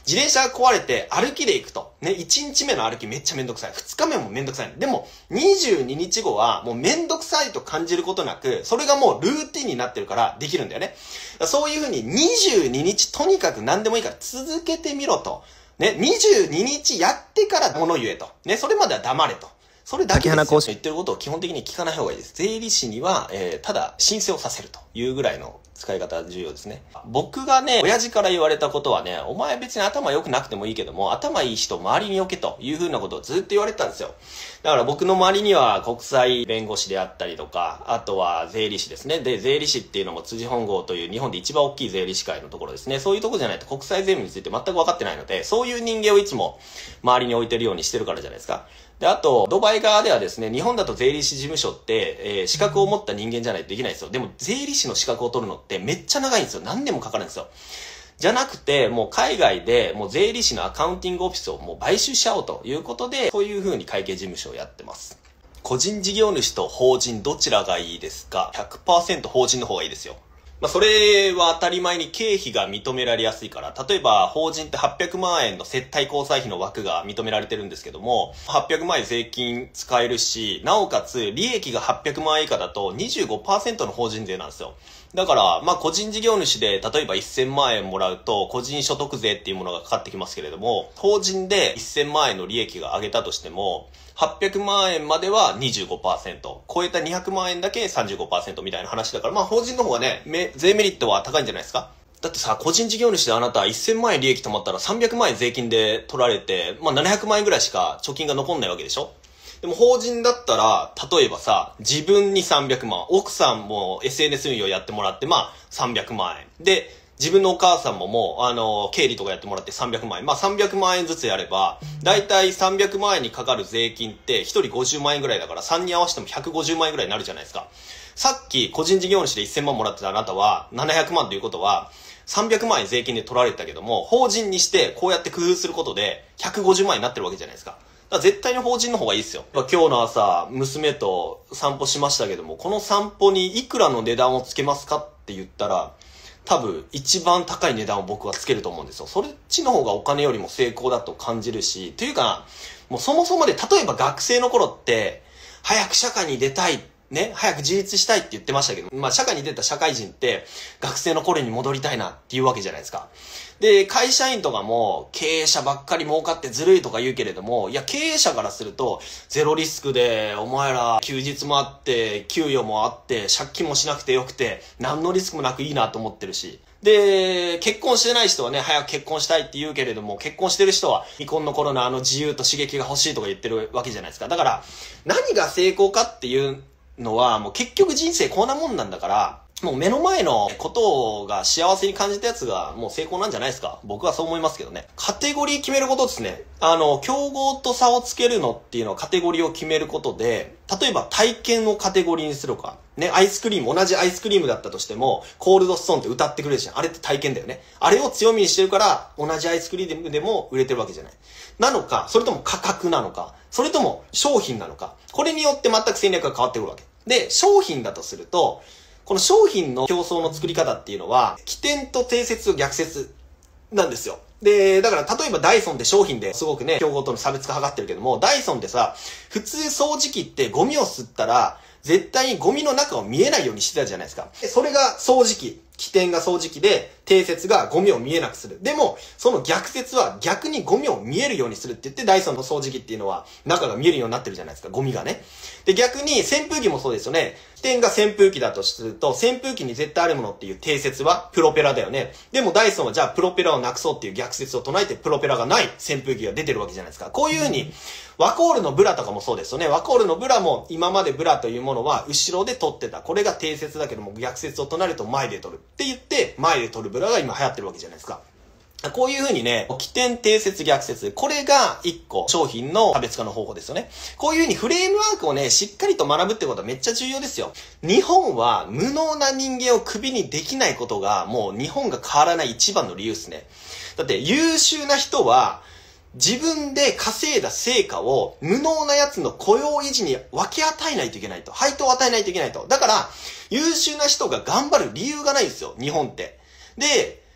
自転車が壊れて歩きで行くと。ね、いちにちめの歩きめっちゃめんどくさい。ふつかめもめんどくさい。でも、にじゅうににちごはもうめんどくさいと感じることなく、それがもうルーティンになってるからできるんだよね。そういうふうににじゅうににちとにかく何でもいいから続けてみろと。ね、にじゅうににちやってから物言えと。ね、それまでは黙れと。それだけですよ。言ってることを基本的に聞かない方がいいです。税理士には、えー、ただ申請をさせるというぐらいの使い方重要ですね。僕がね、親父から言われたことはね、お前別に頭良くなくてもいいけども、頭いい人周りに置けというふうなことをずっと言われてたんですよ。だから僕の周りには国際弁護士であったりとか、あとは税理士ですね。で、税理士っていうのも辻本郷という日本で一番大きい税理士会のところですね。そういうところじゃないと国際税務について全く分かってないので、そういう人間をいつも周りに置いてるようにしてるからじゃないですか。で、あと、ドバイ側ではですね、日本だと税理士事務所って、えー、資格を持った人間じゃないとできないんですよ。でも、税理士の資格を取るのってめっちゃ長いんですよ。何年もかかるんですよ。じゃなくて、もう海外で、もう税理士のアカウンティングオフィスをもう買収しちゃおうということで、そういう風に会計事務所をやってます。個人事業主と法人どちらがいいですか？ ひゃくパーセント 法人の方がいいですよ。まあ、それは当たり前に経費が認められやすいから、例えば法人ってはっぴゃくまんえんの接待交際費の枠が認められてるんですけども、はっぴゃくまんえん税金使えるし、なおかつ利益がはっぴゃくまんえん以下だと にじゅうごパーセント の法人税なんですよ。だから、まあ、個人事業主で、例えばせんまんえんもらうと、個人所得税っていうものがかかってきますけれども、法人でせんまんえんの利益が上げたとしても、はっぴゃくまんえんまでは にじゅうごパーセント、超えたにひゃくまんえんだけ さんじゅうごパーセント みたいな話だから、まあ、法人の方がね、税メリットは高いんじゃないですか？だってさ、個人事業主であなたせんまんえん利益貯まったらさんびゃくまんえん税金で取られて、まあ、ななひゃくまんえんぐらいしか貯金が残んないわけでしょ？でも法人だったら、例えばさ、自分にさんびゃくまん、奥さんも エスエヌエス 運用やってもらって、まあさんびゃくまんえん。で、自分のお母さんももう、あの、経理とかやってもらってさんびゃくまんえん。まあさんびゃくまんえんずつやれば、だいたいさんびゃくまんえんにかかる税金ってひとりごじゅうまんえんぐらいだから、さんにん合わせてもひゃくごじゅうまんえんぐらいになるじゃないですか。さっき個人事業主でせんまんもらってたあなたはななひゃくまんということは、さんびゃくまんえん税金で取られてたけども、法人にしてこうやって工夫することでひゃくごじゅうまんえんになってるわけじゃないですか。だから絶対に法人の方がいいですよ。今日の朝、娘と散歩しましたけども、この散歩にいくらの値段をつけますかって言ったら、多分一番高い値段を僕はつけると思うんですよ。そっちの方がお金よりも成功だと感じるし、というか、もうそもそもで、例えば学生の頃って、早く社会に出たい。ね、早く自立したいって言ってましたけど、まあ社会に出た社会人って学生の頃に戻りたいなっていうわけじゃないですか。で、会社員とかも経営者ばっかり儲かってずるいとか言うけれども、いや経営者からするとゼロリスクでお前ら休日もあって給与もあって借金もしなくてよくて何のリスクもなくいいなと思ってるし。で、結婚してない人はね、早く結婚したいって言うけれども、結婚してる人は未婚の頃のあの自由と刺激が欲しいとか言ってるわけじゃないですか。だから何が成功かっていうのはもう結局人生こんなもんなんだから、もう目の前のことが幸せに感じたやつがもう成功なんじゃないですか。僕はそう思いますけどね。カテゴリー決めることですね。あの、競合と差をつけるのっていうのはカテゴリーを決めることで、例えば体験をカテゴリーにするか。ね、アイスクリーム、同じアイスクリームだったとしても、コールドストーンって歌ってくれるじゃん。あれって体験だよね。あれを強みにしてるから、同じアイスクリームでも売れてるわけじゃない。なのか、それとも価格なのか、それとも商品なのか。これによって全く戦略が変わってくるわけ。で、商品だとすると、この商品の競争の作り方っていうのは、起点と定説と逆説なんですよ。で、だから例えばダイソンって商品ですごくね、競合との差別化図ってるけども、ダイソンってさ、普通掃除機ってゴミを吸ったら、絶対にゴミの中を見えないようにしてたじゃないですか。それが掃除機。起点が掃除機で、定説がゴミを見えなくする。でも、その逆説は逆にゴミを見えるようにするって言って、ダイソンの掃除機っていうのは中が見えるようになってるじゃないですか、ゴミがね。で、逆に扇風機もそうですよね。起点が扇風機だとすると、扇風機に絶対あるものっていう定説はプロペラだよね。でもダイソンはじゃあプロペラをなくそうっていう逆説を唱えて、プロペラがない扇風機が出てるわけじゃないですか。こういう風に、ワコールのブラとかもそうですよね。ワコールのブラも今までブラというものは後ろで取ってた。これが定説だけども逆説を唱えると前で取るって言って、前で取るブラが今流行ってるわけじゃないですか。こういう風にね、起点、定説、逆説。これが一個商品の差別化の方法ですよね。こういう風にフレームワークをね、しっかりと学ぶってことはめっちゃ重要ですよ。日本は無能な人間をクビにできないことがもう日本が変わらない一番の理由ですね。だって優秀な人は自分で稼いだ成果を無能な奴の雇用維持に分け与えないといけないと。配当を与えないといけないと。だから優秀な人が頑張る理由がないんですよ、日本って。で、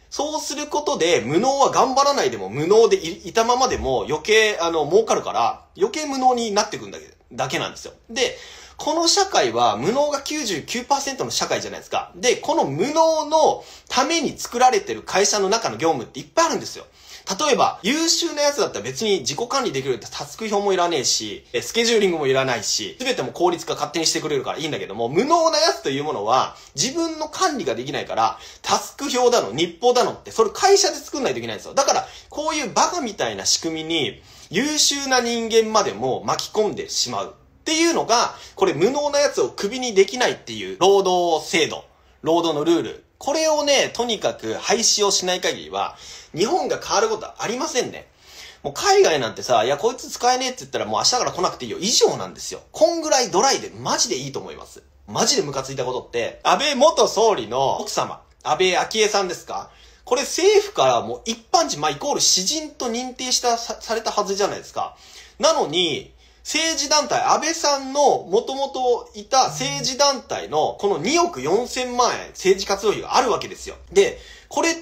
そうすることで、無能は頑張らないでも無能で い, いたままでも余計、あの、儲かるから、余計無能になってくんだけ、だけなんですよ。で、この社会は無能が きゅうじゅうきゅうパーセント の社会じゃないですか。で、この無能のために作られてる会社の中の業務っていっぱいあるんですよ。例えば、優秀なやつだったら別に自己管理できるってタスク表もいらねえし、スケジューリングもいらないし、すべても効率化勝手にしてくれるからいいんだけども、無能なやつというものは自分の管理ができないから、タスク表だの、日報だのって、それ会社で作んないといけないんですよ。だから、こういうバカみたいな仕組みに、優秀な人間までも巻き込んでしまう。っていうのが、これ無能なやつをクビにできないっていう労働制度、労働のルール。これをね、とにかく廃止をしない限りは、日本が変わることはありませんね。もう海外なんてさ、いやこいつ使えねえって言ったらもう明日から来なくていいよ以上なんですよ。こんぐらいドライでマジでいいと思います。マジでムカついたことって、安倍元総理の奥様、安倍昭恵さんですか？これ政府からもう一般人、まあ、イコール私人と認定したさ、されたはずじゃないですか。なのに、政治団体、安倍さんの元々いた政治団体のこのにおくよんせんまんえん政治活動費があるわけですよ。で、これって、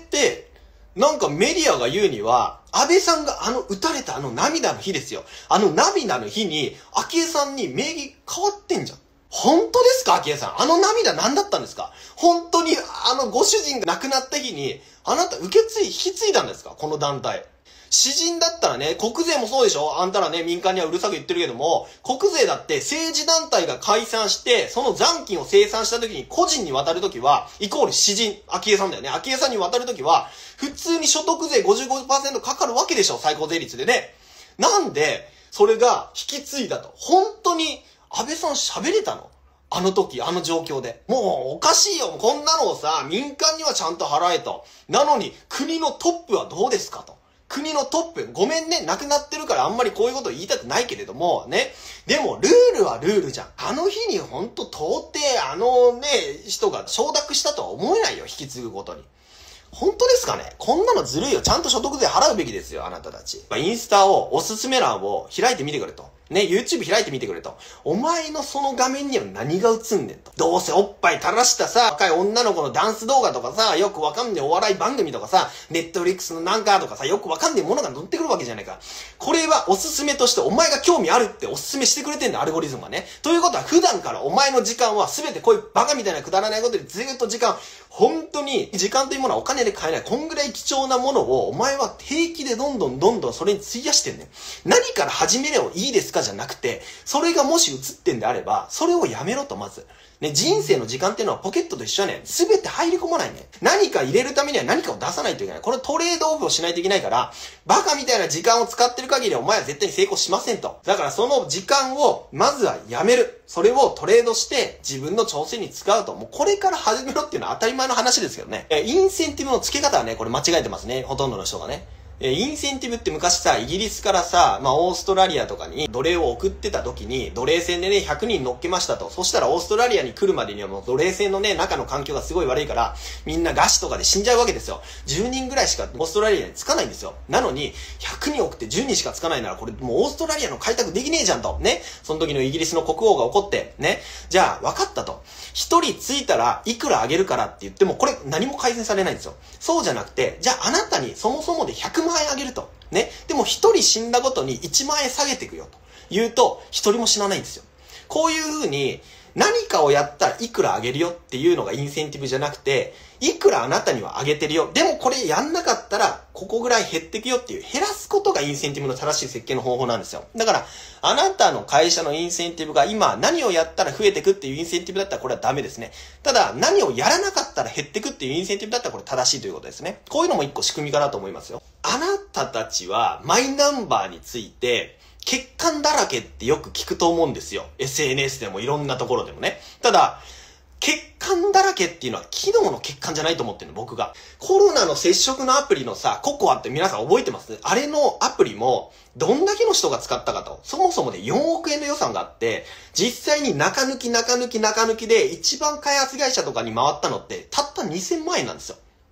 なんかメディアが言うには、安倍さんがあの撃たれたあの涙の日ですよ。あの涙の日に、昭恵さんに名義変わってんじゃん。本当ですか、昭恵さん。あの涙何だったんですか？本当にあのご主人が亡くなった日に、あなた受け継い、引き継いだんですか？この団体。私人だったらね、国税もそうでしょ？あんたらね、民間にはうるさく言ってるけども、国税だって政治団体が解散して、その残金を清算した時に個人に渡る時は、イコール私人、昭恵さんだよね。昭恵さんに渡る時は、普通に所得税 ごじゅうごパーセント かかるわけでしょ？最高税率でね。なんで、それが引き継いだと。本当に、安倍さん喋れたの？あの時、あの状況で。もうおかしいよ。こんなのをさ、民間にはちゃんと払えと。なのに、国のトップはどうですかと。国のトップ、ごめんね、亡くなってるからあんまりこういうこと言いたくないけれども、ね。でも、ルールはルールじゃん。あの日にほんと到底、あのね、人が承諾したとは思えないよ、引き継ぐことに。本当ですかね？こんなのずるいよ。ちゃんと所得税払うべきですよ、あなたたち。インスタを、おすすめ欄を開いてみてくれと。ね、YouTube 開いてみてくれと。お前のその画面には何が映んねんと。どうせおっぱい垂らしたさ、若い女の子のダンス動画とかさ、よくわかんねえお笑い番組とかさ、Netflix のなんかとかさ、よくわかんねえものが載ってくるわけじゃないか。これはおすすめとしてお前が興味あるっておすすめしてくれてんだ、アルゴリズムがね。ということは普段からお前の時間は全てこういうバカみたいなくだらないことでずーっと時間、本当に時間というものはお金で買えない。こんぐらい貴重なものをお前は平気でどんどんどんどんそれに費やしてんねん。何から始めればいいですかじゃなくて、それがもし映ってんであれば、それをやめろとまず。ね、人生の時間っていうのはポケットと一緒やねん。すべて入り込まないね。何か入れるためには何かを出さないといけない。これトレードオフをしないといけないから、バカみたいな時間を使ってる限りお前は絶対に成功しませんと。だからその時間をまずはやめる。それをトレードして自分の挑戦に使うと。もうこれから始めろっていうのは当たり前の話ですけどね。え、インセンティブの付け方はね、これ間違えてますね。ほとんどの人がね。え、インセンティブって昔さ、イギリスからさ、まあ、オーストラリアとかに奴隷を送ってた時に、奴隷船でね、ひゃくにん乗っけましたと。そしたらオーストラリアに来るまでにはもう奴隷船のね、中の環境がすごい悪いから、みんな餓死とかで死んじゃうわけですよ。じゅうにんぐらいしかオーストラリアに着かないんですよ。なのに、ひゃくにん送ってじゅうにんしか着かないなら、これもうオーストラリアの開拓できねえじゃんと。ね。その時のイギリスの国王が怒って、ね。じゃあ、分かったと。一人着いたらいくらあげるからって言っても、これ何も改善されないんですよ。そうじゃなくて、じゃああなたにそもそもでひゃくまんえんあげると。ね。でも一人死んだごとにいちまんえん下げていくよと言うと、一人も死なないんですよ。こういう風に何かをやったらいくらあげるよっていうのがインセンティブじゃなくて、いくらあなたにはあげてるよ。でもこれやんなかったらここぐらい減っていくよっていう、減らすことがインセンティブの正しい設計の方法なんですよ。だからあなたの会社のインセンティブが今何をやったら増えていくっていうインセンティブだったらこれはダメですね。ただ何をやらなかったら減っていくっていうインセンティブだったらこれ正しいということですね。こういうのも一個仕組みかなと思いますよ。あなたたちはマイナンバーについて欠陥だらけってよく聞くと思うんですよ。エスエヌエス でもいろんなところでもね。ただ、欠陥だらけっていうのは機能の欠陥じゃないと思ってるの、僕が。コロナの接触のアプリのさ、ココアって皆さん覚えてます？あれのアプリも、どんだけの人が使ったかと。そもそもでよんおくえんの予算があって、実際に中抜き中抜き中抜きで一番開発会社とかに回ったのって、たったにせんまんえんなんですよ。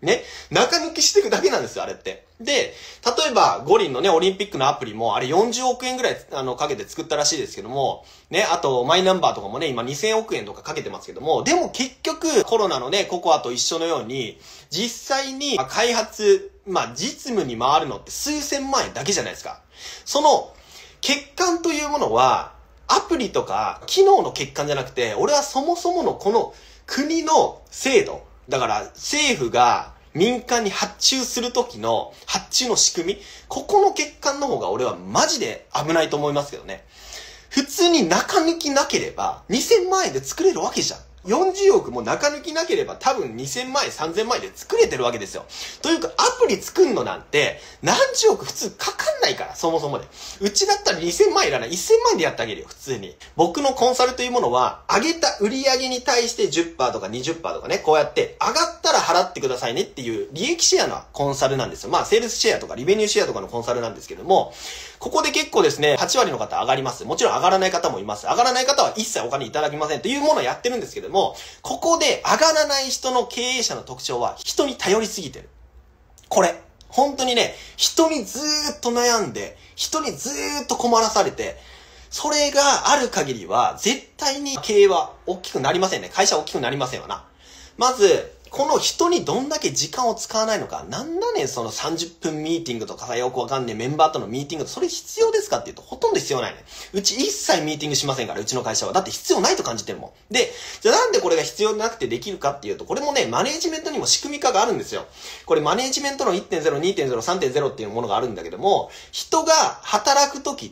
ね。中抜きしていくだけなんですよ、あれって。で、例えば、五輪のね、オリンピックのアプリも、あれよんじゅうおくえんぐらい、あの、かけて作ったらしいですけども、ね、あと、マイナンバーとかもね、今にせんおくえんとかかけてますけども、でも結局、コロナのね、ココアと一緒のように、実際に開発、まあ、実務に回るのって数千万円だけじゃないですか。その、欠陥というものは、アプリとか、機能の欠陥じゃなくて、俺はそもそものこの国の制度、だから政府が民間に発注する時の発注の仕組み、ここの欠陥の方が俺はマジで危ないと思いますけどね。普通に中抜きなければにせんまんえんで作れるわけじゃん。よんじゅうおくも中抜きなければ多分にせんまんえん、さんぜんまんえんで作れてるわけですよ。というかアプリ作んのなんて何十億普通かかんないから、そもそもで。うちだったらにせんまんえんいらない。せんまんえんでやってあげるよ、普通に。僕のコンサルというものは、上げた売り上げに対して じゅっパーセント とか にじゅっパーセント とかね、こうやって上がったら払ってくださいねっていう利益シェアのコンサルなんですよ。まあ、セールスシェアとかリベニューシェアとかのコンサルなんですけども、ここで結構ですね、はちわりの方上がります。もちろん上がらない方もいます。上がらない方は一切お金いただきませんというものをやってるんですけども、ここで上がらない人の経営者の特徴は人に頼りすぎてる。これ。本当にね、人にずーっと悩んで、人にずーっと困らされて、それがある限りは、絶対に経営は大きくなりませんね。会社は大きくなりませんわな。まず、この人にどんだけ時間を使わないのか。なんだねん、そのさんじゅっぷんミーティングとかさ、よくわかんねえメンバーとのミーティングと、それ必要ですかって言うと、ほとんど必要ないね。うち一切ミーティングしませんから、うちの会社は。だって必要ないと感じてるもん。で、じゃあなんでこれが必要なくてできるかっていうと、これもね、マネージメントにも仕組み化があるんですよ。これマネージメントの いってんゼロ、にてんゼロ、さんてんゼロ っていうものがあるんだけども、人が働くときって、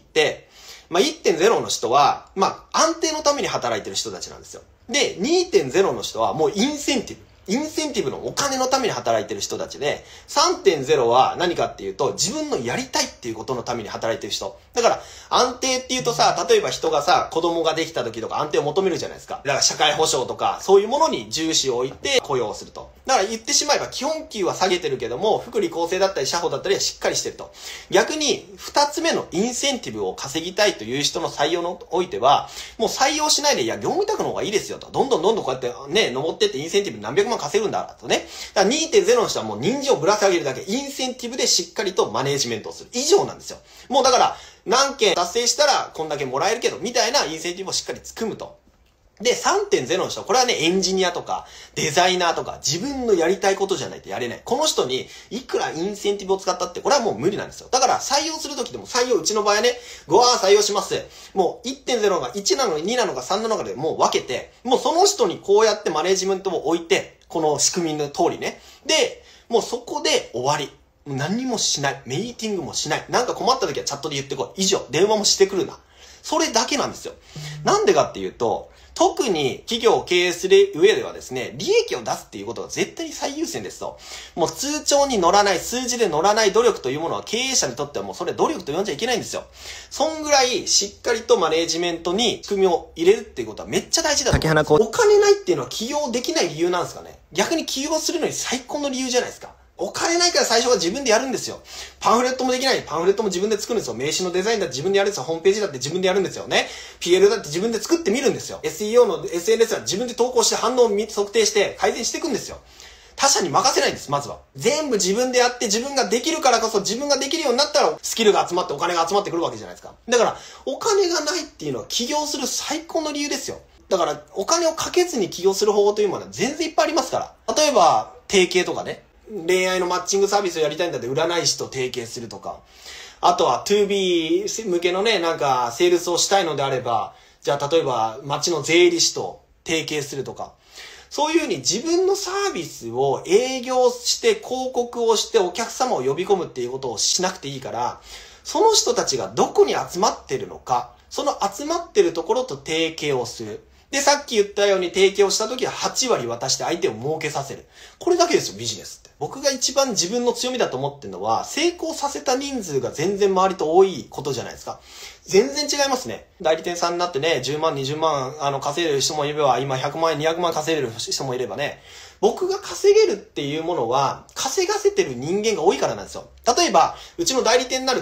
まあ、いってんゼロ の人は、まあ、安定のために働いてる人たちなんですよ。で、にてんゼロ の人はもうインセンティブ。インセンティブのお金のために働いてる人たちで、さんてんゼロ は何かっていうと、自分のやりたいっていうことのために働いてる人。だから、安定っていうとさ、例えば人がさ、子供ができた時とか安定を求めるじゃないですか。だから社会保障とか、そういうものに重視を置いて雇用をすると。だから言ってしまえば基本給は下げてるけども、福利厚生だったり社保だったりはしっかりしてると。逆に、二つ目のインセンティブを稼ぎたいという人の採用においては、もう採用しないで、いや、業務委託の方がいいですよと。どんどんどんどんこうやってね、登ってってインセンティブ何百万稼ぐんだとね。だから にてんゼロ の人はもう人参をぶら下げるだけ、インセンティブでしっかりとマネージメントをする。以上なんですよ。もうだから、何件達成したらこんだけもらえるけど、みたいなインセンティブをしっかり組むと。で、さんてんゼロ の人は、これはね、エンジニアとか、デザイナーとか、自分のやりたいことじゃないとやれない。この人に、いくらインセンティブを使ったって、これはもう無理なんですよ。だから、採用するときでも、採用、うちの場合はね、ごわー採用します。もう いってんゼロ がいちなのかになのかさんなのかでもう分けて、もうその人にこうやってマネージメントを置いて、この仕組みの通りね。で、もうそこで終わり。もう何もしない。ミーティングもしない。なんか困った時はチャットで言ってこい。以上。電話もしてくるな。それだけなんですよ。なんでかっていうと、特に企業を経営する上ではですね、利益を出すっていうことが絶対に最優先ですと。もう通帳に乗らない、数字で乗らない努力というものは経営者にとってはもうそれ努力と呼んじゃいけないんですよ。そんぐらいしっかりとマネージメントに仕組みを入れるっていうことはめっちゃ大事だと思う。お金ないっていうのは起業できない理由なんですかね。逆に起業するのに最高の理由じゃないですか。お金ないから最初は自分でやるんですよ。パンフレットもできない。パンフレットも自分で作るんですよ。名刺のデザインだって自分でやるんですよ。ホームページだって自分でやるんですよね。ピーエル だって自分で作ってみるんですよ。エスイーオー の エスエヌエス は自分で投稿して反応を測定して改善していくんですよ。他者に任せないんです、まずは。全部自分でやって自分ができるからこそ自分ができるようになったらスキルが集まってお金が集まってくるわけじゃないですか。だからお金がないっていうのは起業する最高の理由ですよ。だからお金をかけずに起業する方法というものは全然いっぱいありますから。例えば提携とかね。恋愛のマッチングサービスをやりたいんだって占い師と提携するとか。あとは ツービー 向けのね、なんかセールスをしたいのであれば、じゃあ例えば町の税理士と提携するとか。そういうふうに自分のサービスを営業して広告をしてお客様を呼び込むっていうことをしなくていいから、その人たちがどこに集まってるのか、その集まってるところと提携をする。で、さっき言ったように提携をしたときははちわり渡して相手を儲けさせる。これだけですよ、ビジネスって。僕が一番自分の強みだと思ってるのは、成功させた人数が全然周りと多いことじゃないですか。全然違いますね。代理店さんになってね、じゅうまん、にじゅうまん、あの、稼いでる人もいれば、今ひゃくまん円、にひゃくまん稼いでる人もいればね、僕が稼げるっていうものは、稼がせてる人間が多いからなんですよ。例えば、うちの代理店になると、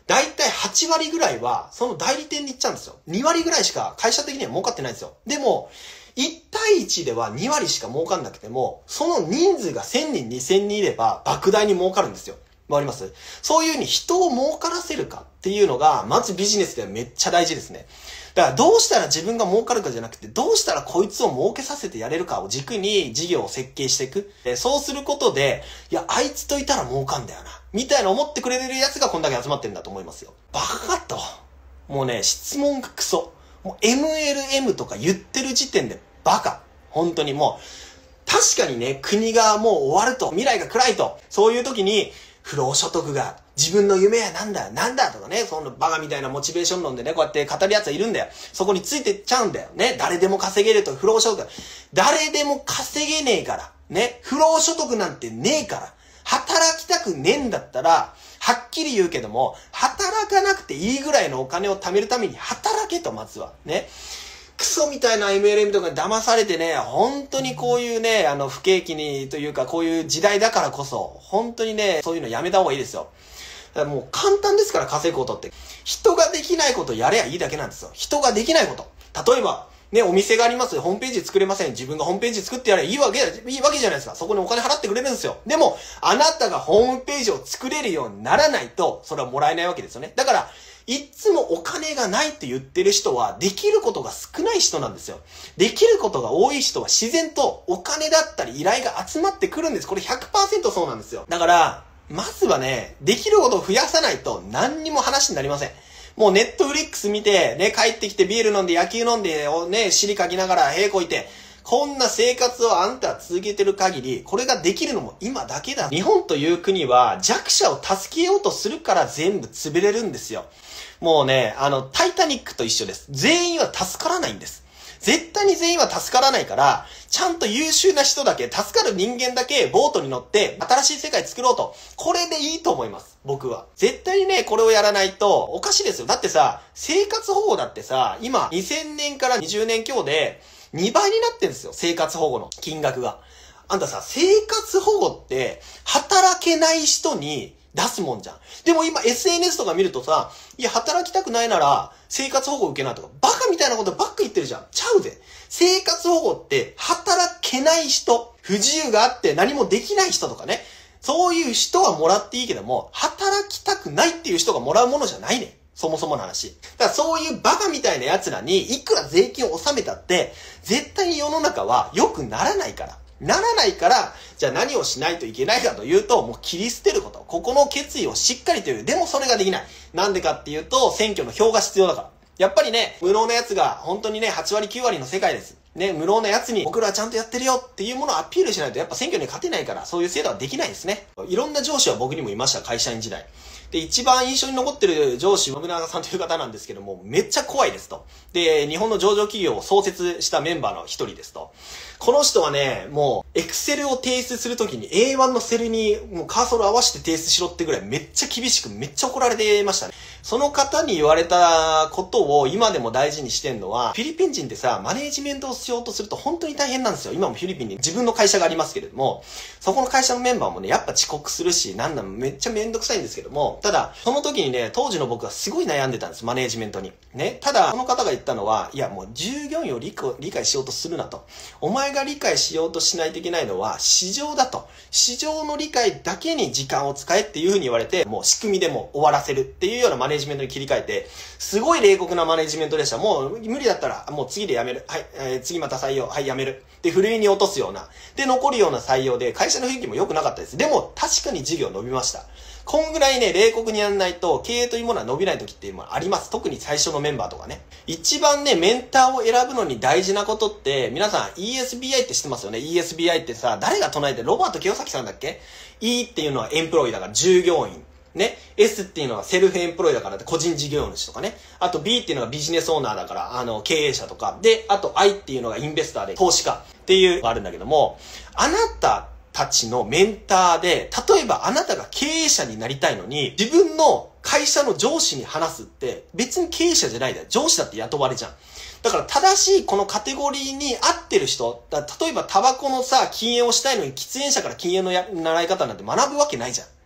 だいたいはちわりぐらいは、その代理店に行っちゃうんですよ。にわりぐらいしか会社的には儲かってないんですよ。でも、いち対いちではにわりしか儲かんなくても、その人数がせんにん、にせんにんいれば、莫大に儲かるんですよ。わかります？そういう風に人を儲からせるかっていうのが、まずビジネスではめっちゃ大事ですね。だからどうしたら自分が儲かるかじゃなくて、どうしたらこいつを儲けさせてやれるかを軸に事業を設計していく。そうすることで、いや、あいつといたら儲かんだよな。みたいな思ってくれるやつがこんだけ集まってるんだと思いますよ。バカかと。もうね、質問がクソ。もう エムエルエム とか言ってる時点でバカ。本当にもう、確かにね、国がもう終わると、未来が暗いと、そういう時に、不労所得が、自分の夢はなんだ、なんだとかね、そのバカみたいなモチベーション論でね、こうやって語る奴はいるんだよ。そこについてっちゃうんだよ。ね、誰でも稼げると不労所得。誰でも稼げねえから。ね、不労所得なんてねえから。働きたくねえんだったら、はっきり言うけども、働かなくていいぐらいのお金を貯めるために働けと、まずは。ね。クソみたいな エムエルエム とかに騙されてね、本当にこういうね、あの、不景気にというか、こういう時代だからこそ、本当にね、そういうのやめた方がいいですよ。だからもう簡単ですから、稼ぐことって。人ができないことやればいいだけなんですよ。人ができないこと。例えば、ね、お店があります。ホームページ作れません。自分がホームページ作ってやればいいわけ、いいわけじゃないですか。そこにお金払ってくれるんですよ。でも、あなたがホームページを作れるようにならないと、それはもらえないわけですよね。だから、いつもお金がないって言ってる人は、できることが少ない人なんですよ。できることが多い人は自然とお金だったり依頼が集まってくるんです。これ ひゃくパーセント そうなんですよ。だから、まずはね、できることを増やさないと何にも話になりません。もうネットフリックス見て、ね、帰ってきてビール飲んで野球飲んで、ね、尻かきながら屁こいて、こんな生活をあんたは続けてる限り、これができるのも今だけだ。日本という国は弱者を助けようとするから全部潰れるんですよ。もうね、あの、タイタニックと一緒です。全員は助からないんです。絶対に全員は助からないから、ちゃんと優秀な人だけ、助かる人間だけボートに乗って新しい世界作ろうと。これでいいと思います。僕は。絶対にね、これをやらないとおかしいですよ。だってさ、生活保護だってさ、今にせんねんからにじゅうねん強でにばいになってるんですよ。生活保護の金額が。あんたさ、生活保護って働けない人に出すもんじゃん。でも今 エスエヌエス とか見るとさ、いや働きたくないなら生活保護受けなとか、バカみたいなことばっか言ってるじゃん。ちゃうぜ。生活保護って働けない人、不自由があって何もできない人とかね、そういう人はもらっていいけども、働きたくないっていう人がもらうものじゃないね。そもそもの話。だからそういうバカみたいな奴らにいくら税金を納めたって、絶対に世の中は良くならないから。ならないから、じゃあ何をしないといけないかというと、もう切り捨てること。ここの決意をしっかりという。でもそれができない。なんでかっていうと、選挙の票が必要だから。やっぱりね、無能な奴が本当にね、はちわりきゅうわりの世界です。ね、無能な奴に僕らはちゃんとやってるよっていうものをアピールしないとやっぱ選挙に勝てないから、そういう制度はできないですね。いろんな上司は僕にもいました、会社員時代。で、一番印象に残ってる上司、信長さんという方なんですけども、めっちゃ怖いですと。で、日本の上場企業を創設したメンバーの一人ですと。この人はね、もう、エクセルを提出するときに エーワン のセルにもうカーソル合わせて提出しろってぐらいめっちゃ厳しく、めっちゃ怒られてましたね。その方に言われたことを今でも大事にしてんのは、フィリピン人ってさ、マネージメントをしようとすると本当に大変なんですよ。今もフィリピンに自分の会社がありますけれども、そこの会社のメンバーもね、やっぱ遅刻するし、なんだめっちゃめんどくさいんですけども、ただ、その時にね、当時の僕はすごい悩んでたんです、マネージメントに。ね。ただ、その方が言ったのは、いやもう従業員を理解、理解しようとするなと。お前が理解しようとしないといけないのは市場だと。市場の理解だけに時間を使えっていう風に言われて、もう仕組みでも終わらせるっていうようなマネージメントに切り替えて、すごい冷酷なマネージメントでした。もう無理だったら、もう次でやめる。はい、えー、次また採用。はい、やめる。で、ふるいに落とすような。で、残るような採用で、会社の雰囲気も良くなかったです。でも、確かに事業伸びました。こんぐらいね、冷酷にやんないと、経営というものは伸びない時っていうのはあります。特に最初のメンバーとかね。一番ね、メンターを選ぶのに大事なことって、皆さん イーエスビーアイ って知ってますよね。イーエスビーアイ ってさ、誰が唱えて、ロバート清崎さんだっけ？ E っていうのはエンプロイだから従業員。ね。S っていうのはセルフエンプロイだから個人事業主とかね。あと B っていうのがビジネスオーナーだから、あの、経営者とか。で、あと I っていうのがインベスターで投資家っていうのがあるんだけども、あなたたちのメンターで、例えばあなたが経営者になりたいのに、自分の会社の上司に話すって、別に経営者じゃないだよ。上司だって雇われじゃん。だから正しいこのカテゴリーに合ってる人、だ例えばタバコのさ、禁煙をしたいのに喫煙者から禁煙のや習い方なんて学ぶわけないじゃん。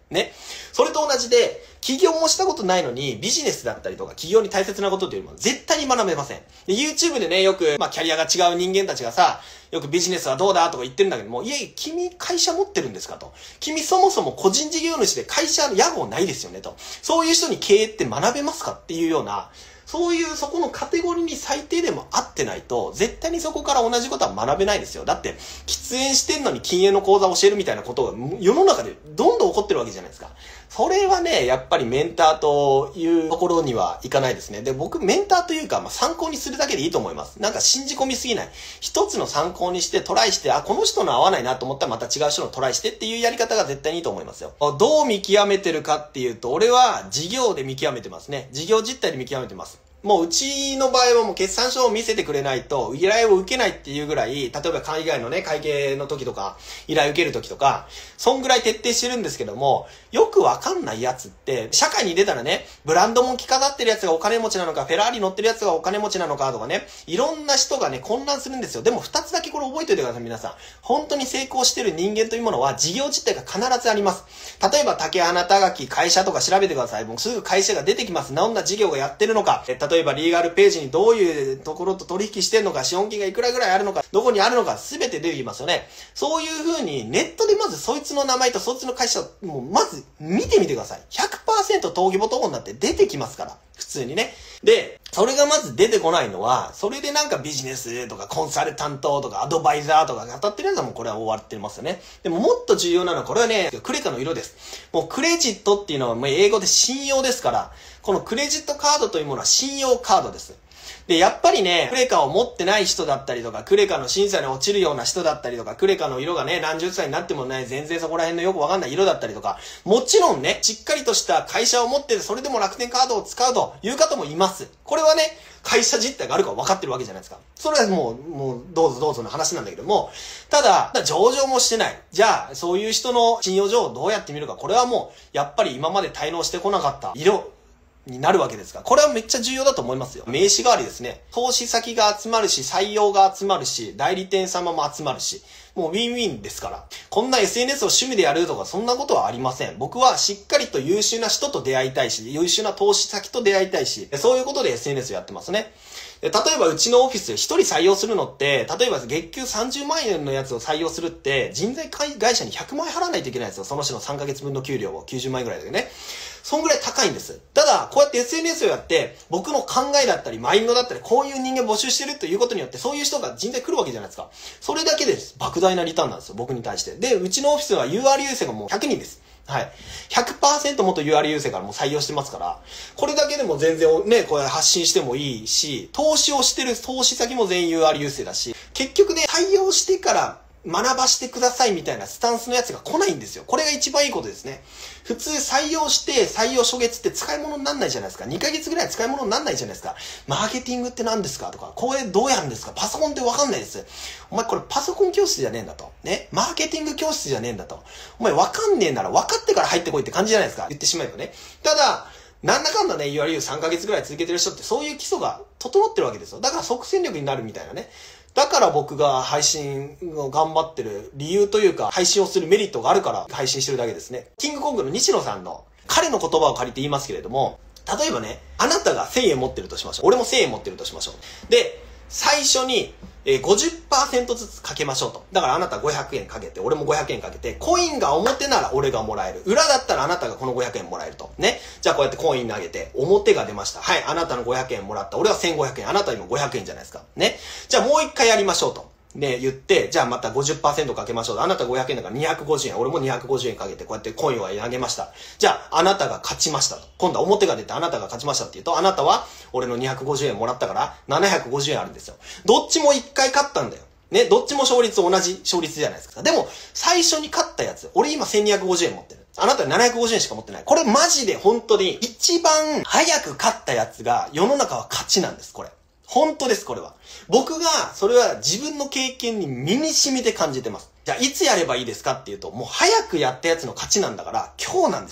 ね。それと同じで、起業もしたことないのに、ビジネスだったりとか、起業に大切なことというのは絶対に学べません。で、YouTube でね、よく、まあ、キャリアが違う人間たちがさ、よくビジネスはどうだとか言ってるんだけども、いえ、君会社持ってるんですかと。君そもそも個人事業主で会社の屋号ないですよねと。そういう人に経営って学べますかっていうような、そういうそこのカテゴリーに最低でも合ってないと、絶対にそこから同じことは学べないですよ。だって、喫煙してんのに禁煙の講座を教えるみたいなことが世の中でどんどん起こってるわけじゃないですか。それはね、やっぱりメンターというところにはいかないですね。で、僕、メンターというか、まあ、参考にするだけでいいと思います。なんか信じ込みすぎない。一つの参考にしてトライして、あ、この人の合わないなと思ったらまた違う人のトライしてっていうやり方が絶対にいいと思いますよ。どう見極めてるかっていうと、俺は事業で見極めてますね。事業実態で見極めてます。もううちの場合はもう決算書を見せてくれないと依頼を受けないっていうぐらい、例えば海外のね、会計の時とか、依頼受ける時とか、そんぐらい徹底してるんですけども、よくわかんないやつって、社会に出たらね、ブランドも着飾ってるやつがお金持ちなのか、フェラーリ乗ってるやつがお金持ちなのかとかね、いろんな人がね、混乱するんですよ。でも二つだけこれ覚えておいてください、皆さん。本当に成功してる人間というものは、事業実態が必ずあります。例えば、竹花たがき会社とか調べてください。もうすぐ会社が出てきます。どんな事業がやってるのか。例えばリーガルページにどういうところと取引してるのか、資本金がいくらぐらいあるのか、どこにあるのか、すべて出てきますよね。そういう風にネットでまずそいつの名前とそいつの会社をもうまず見てみてください。ひゃくパーセント 登記簿謄本なんて出てきますから。普通にね。で、それがまず出てこないのは、それでなんかビジネスとかコンサルタントとかアドバイザーとかが当たってるやつはもうこれは終わってますよね。でももっと重要なのはこれはね、クレカの色です。もうクレジットっていうのはもう英語で信用ですから、このクレジットカードというものは信用カードです。で、やっぱりね、クレカを持ってない人だったりとか、クレカの審査に落ちるような人だったりとか、クレカの色がね、何十歳になってもね、全然そこら辺のよくわかんない色だったりとか、もちろんね、しっかりとした会社を持ってて、それでも楽天カードを使うという方もいます。これはね、会社実態があるか分かってるわけじゃないですか。それはもう、もう、どうぞどうぞの話なんだけども、ただ、上場もしてない。じゃあ、そういう人の信用状をどうやって見るか、これはもう、やっぱり今まで滞納してこなかった色、になるわけですから。これはめっちゃ重要だと思いますよ。名刺代わりですね。投資先が集まるし、採用が集まるし、代理店様も集まるし、もうウィンウィンですから。こんな エスエヌエス を趣味でやるとか、そんなことはありません。僕はしっかりと優秀な人と出会いたいし、優秀な投資先と出会いたいし、そういうことで エスエヌエス をやってますね。例えばうちのオフィスで一人採用するのって、例えば月給さんじゅうまんえんのやつを採用するって、人材会社にひゃくまんえん払わないといけないんですよ。その人のさんかげつぶんの給料をきゅうじゅうまんえんぐらいだけどね。そんぐらい高いんです。ただ、こうやって エスエヌエス をやって、僕の考えだったり、マインドだったり、こういう人間募集してるということによって、そういう人が人材来るわけじゃないですか。それだけで莫大なリターンなんですよ、僕に対して。で、うちのオフィスは ユーアール 優勢がもうひゃくにんです。はい。ひゃくパーセント 元 ユーアール 優勢からもう採用してますから、これだけでも全然ね、これ発信してもいいし、投資をしてる投資先も全員 ユーアール 優勢だし、結局ね、採用してから学ばしてくださいみたいなスタンスのやつが来ないんですよ。これが一番いいことですね。普通採用して採用初月って使い物にならないじゃないですか。にかげつぐらい使い物にならないじゃないですか。マーケティングって何ですかとか、これどうやるんですか、パソコンってわかんないです。お前これパソコン教室じゃねえんだと。ね。マーケティング教室じゃねえんだと。お前わかんねえなら分かってから入ってこいって感じじゃないですか。言ってしまえばね。ただ、なんだかんだね、ユーアールユーさんかげつぐらい続けてる人ってそういう基礎が整ってるわけですよ。だから即戦力になるみたいなね。だから僕が配信を頑張ってる理由というか、配信をするメリットがあるから配信してるだけですね。キングコングの西野さんの彼の言葉を借りて言いますけれども、例えばね、あなたがせんえん持ってるとしましょう。俺もせんえん持ってるとしましょう。で、最初に ごじゅっパーセント ずつかけましょうと。だからあなたごひゃくえんかけて、俺もごひゃくえんかけて、コインが表なら俺がもらえる。裏だったらあなたがこのごひゃくえんもらえると。ね。じゃあこうやってコイン投げて、表が出ました。はい、あなたのごひゃくえんもらった。俺はせんごひゃくえん。あなた今ごひゃくえんじゃないですか。ね。じゃあもう一回やりましょうと。ね、言って、じゃあまた ごじゅっパーセント かけましょう。あなたごひゃくえんだからにひゃくごじゅうえん。俺もにひゃくごじゅうえんかけて、こうやってコインを投げました。じゃあ、あなたが勝ちましたと。今度は表が出て、あなたが勝ちましたって言うと、あなたは俺のにひゃくごじゅうえんもらったから、ななひゃくごじゅうえんあるんですよ。どっちもいっかい勝ったんだよ。ね、どっちも勝率同じ勝率じゃないですか。でも、最初に勝ったやつ、俺今せんにひゃくごじゅうえん持ってる。あなたはななひゃくごじゅうえんしか持ってない。これマジで本当に、一番早く勝ったやつが、世の中は勝ちなんです、これ。本当です、これは。僕が、それは自分の経験に身に染みて感じてます。じゃあ、いつやればいいですかっていうと、もう早くやったやつの勝ちなんだから、今日なんですよ。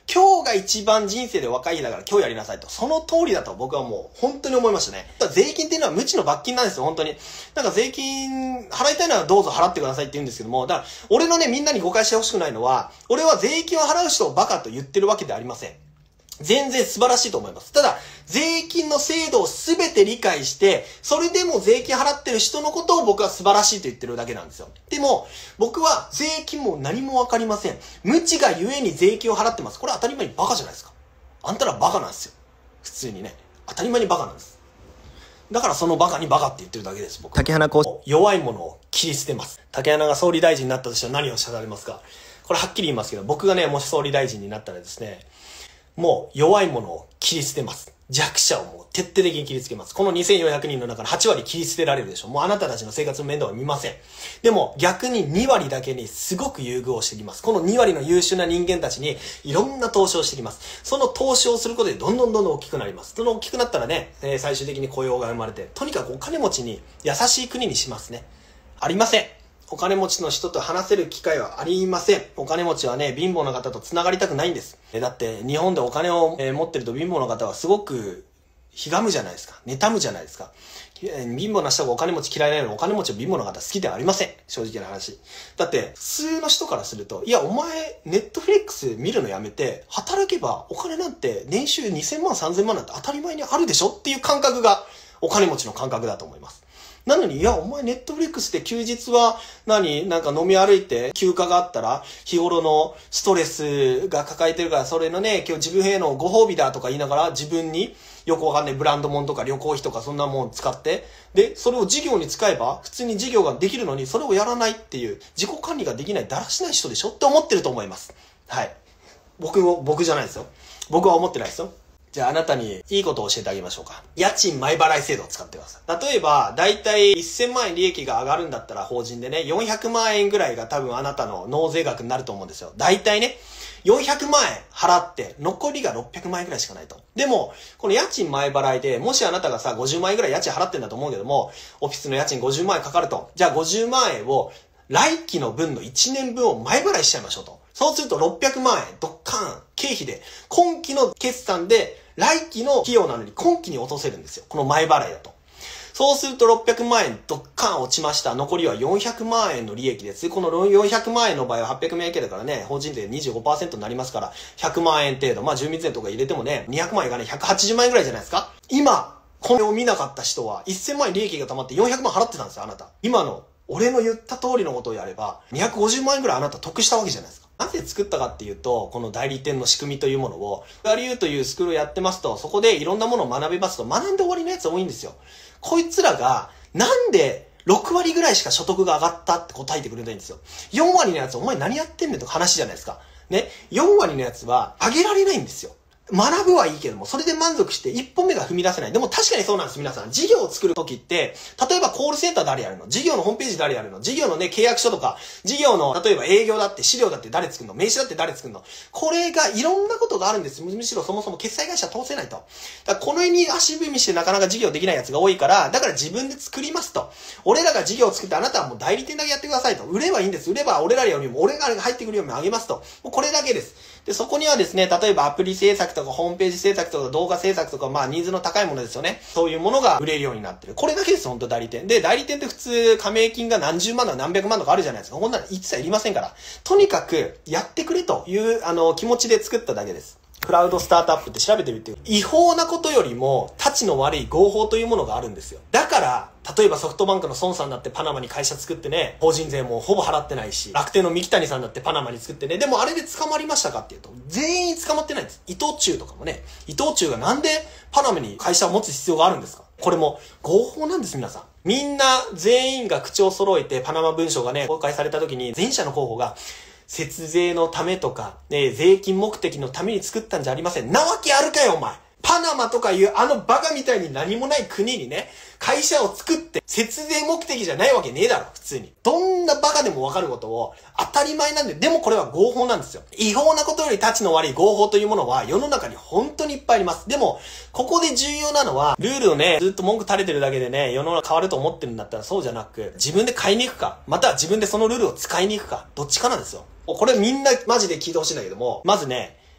今日が一番人生で若い日だから今日やりなさいと。その通りだと僕はもう本当に思いましたね。だから税金っていうのは無知の罰金なんですよ、本当に。なんか税金払いたいならどうぞ払ってくださいって言うんですけども、だから俺のね、みんなに誤解してほしくないのは、俺は税金を払う人をバカと言ってるわけではありません。全然素晴らしいと思います。ただ、税金の制度をすべて理解して、それでも税金払ってる人のことを僕は素晴らしいと言ってるだけなんですよ。でも、僕は税金も何もわかりません。無知がゆえに税金を払ってます。これは当たり前にバカじゃないですか。あんたらバカなんですよ。普通にね。当たり前にバカなんです。だからそのバカにバカって言ってるだけです、僕。竹花こう、弱いものを切り捨てます。竹花が総理大臣になったとしたら何をおっしゃられますか？これはっきり言いますけど、僕がね、もし総理大臣になったらですね、もう弱いものを切り捨てます。弱者をもう徹底的に切りつけます。このにせんよんひゃくにんの中のはちわり切り捨てられるでしょ。もうあなたたちの生活の面倒は見ません。でも逆ににわりだけにすごく優遇をしてきます。このにわりの優秀な人間たちにいろんな投資をしてきます。その投資をすることでどんどんどんどん大きくなります。その大きくなったらね、えー、最終的に雇用が生まれて、とにかくお金持ちに優しい国にしますね。ありません。お金持ちの人と話せる機会はありません。お金持ちはね、貧乏な方と繋がりたくないんです。だって日本でお金を持ってると貧乏な方はすごくひがむじゃないですか。妬むじゃないですか。貧乏な人がお金持ち嫌いなのにお金持ちは貧乏な方好きではありません。正直な話。だって普通の人からすると、いやお前ネットフリックス見るのやめて働けばお金なんて年収にせんまんさんぜんまんなんて当たり前にあるでしょっていう感覚がお金持ちの感覚だと思います。なのに、いや、お前ネットフリックスで休日は何、なんか飲み歩いて休暇があったら日頃のストレスが抱えてるからそれのね、今日自分へのご褒美だとか言いながら自分によくわかんないブランド物とか旅行費とかそんなもん使って、で、それを事業に使えば普通に事業ができるのにそれをやらないっていう自己管理ができないだらしない人でしょって思ってると思います。はい。僕を、僕じゃないですよ。僕は思ってないですよ。じゃああなたにいいことを教えてあげましょうか。家賃前払い制度を使ってください。例えば、だいたいせんまんえん利益が上がるんだったら法人でね、よんひゃくまんえんぐらいが多分あなたの納税額になると思うんですよ。だいたいね、よんひゃくまんえん払って残りがろっぴゃくまんえんぐらいしかないと。でも、この家賃前払いで、もしあなたがさ、ごじゅうまんえんぐらい家賃払ってんだと思うけども、オフィスの家賃ごじゅうまんえんかかると。じゃあごじゅうまんえんを来期の分のいちねんぶんを前払いしちゃいましょうと。そうするとろっぴゃくまんえんドッカーン経費で今期の決算で来期の費用なのに今期に落とせるんですよ。この前払いだと。そうするとろっぴゃくまんえんドッカーン落ちました。残りはよんひゃくまんえんの利益です。このよんひゃくまんえんの場合ははっぴゃくまんえん系だからね、法人税 にじゅうごパーセント になりますからひゃくまんえん程度。まあ住民税とか入れてもね、にひゃくまんえんがね、ひゃくはちじゅうまんえんぐらいじゃないですか。今、これを見なかった人はせんまんえん利益が溜まってよんひゃくまん払ってたんですよ、あなた。今の俺の言った通りのことをやればにひゃくごじゅうまんえんぐらいあなた得したわけじゃないですか。なぜ作ったかっていうと、この代理店の仕組みというものを、バリューというスクールをやってますと、そこでいろんなものを学びますと、学んで終わりのやつ多いんですよ。こいつらが、なんでろくわりぐらいしか所得が上がったって答えてくれないんですよ。よんわりのやつ、お前何やってんねんとか話じゃないですか。ね。よんわりのやつは、上げられないんですよ。学ぶはいいけども、それで満足して一歩目が踏み出せない。でも確かにそうなんです、皆さん。事業を作るときって、例えばコールセンター誰やるの？事業のホームページ誰やるの？事業のね、契約書とか、事業の、例えば営業だって資料だって誰作るの？名刺だって誰作るの？これがいろんなことがあるんです。むしろそもそも決済会社通せないと。だからこの辺に足踏みしてなかなか事業できないやつが多いから、だから自分で作りますと。俺らが事業を作ってあなたはもう代理店だけやってくださいと。売ればいいんです。売れば俺らよりも、俺が入ってくるようにあげますと。もうこれだけです。で、そこにはですね、例えばアプリ制作とかホームページ制作とか動画制作とか、まあニーズの高いものですよね。そういうものが売れるようになってる。これだけです、本当代理店。で、代理店って普通加盟金が何十万とか何百万とかあるじゃないですか。こんなの一切いりませんから。とにかくやってくれという、あの、気持ちで作っただけです。クラウドスタートアップって調べてみて、違法なことよりも、たちの悪い合法というものがあるんですよ。だから、例えばソフトバンクの孫さんだってパナマに会社作ってね、法人税もほぼ払ってないし、楽天の三木谷さんだってパナマに作ってね、でもあれで捕まりましたかっていうと、全員捕まってないんです。伊藤忠とかもね、伊藤忠がなんでパナマに会社を持つ必要があるんですか？これも合法なんです、皆さん。みんな全員が口を揃えてパナマ文書がね、公開された時に全社の候補が、節税のためとか、ね、税金目的のために作ったんじゃありません。なわけあるかよ、お前。パナマとかいうあのバカみたいに何もない国にね、会社を作って節税目的じゃないわけねえだろ、普通に。どんなバカでもわかることを当たり前なんで、でもこれは合法なんですよ。違法なことよりタチの悪い合法というものは世の中に本当にいっぱいあります。でも、ここで重要なのは、ルールをね、ずっと文句垂れてるだけでね、世の中変わると思ってるんだったらそうじゃなく、自分で買いに行くか、または自分でそのルールを使いに行くか、どっちかなんですよ。これみんなマジで聞いてほしいんだけども、まずね、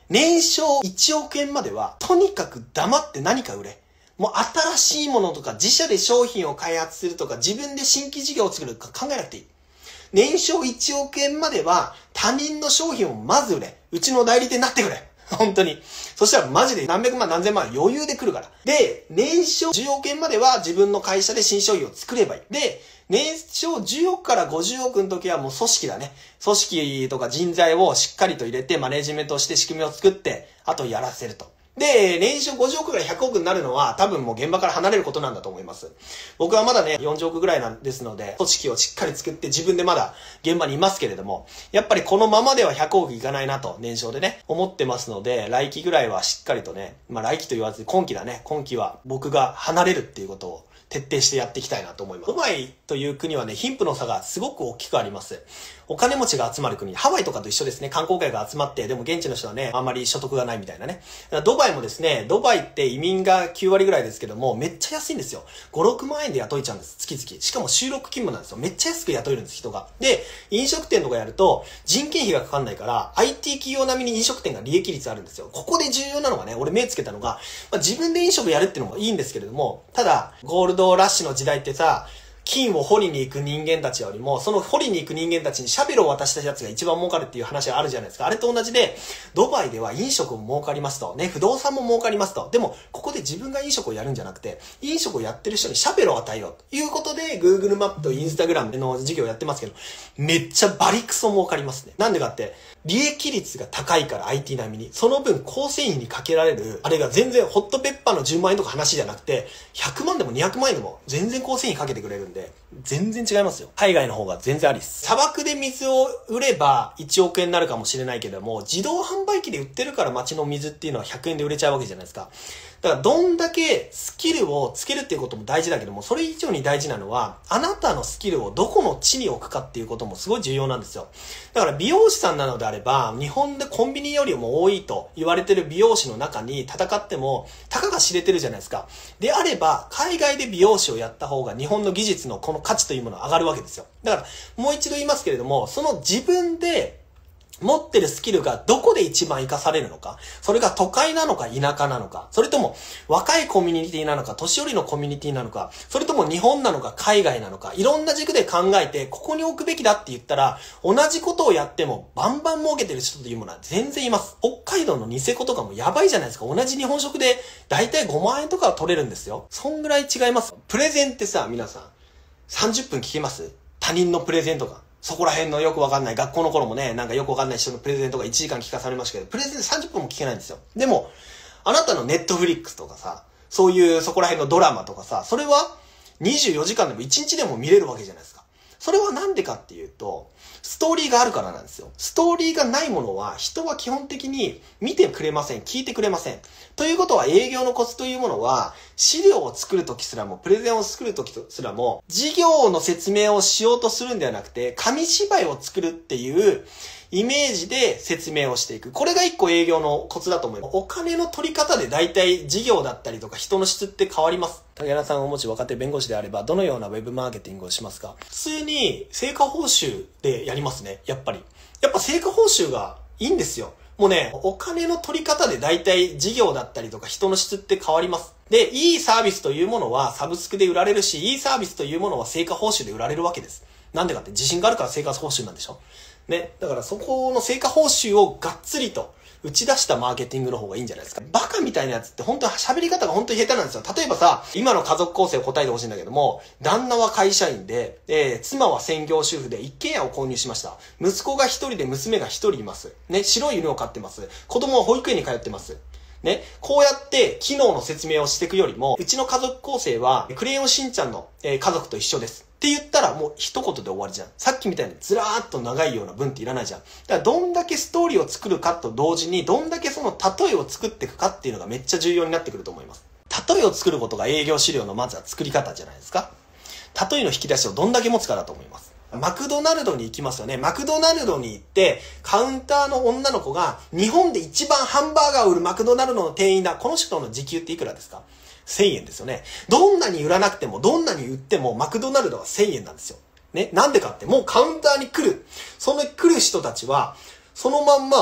年商いちおくえんまでは、とにかく黙って何か売れ。もう新しいものとか自社で商品を開発するとか自分で新規事業を作るとか考えなくていい。年商いちおくえんまでは他人の商品をまず売れ。うちの代理店になってくれ。本当に。そしたらマジで何百万何千万余裕で来るから。で、年商じゅうおくえんまでは自分の会社で新商品を作ればいい。で、年商じゅうおくからごじゅうおくの時はもう組織だね。組織とか人材をしっかりと入れてマネジメントして仕組みを作って、あとやらせると。で、年商ごじゅうおくからひゃくおくになるのは多分もう現場から離れることなんだと思います。僕はまだね、よんじゅうおくぐらいなんですので、組織をしっかり作って自分でまだ現場にいますけれども、やっぱりこのままではひゃくおくいかないなと、年商でね、思ってますので、来期ぐらいはしっかりとね、まあ来期と言わず今期だね、今期は僕が離れるっていうことを徹底してやっていきたいなと思います。ドバイという国はね、貧富の差がすごく大きくあります。お金持ちが集まる国、ハワイとかと一緒ですね。観光客が集まって、でも現地の人はね、あんまり所得がないみたいなね。ドバイもですね、ドバイって移民がきゅうわりぐらいですけども、めっちゃ安いんですよ。ご、ろくまんえんで雇えちゃうんです。月々。しかも週ろく勤務なんですよ。めっちゃ安く雇えるんです、人が。で、飲食店とかやると、人件費がかかんないから、アイティー 企業並みに飲食店が利益率あるんですよ。ここで重要なのがね、俺目つけたのが、まあ、自分で飲食やるっていうのもいいんですけれども、ただ、ゴールドラッシュの時代ってさ、金を掘りに行く人間たちよりも、その掘りに行く人間たちにシャベルを渡したやつが一番儲かるっていう話があるじゃないですか。あれと同じで、ドバイでは飲食も儲かりますと。ね、不動産も儲かりますと。でも、ここで自分が飲食をやるんじゃなくて、飲食をやってる人にシャベルを与えようということで、Google マップと Instagram の事業をやってますけど、めっちゃバリクソ儲かりますね。なんでかって、利益率が高いから アイティー 並みに。その分、構成費にかけられる、あれが全然ホットペッパーのじゅうまんえんとか話じゃなくて、ひゃくまんでもにひゃくまんえんでも全然構成費かけてくれるんで、全然違いますよ。海外の方が全然ありです。砂漠で水を売ればいちおくえんになるかもしれないけども、自動販売機で売ってるから街の水っていうのはひゃくえんで売れちゃうわけじゃないですか。だからどんだけスキルをつけるっていうことも大事だけども、それ以上に大事なのは、あなたのスキルをどこの地に置くかっていうこともすごい重要なんですよ。だから美容師さんなのであれば、日本でコンビニよりも多いと言われてる美容師の中に戦っても、たかが知れてるじゃないですか。であれば、海外で美容師をやった方が日本の技術のこの価値というものが上がるわけですよ。だから、もう一度言いますけれども、その自分で、持ってるスキルがどこで一番活かされるのか、それが都会なのか田舎なのか、それとも若いコミュニティなのか、年寄りのコミュニティなのか、それとも日本なのか海外なのか、いろんな軸で考えてここに置くべきだって言ったら、同じことをやってもバンバン儲けてる人というものは全然います。北海道のニセコとかもやばいじゃないですか。同じ日本食でだいたいごまんえんとかは取れるんですよ。そんぐらい違います。プレゼンってさ、皆さんさんじゅっぷん聞けます？他人のプレゼンとか。そこら辺のよくわかんない、学校の頃もね、なんかよくわかんない人のプレゼンとかいちじかん聞かされましたけど、プレゼンさんじゅっぷんも聞けないんですよ。でも、あなたのネットフリックスとかさ、そういうそこら辺のドラマとかさ、それはにじゅうよじかんでもいちにちでも見れるわけじゃないですか。それはなんでかっていうと、ストーリーがあるからなんですよ。ストーリーがないものは人は基本的に見てくれません。聞いてくれません。ということは営業のコツというものは、資料を作るときすらも、プレゼンを作るときすらも、事業の説明をしようとするんではなくて、紙芝居を作るっていうイメージで説明をしていく。これが一個営業のコツだと思います。お金の取り方で大体事業だったりとか人の質って変わります。竹原さんがもし若手弁護士であれば、どのようなウェブマーケティングをしますか？普通に成果報酬でやりますね。やっぱり。やっぱ成果報酬がいいんですよ。もうね、お金の取り方で大体事業だったりとか人の質って変わります。で、いいサービスというものはサブスクで売られるし、いいサービスというものは成果報酬で売られるわけです。なんでかって自信があるから成果報酬なんでしょ？ね。だからそこの成果報酬をがっつりと打ち出したマーケティングの方がいいんじゃないですか。バカみたいなやつって本当は喋り方が本当に下手なんですよ。例えばさ、今の家族構成を答えてほしいんだけども、旦那は会社員で、えー、妻は専業主婦で一軒家を購入しました。息子が一人で娘が一人います。ね、白い犬を飼ってます。子供は保育園に通ってます。ね、こうやって機能の説明をしていくよりも、うちの家族構成はクレヨンしんちゃんの、えー、家族と一緒です。って言ったらもう一言で終わりじゃん。さっきみたいにずらーっと長いような文っていらないじゃん。だからどんだけストーリーを作るかと同時に、どんだけその例えを作っていくかっていうのがめっちゃ重要になってくると思います。例えを作ることが営業資料のまずは作り方じゃないですか。例えの引き出しをどんだけ持つかだと思います。マクドナルドに行きますよね。マクドナルドに行って、カウンターの女の子が、日本で一番ハンバーガーを売るマクドナルドの店員だ。この人の時給っていくらですか？せんえんですよね。どんなに売らなくても、どんなに売っても、マクドナルドはせんえんなんですよ。ね。なんでかって、もうカウンターに来る。その来る人たちは、そのまんま、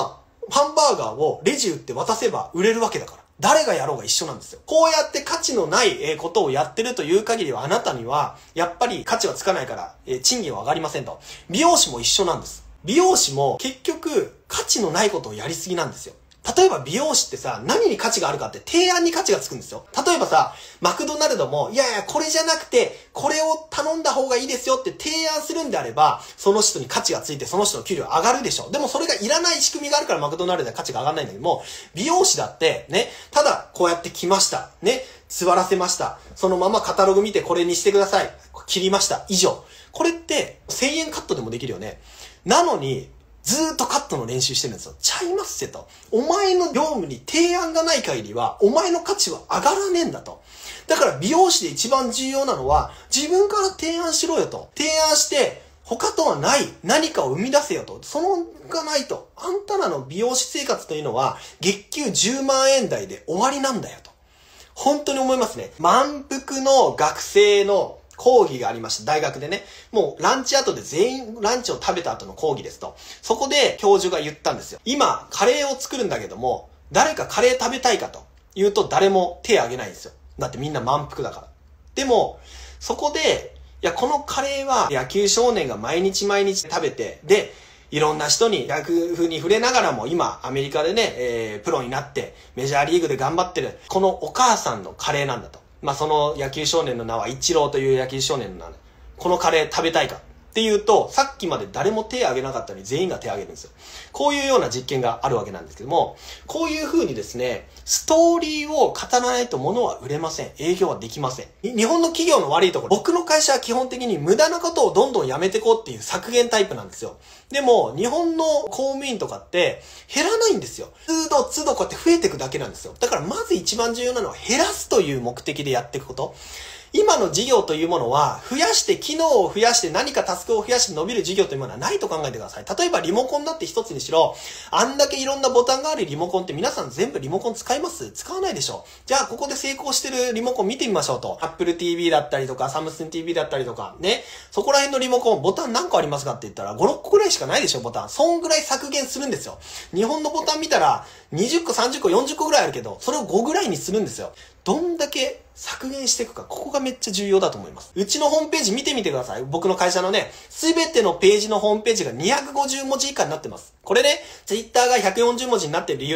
ハンバーガーをレジ打って渡せば売れるわけだから。誰がやろうが一緒なんですよ。こうやって価値のないことをやってるという限りはあなたにはやっぱり価値はつかないから賃金は上がりませんと。美容師も一緒なんです。美容師も結局価値のないことをやりすぎなんですよ。例えば美容師ってさ、何に価値があるかって提案に価値がつくんですよ。例えばさ、マクドナルドも、いやいや、これじゃなくて、これを頼んだ方がいいですよって提案するんであれば、その人に価値がついて、その人の給料上がるでしょ。でもそれがいらない仕組みがあるからマクドナルドで価値が上がらないんだけども、美容師だって、ね、ただこうやって来ました。ね、座らせました。そのままカタログ見てこれにしてください。切りました。以上。これってせんえんカットでもできるよね。なのに、ずーっとカットの練習してるんですよ。ちゃいますせと。お前の業務に提案がない限りは、お前の価値は上がらねえんだと。だから美容師で一番重要なのは、自分から提案しろよと。提案して、他とはない何かを生み出せよと。そのがないと。あんたらの美容師生活というのは、月給じゅうまんえん台で終わりなんだよと。本当に思いますね。満腹の学生の講義がありました。大学でね。もうランチ後で全員ランチを食べた後の講義ですと。そこで教授が言ったんですよ。今、カレーを作るんだけども、誰かカレー食べたいかと言うと誰も手を挙げないんですよ。だってみんな満腹だから。でも、そこで、いや、このカレーは野球少年が毎日毎日食べて、で、いろんな人に楽風に触れながらも今アメリカでね、えー、プロになってメジャーリーグで頑張ってるこのお母さんのカレーなんだと。まあ、その野球少年の名はイチローという野球少年の名。このカレー食べたいかっていうと、さっきまで誰も手を挙げなかったのに全員が手を挙げるんですよ。こういうような実験があるわけなんですけども、こういう風にですね、ストーリーを語らないと物は売れません。営業はできません。日本の企業の悪いところ、僕の会社は基本的に無駄なことをどんどんやめていこうっていう削減タイプなんですよ。でも、日本の公務員とかって減らないんですよ。都度都度こうやって増えていくだけなんですよ。だからまず一番重要なのは減らすという目的でやっていくこと。今の事業というものは、増やして、機能を増やして、何かタスクを増やして伸びる事業というものはないと考えてください。例えばリモコンだって一つにしろ、あんだけいろんなボタンがあるリモコンって皆さん全部リモコン使います？使わないでしょ。じゃあ、ここで成功してるリモコン見てみましょうと。Apple ティーブイ だったりとか、Samsung ティーブイ だったりとか、ね。そこら辺のリモコン、ボタン何個ありますかって言ったら、ご、ろっこぐらいしかないでしょ、ボタン。そんぐらい削減するんですよ。日本のボタン見たら、にじゅっこ、さんじゅっこ、よんじゅっこぐらいあるけど、それをごぐらいにするんですよ。どんだけ削減していくか、ここがめっちゃ重要だと思います。うちのホームページ見てみてください。僕の会社のね、すべてのページのホームページがにひゃくごじゅうもじ以下になってます。これね、ツイッターがひゃくよんじゅうもじになってる理由って、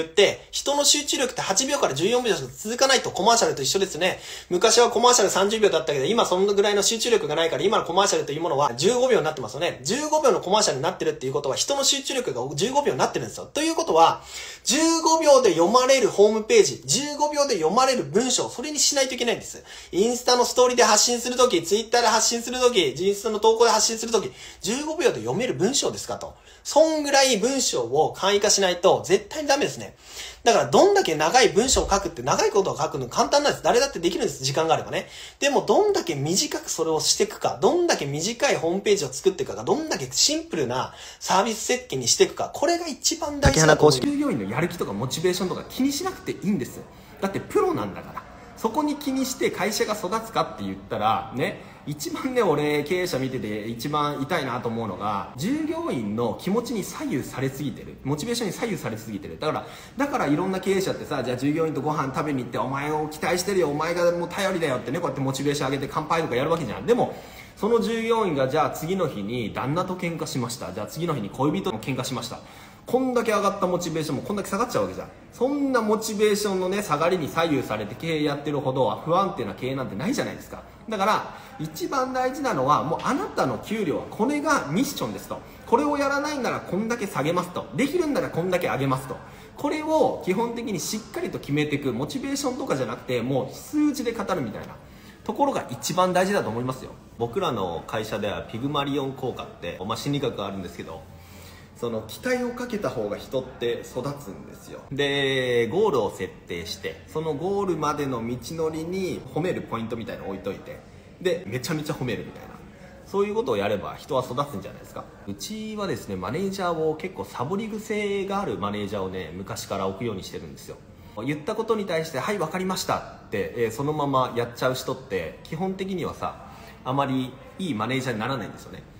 人の集中力ってはちびょうからじゅうよんびょうしか続かないとコマーシャルと一緒ですね。昔はコマーシャルさんじゅうびょうだったけど、今そのぐらいの集中力がないから、今のコマーシャルというものはじゅうごびょうになってますよね。じゅうごびょうのコマーシャルになってるっていうことは、人の集中力がじゅうごびょうになってるんですよ。ということは、じゅうごびょうで読まれるホームページ、じゅうごびょうで読まれる文章、それにしないといけないんです。インスタのストーリーで発信するとき、ツイッターで発信するとき、インスタの投稿で発信するとき、じゅうごびょうで読める文章ですかと。そんぐらい文章を簡易化しないと絶対にダメですね。だからどんだけ長い文章を書くって長いことを書くの簡単なんです。誰だってできるんです。時間があればね。でもどんだけ短くそれをしていくか、どんだけ短いホームページを作っていくか、どんだけシンプルなサービス設計にしていくか、これが一番大事だと思う。 従業員のやる気とかモチベーションとか気にしなくていいんです。だってプロなんだから。そこに気にして会社が育つかって言ったらね、一番ね、俺経営者見てて一番痛いなと思うのが、従業員の気持ちに左右されすぎてる、モチベーションに左右されすぎてる。だからだからいろんな経営者ってさ、じゃあ従業員とご飯食べに行って、お前を期待してるよ、お前がもう頼りだよってね、こうやってモチベーション上げて乾杯とかやるわけじゃん。でもその従業員がじゃあ次の日に旦那と喧嘩しました、じゃあ次の日に恋人と喧嘩しました、こんだけ上がったモチベーションもこんだけ下がっちゃうわけじゃん。そんなモチベーションのね、下がりに左右されて経営やってるほどは不安定な経営なんてないじゃないですか。だから一番大事なのは、もうあなたの給料はこれがミッションですと。これをやらないならこんだけ下げますと。できるんならこんだけ上げますと。これを基本的にしっかりと決めていく。モチベーションとかじゃなくて、もう数字で語るみたいなところが一番大事だと思いますよ。僕らの会社ではピグマリオン効果って、まあ、心理学があるんですけど、その期待をかけた方が人って育つんですよ。でゴールを設定して、そのゴールまでの道のりに褒めるポイントみたいなの置いといて、でめちゃめちゃ褒めるみたいな、そういうことをやれば人は育つんじゃないですか。うちはですね、マネージャーを結構サボり癖があるマネージャーをね、昔から置くようにしてるんですよ。言ったことに対して「はい分かりました」って、えー、そのままやっちゃう人って基本的にはさ、あまりいいマネージャーにならないんですよね。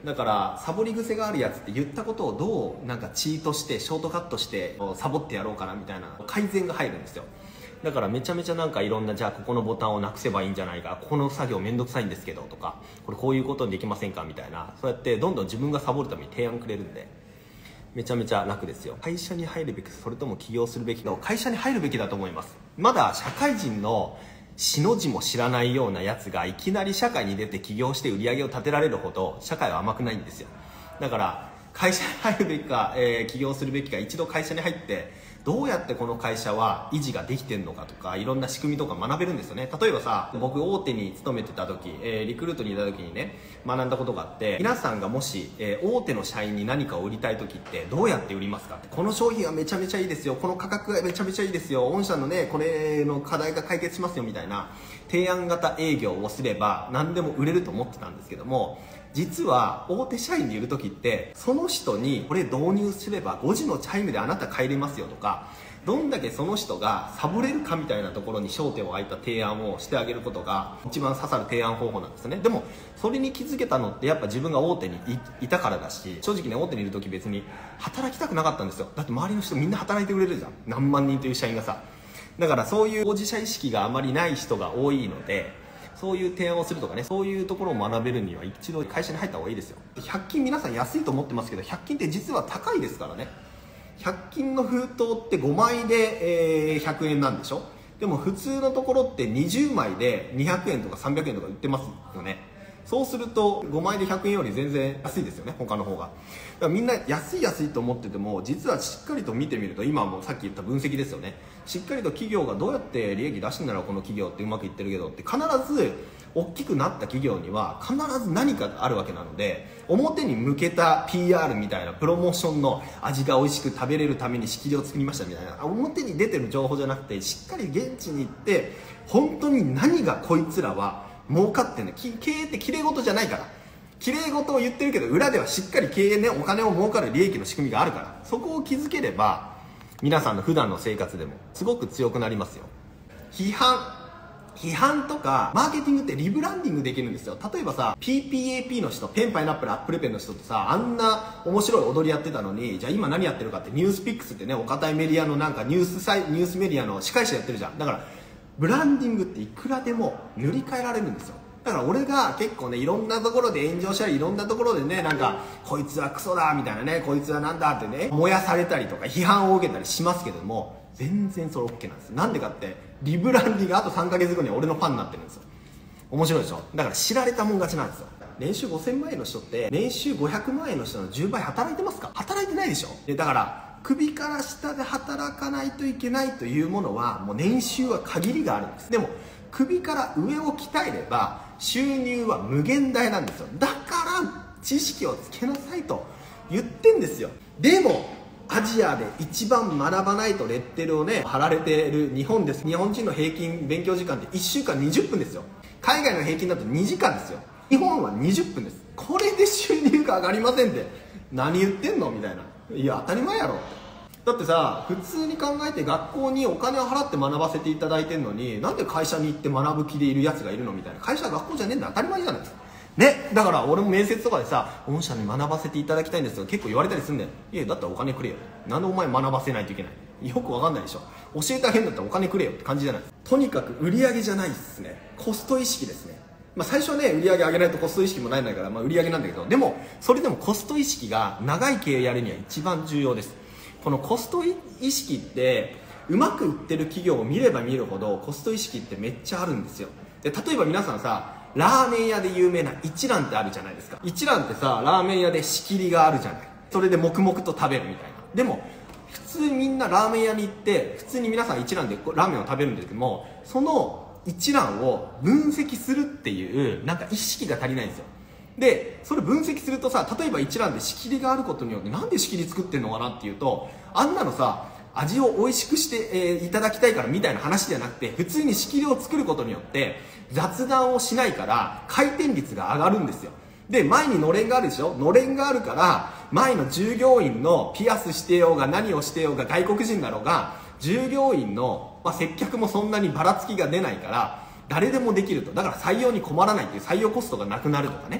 だからサボり癖があるやつって言ったことをどうなんかチートしてショートカットしてサボってやろうかなみたいな改善が入るんですよ。だからめちゃめちゃなんかいろんな、じゃあここのボタンをなくせばいいんじゃないか、ここの作業めんどくさいんですけどとか、これこういうことにできませんかみたいな、そうやってどんどん自分がサボるために提案くれるんで、めちゃめちゃ楽ですよ。会社に入るべき、それとも起業するべきの、会社に入るべきだと思います。まだ社会人のしの字も知らないようなやつがいきなり社会に出て起業して売り上げを立てられるほど社会は甘くないんですよ。だから会社に入るべきか、えー、起業するべきか、一度会社に入ってどうやってこの会社は維持ができてるのかとか、いろんな仕組みとか学べるんですよね。例えばさ、僕大手に勤めてた時、えー、リクルートにいた時にね、学んだことがあって、皆さんがもし、えー、大手の社員に何かを売りたい時ってどうやって売りますかって、この商品はめちゃめちゃいいですよ、この価格がめちゃめちゃいいですよ、御社のねこれの課題が解決しますよみたいな提案型営業をすれば何でも売れると思ってたんですけども、実は大手社員にいる時ってその人にこれ導入すればごじのチャイムであなた帰れますよとか、どんだけその人がサボれるかみたいなところに焦点を置いた提案をしてあげることが一番刺さる提案方法なんですね。でもそれに気づけたのってやっぱ自分が大手に い, いたからだし、正直ね大手にいる時別に働きたくなかったんですよ。だって周りの人みんな働いてくれるじゃん、何万人という社員がさ。だからそういう当事者意識があまりない人が多いので、そういう提案をするとかね、そういうところを学べるには一度会社に入った方がいいですよ。ひゃく均皆さん安いと思ってますけど、ひゃく均って実は高いですからね。ひゃく均の封筒ってごまいで、えー、ひゃくえんなんでしょ。でも普通のところってにじゅうまいでにひゃくえんとかさんびゃくえんとか売ってますよね。そうするとごまいでひゃくえんより全然安いですよね、他の方が。だからみんな安い安いと思ってても、実はしっかりと見てみると、今もさっき言った分析ですよね。しっかりと企業がどうやって利益出してんだろう、この企業ってうまくいってるけどって、必ず大きくなった企業には必ず何かがあるわけなので、表に向けた ピーアール みたいなプロモーションの味が美味しく食べれるために仕切りを作りましたみたいな、表に出てる情報じゃなくて、しっかり現地に行って本当に何がこいつらは儲かってんの。経営って綺麗事じゃないから、綺麗事を言ってるけど裏ではしっかり経営ね、お金を儲かる利益の仕組みがあるから、そこを気づければ皆さんの普段の生活でもすごく強くなりますよ。批判批判とかマーケティングってリブランディングできるんですよ。例えばさ ピーピーエーピー の人、ペンパイナップルアップルペンの人ってさ、あんな面白い踊りやってたのに、じゃあ今何やってるかって、ニュースピックスってね、お堅いメディアのなんかニュースサイニュースメディアの司会者やってるじゃん。だからブランディングっていくらでも塗り替えられるんですよ。だから俺が結構ね、いろんなところで炎上したり、いろんなところでね、なんかこいつはクソだみたいなね、こいつはなんだってね燃やされたりとか批判を受けたりしますけども、全然それ OK なんです。なんでかって、リブランディングあとさんかげつごには俺のファンになってるんですよ。面白いでしょ。だから知られたもん勝ちなんですよ。年収ごせんまんえんの人って年収ごひゃくまんえんの人のじゅうばい働いてますか？働いてないでしょ。でだから首から下で働かないといけないというものはもう年収は限りがあるんです。でも首から上を鍛えれば収入は無限大なんですよ。だから知識をつけなさいと言ってんですよ。でもアジアで一番学ばないとレッテルをね貼られている日本です。日本人の平均勉強時間っていっしゅうかんにじゅっぷんですよ。海外の平均だとにじかんですよ。日本はにじゅっぷんです。これで収入が上がりませんって何言ってんのみたいな。いや当たり前やろって。だってさ、普通に考えて学校にお金を払って学ばせていただいてんのに、なんで会社に行って学ぶ気でいるやつがいるのみたいな。会社は学校じゃねえんだ、当たり前じゃないですかね。だから俺も面接とかでさ、御社に学ばせていただきたいんですよ結構言われたりするんだよ。いやだったらお金くれよ、なんでお前学ばせないといけない、よくわかんないでしょ。教えてあげるんだったらお金くれよって感じじゃない。とにかく売り上げじゃないですね、コスト意識ですね。まあ最初はね売り上げ上げないとコスト意識もないんだから、まあ売り上げなんだけど、でもそれでもコスト意識が長い経営やるには一番重要です。このコスト意識ってうまく売ってる企業を見れば見るほどコスト意識ってめっちゃあるんですよ。で例えば皆さんさ、ラーメン屋で有名な一蘭ってあるじゃないですか。一蘭ってさ、ラーメン屋で仕切りがあるじゃない。それで黙々と食べるみたいな。でも普通にみんなラーメン屋に行って普通に皆さん一蘭でラーメンを食べるんですけども、その一蘭を分析するっていうなんか意識が足りないんですよ。でそれ分析するとさ、例えば一蘭で仕切りがあることによってなんで仕切り作ってんのかなっていうと、あんなのさ味を美味しくして、えー、いただきたいからみたいな話じゃなくて、普通に仕切りを作ることによって雑談をしないから回転率が上がるんですよ。で前にのれんがあるでしょ。のれんがあるから前の従業員のピアスしてようが何をしてようが外国人だろうが、従業員の、まあ、接客もそんなにばらつきが出ないから誰でもできると。だから採用に困らないっていう、採用コストがなくなるとかね、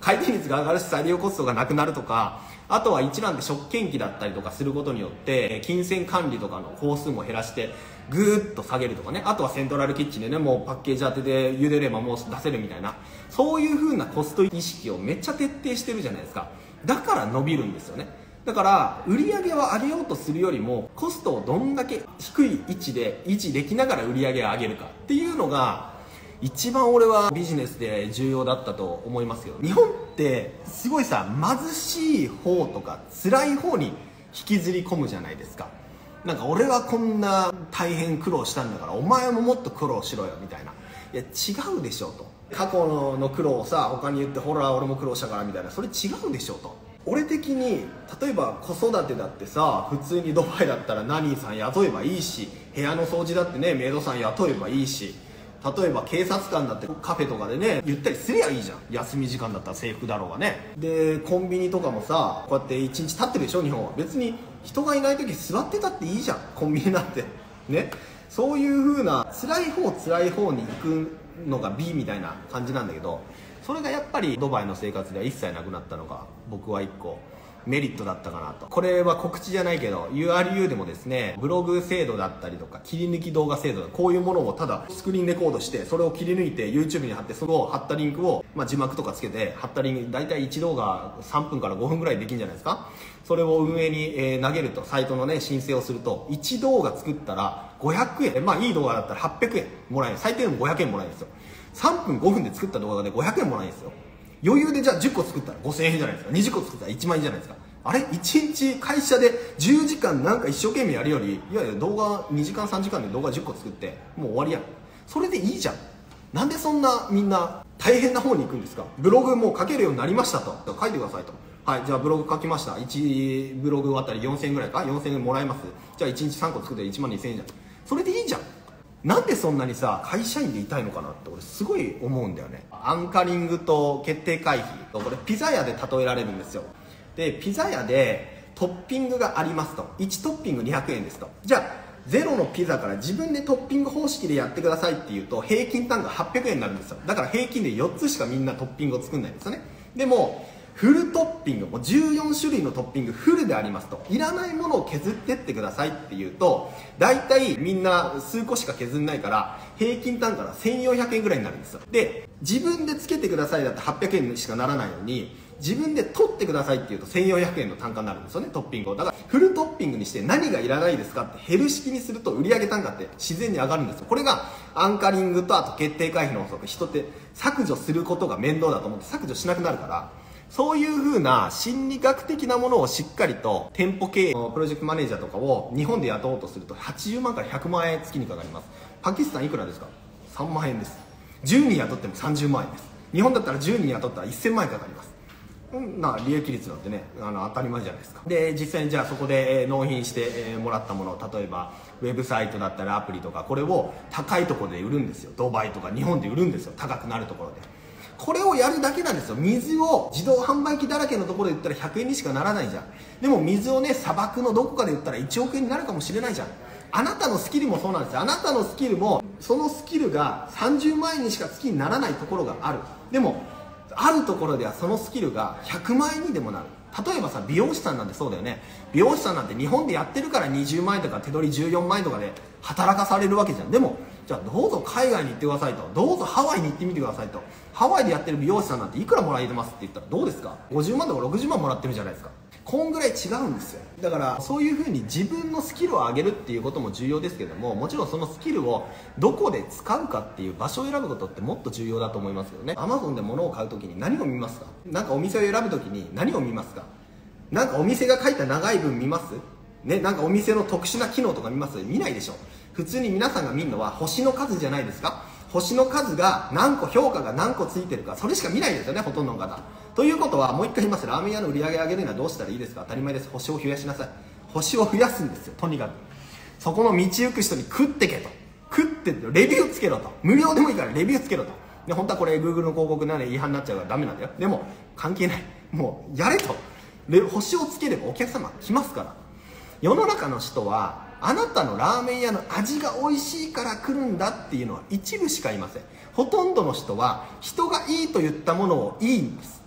回転率が上がるし再利用コストがなくなるとか、あとは一覧で食券機だったりとかすることによって金銭管理とかの工数も減らしてぐーっと下げるとかね、あとはセントラルキッチンでね、もうパッケージ当てで茹でればもう出せるみたいな、そういう風なコスト意識をめっちゃ徹底してるじゃないですか。だから伸びるんですよね。だから売り上げを上げようとするよりもコストをどんだけ低い位置で維持できながら売り上げを上げるかっていうのが一番俺はビジネスで重要だったと思いますよ。日本ってすごいさ、貧しい方とか辛い方に引きずり込むじゃないですか。なんか俺はこんな大変苦労したんだからお前ももっと苦労しろよみたいな。いや違うでしょと。過去の苦労をさ他に言ってほら俺も苦労したからみたいな、それ違うでしょと。俺的に例えば子育てだってさ、普通にドバイだったらナニーさん雇えばいいし、部屋の掃除だってねメイドさん雇えばいいし、例えば警察官だってカフェとかでねゆったりすりゃいいじゃん。休み時間だったら制服だろうがね。でコンビニとかもさこうやって一日経ってるでしょ日本は。別に人がいない時座ってたっていいじゃんコンビニなんてね。そういう風な辛い方辛い方に行くのが B みたいな感じなんだけど、それがやっぱりドバイの生活では一切なくなったのが僕は一個メリットだったかなと。これは告知じゃないけど ユーアールユー でもですね、ブログ制度だったりとか切り抜き動画制度、こういうものをただスクリーンレコードしてそれを切り抜いて YouTube に貼って、その貼ったリンクを、まあ、字幕とかつけて貼ったリンク大体いち動画さんぷんからごふんぐらいできるんじゃないですか。それを運営に、えー、投げると、サイトのね申請をするといち動画作ったらごひゃくえん、まあいい動画だったらはっぴゃくえんもらえる。最低でもごひゃくえんもらえるんですよ。さんぷんごふんで作った動画でごひゃくえんもらえるんですよ。余裕でじゃあじゅっこ作ったらごせんえんじゃないですか。にじゅっこ作ったらいちまんえんじゃないですか。あれいちにち会社でじゅうじかんなんか一生懸命やるより、いやいや動画にじかんさんじかんで動画じゅっこ作ってもう終わりやん。それでいいじゃん。なんでそんなみんな大変な方に行くんですか。ブログもう書けるようになりましたと書いてくださいと。はい、じゃあブログ書きました。いちブログあたりよんせんえんぐらいか、よんせんえんもらえます。じゃあいちにちさんこ作っていちまんにせんえんじゃん。それでいいじゃん。なんでそんなにさ会社員でいたいのかなって俺すごい思うんだよね。アンカリングと決定回避と、これピザ屋で例えられるんですよ。でピザ屋でトッピングがありますと、いちトッピングにひゃくえんですと。じゃあゼロのピザから自分でトッピング方式でやってくださいっていうと平均単価はっぴゃくえんになるんですよ。だから平均でよっつしかみんなトッピングを作んないんですよね。でもフルトッピング、もうじゅうよんしゅるいのトッピングフルでありますと、いらないものを削ってってくださいっていうと大体みんな数個しか削んないから平均単価がせんよんひゃくえんぐらいになるんですよ。で自分でつけてくださいだってはっぴゃくえんしかならないのに、自分で取ってくださいっていうとせんよんひゃくえんの単価になるんですよね、トッピングを。だからフルトッピングにして何がいらないですかって減る式にすると売上単価って自然に上がるんですよ。これがアンカリングとあと決定回避の法則。人って削除することが面倒だと思って削除しなくなるから、そういう風な心理学的なものをしっかりと店舗経営のプロジェクトマネージャーとかを日本で雇おうとするとはちじゅうまんからひゃくまんえん月にかかります。パキスタンいくらですか。さんまんえんです。じゅうにん雇ってもさんじゅうまんえんです。日本だったらじゅうにん雇ったらせんまんえんかかります。な利益率なんてね、あの当たり前じゃないですか。で実際にじゃあそこで、えー、納品して、えー、もらったもの、例えばウェブサイトだったりアプリとか、これを高いところで売るんですよ。ドバイとか日本で売るんですよ、高くなるところで。これをやるだけなんですよ。水を自動販売機だらけのところで売ったらひゃくえんにしかならないじゃん。でも水をね砂漠のどこかで売ったらいちおくえんになるかもしれないじゃん。あなたのスキルもそうなんですよ。あなたのスキルもそのスキルがさんじゅうまんえんにしか月にならないところがある。でもあるところではそのスキルがひゃくまんえんにでもなる。例えばさ、美容師さんなんてそうだよね。美容師さんなんて日本でやってるからにじゅうまんえんとか手取りじゅうよんまんえんとかで働かされるわけじゃん。でもじゃあどうぞ海外に行ってくださいと、どうぞハワイに行ってみてくださいと。ハワイでやってる美容師さんなんていくらもらえてますって言ったらどうですか。ごじゅうまんとかろくじゅうまんもらってるじゃないですか。こんぐらい違うんですよ。だからそういうふうに自分のスキルを上げるっていうことも重要ですけども、もちろんそのスキルをどこで使うかっていう場所を選ぶことってもっと重要だと思いますよね。 アマゾン で物を買うときに何を見ますか。なんかお店を選ぶときに何を見ますか。なんかお店が書いた長い文見ますね。なんかお店の特殊な機能とか見ます。見ないでしょ。普通に皆さんが見るのは星の数じゃないですか。星の数が何個、評価が何個ついてるか、それしか見ないですよね、ほとんどの方。ということはもう一回言います。ラーメン屋の売り上げ上げるにはどうしたらいいですか。当たり前です。星を増やしなさい。星を増やすんですよ、とにかく。そこの道行く人に食ってけと、食ってレビューつけろと。無料でもいいからレビューつけろと。で本当はこれ Google の広告なので違反になっちゃうからダメなんだよ。でも関係ない、もうやれと。で星をつければお客様来ますから。世の中の人はあなたのラーメン屋の味が美味しいから来るんだっていうのは一部しかいません。ほとんどの人は人がいいと言ったものをいいんです。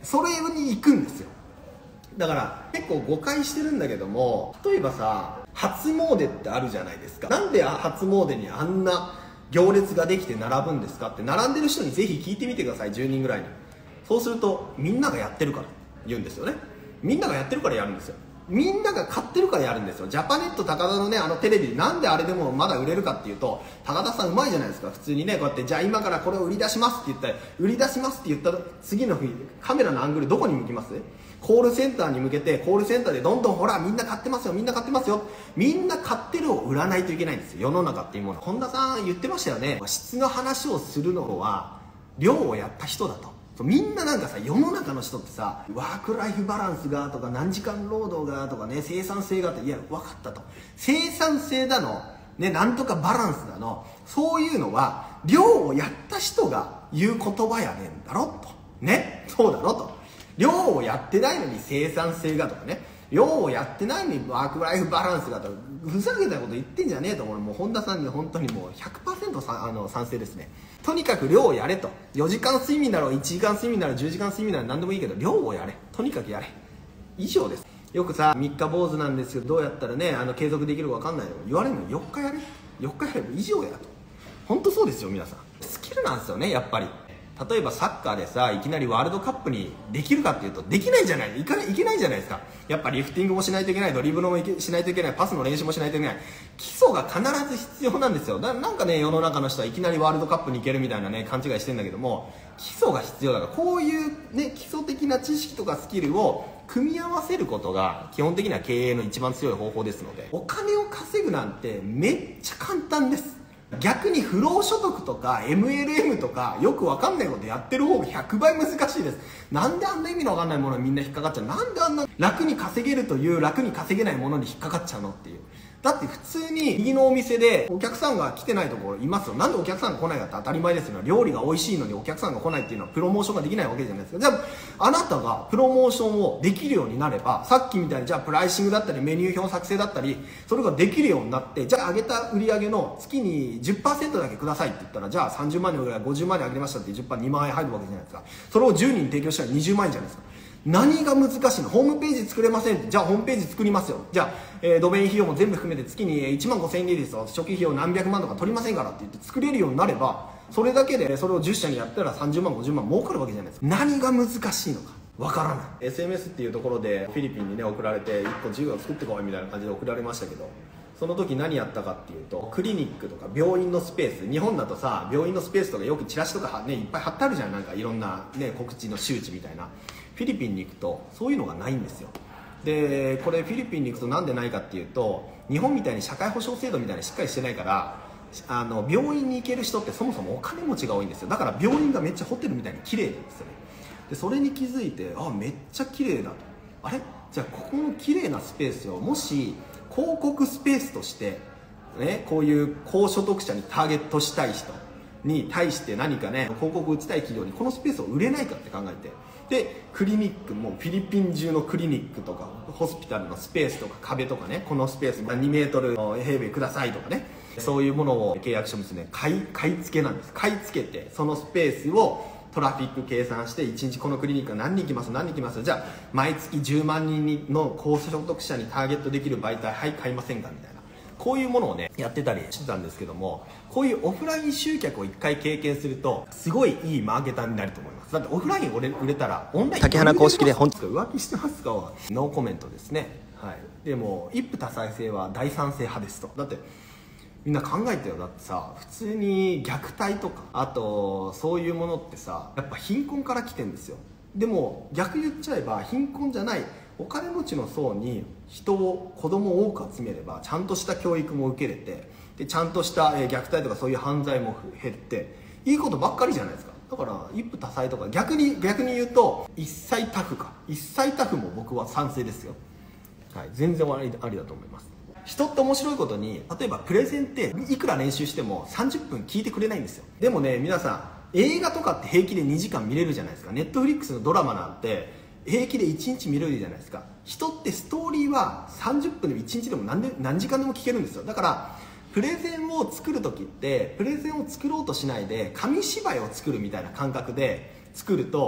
それに行くんですよ。だから結構誤解してるんだけども、例えばさ、初詣ってあるじゃないですか。なんで初詣にあんな行列ができて並ぶんですかって、並んでる人にぜひ聞いてみてください、じゅうにんぐらいに。そうすると、みんながやってるから言うんですよね。みんながやってるからやるんですよ。みんなが買ってるからやるんですよ。ジャパネット高田のね、あのテレビ、なんであれでもまだ売れるかっていうと、高田さんうまいじゃないですか。普通にね、こうやって、じゃあ今からこれを売り出しますって言ったら、売り出しますって言った次の日、カメラのアングルどこに向きます？コールセンターに向けて、コールセンターでどんどんほら、みんな買ってますよ、みんな買ってますよ。みんな買ってるを売らないといけないんですよ、世の中っていうもの。本田さん言ってましたよね。質の話をするのは、量をやった人だと。みんななんかさ、世の中の人ってさ、ワークライフバランスがとか何時間労働がとかね、生産性がって、いや分かったと。生産性だのね、なんとかバランスだの、そういうのは量をやった人が言う言葉やねんだろと。ね、そうだろと。量をやってないのに生産性がとかね、量をやってないのにワークライフバランスがとか、ふざけたこと言ってんじゃねえと思う。もう本田さんに本当にもう ひゃくパーセント さあの賛成ですね。とにかく量をやれと。よじかん睡眠だろう、いちじかん睡眠ならじゅうじかん睡眠なら何でもいいけど、量をやれ。とにかくやれ。以上です。よくさ、三日坊主なんですけど、どうやったらね、あの継続できるか分かんないの言われるのよっかやれ。よっかやれば以上やと。本当そうですよ、皆さん。スキルなんですよね、やっぱり。例えばサッカーでさ、いきなりワールドカップにできるかっていうと、できないじゃない、いかない、いけないじゃないですか。やっぱリフティングもしないといけない、ドリブルもしないといけない、パスの練習もしないといけない。基礎が必ず必要なんですよ。だなんかね、世の中の人はいきなりワールドカップに行けるみたいなね、勘違いしてんだけども、基礎が必要だから、こういうね、基礎的な知識とかスキルを組み合わせることが基本的には経営の一番強い方法ですので、お金を稼ぐなんてめっちゃ簡単です。逆に不労所得とか エムエルエム とかよくわかんないことやってる方がひゃくばい難しいです。なんであんな意味のわかんないものにみんな引っかかっちゃう、なんであんな楽に稼げるという楽に稼げないものに引っかかっちゃうのっていう。だって普通に右のお店でお客さんが来てないところいますよ。なんでお客さんが来ないかって当たり前ですよ。料理が美味しいのにお客さんが来ないっていうのはプロモーションができないわけじゃないですか。じゃああなたがプロモーションをできるようになれば、さっきみたいにじゃあプライシングだったりメニュー表作成だったり、それができるようになって、じゃあ上げた売り上げの月に じゅっパーセント だけくださいって言ったら、じゃあさんじゅうまん円の売り上げごじゅうまん円上げましたって じゅっパーセントにまん円入るわけじゃないですか。それをじゅうにん提供したらにじゅうまん円じゃないですか。何が難しいの？ホームページ作れませんって。じゃあホームページ作りますよ。じゃあ、えー、ドメイン費用も全部含めて月にいちまんごせんえんでいいですよ。初期費用何百万とか取りませんからって言って作れるようになれば、それだけでそれをじゅっ社にやったらさんじゅうまんごじゅうまん儲かるわけじゃないですか。何が難しいのかわからない。 エスエムエス っていうところでフィリピンにね送られて、いっこ事業を作ってこいみたいな感じで送られましたけど、その時何やったかっていうと、クリニックとか病院のスペース、日本だとさ、病院のスペースとかよくチラシとかね、いっぱい貼ってあるじゃん。なんかいろんなね、告知の周知みたいな。フィリピンに行くとそういうのがないんですよ。でこれフィリピンに行くとなんでないかっていうと、日本みたいに社会保障制度みたいにしっかりしてないから、あの病院に行ける人ってそもそもお金持ちが多いんですよ。だから病院がめっちゃホテルみたいに綺麗なんですよね。でそれに気づいて、あ、めっちゃ綺麗だと。あれじゃあここの綺麗なスペースをもし広告スペースとして、ね、こういう高所得者にターゲットしたい人に対して何かね、広告を打ちたい企業にこのスペースを売れないかって考えて、でクリニックもフィリピン中のクリニックとかホスピタルのスペースとか壁とかね、このスペースにメートル平米くださいとかね、そういうものを契約書もですね、買い買い付けなんです。買い付けてそのスペースをトラフィック計算して、いちにちこのクリニックは何人来ます何人来ます、じゃあ毎月じゅうまんにんの高所得者にターゲットできる媒体、はい買いませんかみたいな、こういうものをねやってたりしてたんですけども、こういうオフライン集客を一回経験するとすごいいいマーケターになると思います。だってオフライン売れ売れたらオンライン竹花公式で本日浮気してますかはノーコメントですね。はい、でも一夫多妻制は大賛成派ですと。だってみんな考えてよ。だってさ、普通に虐待とか、あとそういうものってさ、やっぱ貧困から来てんですよ。でも逆言っちゃえば、貧困じゃないお金持ちの層に人を子供を多く集めれば、ちゃんとした教育も受けれて、でちゃんとした、えー、虐待とかそういう犯罪も減って、いいことばっかりじゃないですか。だから一夫多妻とか、逆に逆に言うと一妻多夫か、一妻多夫も僕は賛成ですよ。はい、全然ありありだと思います。人って面白いことに、例えばプレゼンっていくら練習してもさんじゅっぷん聞いてくれないんですよ。でもね、皆さん映画とかって平気でにじかん見れるじゃないですか。ネットフリックスのドラマなんて平気でいちにち見れるじゃないですか。人ってストーリーはさんじゅっぷんでもいちにちでも 何, で何時間でも聞けるんですよ。だからプレゼンを作る時って、プレゼンを作ろうとしないで紙芝居を作るみたいな感覚で作ると、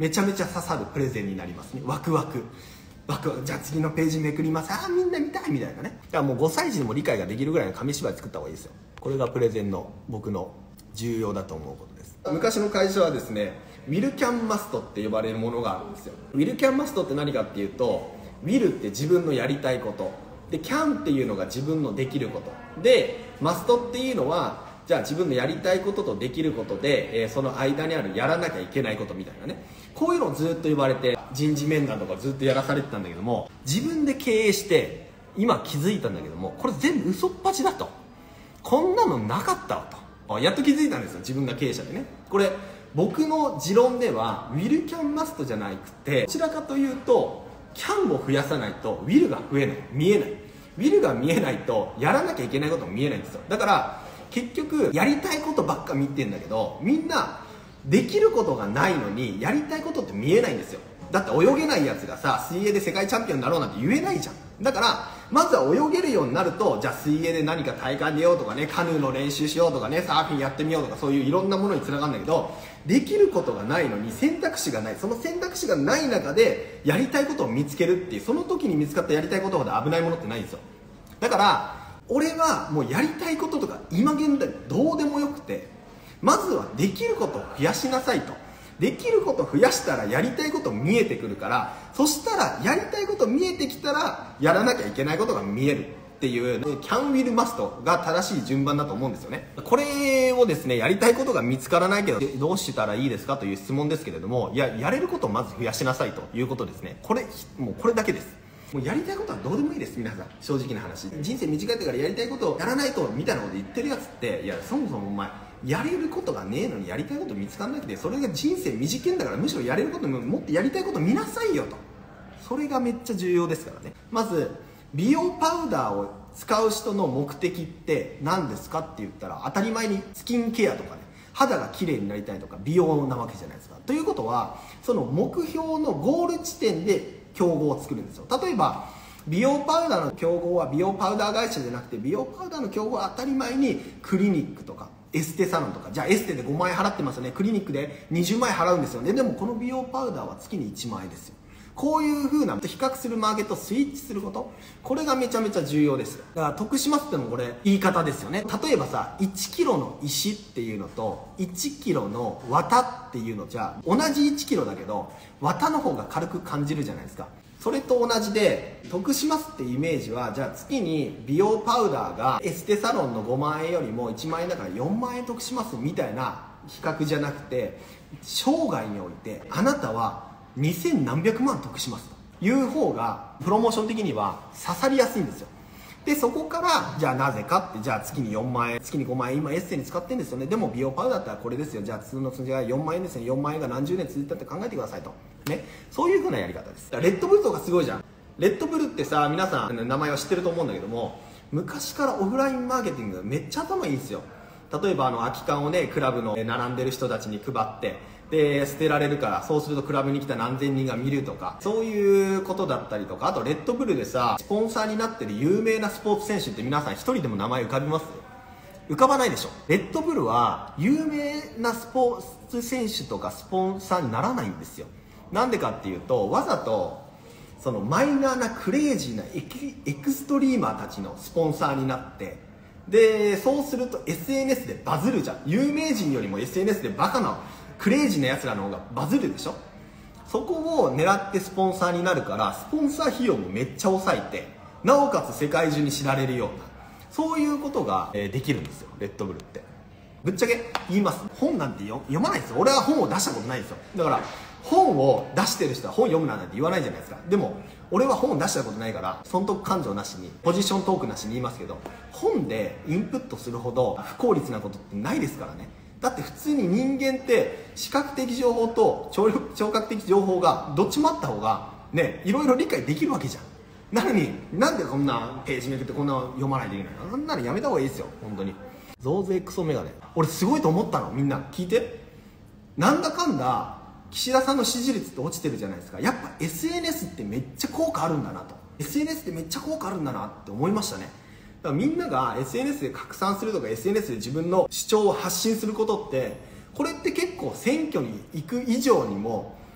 めちゃめちゃ刺さるプレゼンになりますね。ワクワクワクワク、じゃあ次のページめくります、ああみんな見たいみたいなね。だからもうごさい児でも理解ができるぐらいの紙芝居作った方がいいですよ。これがプレゼンの僕の重要だと思うことです。昔の会社はですね、ウィルキャンマストって呼ばれるものがあるんですよ。ウィルキャンマストって何かっていうと、ウィルって自分のやりたいことで、キャンっていうのが自分のできることで、マストっていうのはじゃあ自分のやりたいこととできることで、えー、その間にあるやらなきゃいけないことみたいなね、こういうのをずっと言われて人事面談とかずっとやらされてたんだけども、自分で経営して今気づいたんだけども、これ全部嘘っぱちだと、こんなのなかったわと、やっと気づいたんですよ、自分が経営者でね。これ僕の持論ではウィルキャンマストじゃなくて、どちらかというとキャンを増やさないとウィルが増えない、見えない。ウィルが見えないとやらなきゃいけないことも見えないんですよ。だから結局やりたいことばっか見てんだけど、みんなできることがないのにやりたいことって見えないんですよ。だって泳げないやつがさ、水泳で世界チャンピオンになろうなんて言えないじゃん。だからまずは泳げるようになると、じゃあ水泳で何か大会出ようとかね、カヌーの練習しようとかね、サーフィンやってみようとか、そういういろんなものにつながるんだけど、できることがないのに選択肢がない。その選択肢がない中でやりたいことを見つけるっていう、その時に見つかったやりたいことほど危ないものってないんですよ。だから俺はもうやりたいこととか今現在どうでもよくて、まずはできることを増やしなさいと。できることを増やしたらやりたいこと見えてくるから、そしたらやりたいこと見えてきたらやらなきゃいけないことが見えるっていう、ね、キャンウィルマストが正しい順番だと思うんですよね。これをですね、やりたいことが見つからないけどどうしたらいいですかという質問ですけれども、いや、やれることをまず増やしなさいということですね。これもうこれだけです。もうやりたいことはどうでもいいです。皆さん正直な話、人生短いからやりたいことをやらないとみたいなこと言ってるやつって、いやそもそもお前やれることがねえのにやりたいこと見つからなくて、それが人生短いんだから、むしろやれることももっとやりたいこと見なさいよと。それがめっちゃ重要ですからね。まず美容パウダーを使う人の目的って何ですかって言ったら、当たり前にスキンケアとかね、肌が綺麗になりたいとか美容なわけじゃないですか。ということは、その目標のゴール地点で競合を作るんですよ。例えば美容パウダーの競合は美容パウダー会社じゃなくて、美容パウダーの競合は当たり前にクリニックとかエステサロンとか、じゃあエステでごまんえん払ってますよね、クリニックでにじゅうまんえん払うんですよね。でもこの美容パウダーは月にいちまんえんですよ。こういう風な比較するマーケットをスイッチすること、これがめちゃめちゃ重要ですよ。だから得しますってのもこれ言い方ですよね。例えばさ、いちキロの石っていうのといちキロの綿っていうのじゃ同じいちキロだけど綿の方が軽く感じるじゃないですか。それと同じで、得しますってイメージは、じゃあ月に美容パウダーがエステサロンのごまんえんよりもいちまんえんだからよんまんえん得しますみたいな比較じゃなくて、生涯においてあなたはにせんなんびゃくまん得しますという方がプロモーション的には刺さりやすいんですよ。でそこからじゃあなぜかって、じゃあ月によんまんえん、月にごまんえん今エッセイに使ってるんですよね。でも美容パウダーだったらこれですよ、じゃあ普通の数字がよんまんえんですね、よんまんえんが何十年続いたって考えてくださいとね、そういう風なやり方です。レッドブルとかすごいじゃん。レッドブルってさ、皆さん名前は知ってると思うんだけども、昔からオフラインマーケティングめっちゃ頭いいんですよ。例えばあの空き缶をね、クラブの並んでる人たちに配って、で捨てられるから、そうするとクラブに来た何千人が見るとか、そういうことだったりとか、あとレッドブルでさスポンサーになってる有名なスポーツ選手って皆さん一人でも名前浮かびます？浮かばないでしょ。レッドブルは有名なスポーツ選手とかスポンサーにならないんですよ。なんでかっていうと、わざとそのマイナーなクレイジーなエキエクストリーマーたちのスポンサーになって、でそうすると エスエヌエス でバズるじゃん。有名人よりも エスエヌエス でバカなクレイジーなやつらの方がバズるでしょ。そこを狙ってスポンサーになるから、スポンサー費用もめっちゃ抑えて、なおかつ世界中に知られるような、そういうことができるんですよ、レッドブルって。ぶっちゃけ言います、本なんて読まないですよ。俺は本を出したことないですよ。だから本を出してる人は本読むなんて言わないじゃないですか。でも俺は本を出したことないから、損得感情なしにポジショントークなしに言いますけど、本でインプットするほど不効率なことってないですからね。だって普通に人間って視覚的情報と聴覚的情報がどっちもあった方がね、いろいろ理解できるわけじゃん。なのになんでこんなページめくってこんな読まないといけないの。あんなのやめた方がいいですよ本当に。増税クソメガネ、俺すごいと思ったの。みんな聞いて、なんだかんだ岸田さんの支持率って落ちてるじゃないですか。やっぱ エスエヌエス ってめっちゃ効果あるんだなと、 エスエヌエス ってめっちゃ効果あるんだなって思いましたね。だからみんなが エスエヌエス で拡散するとか エスエヌエス で自分の主張を発信することって、これって結構選挙に行く以上にも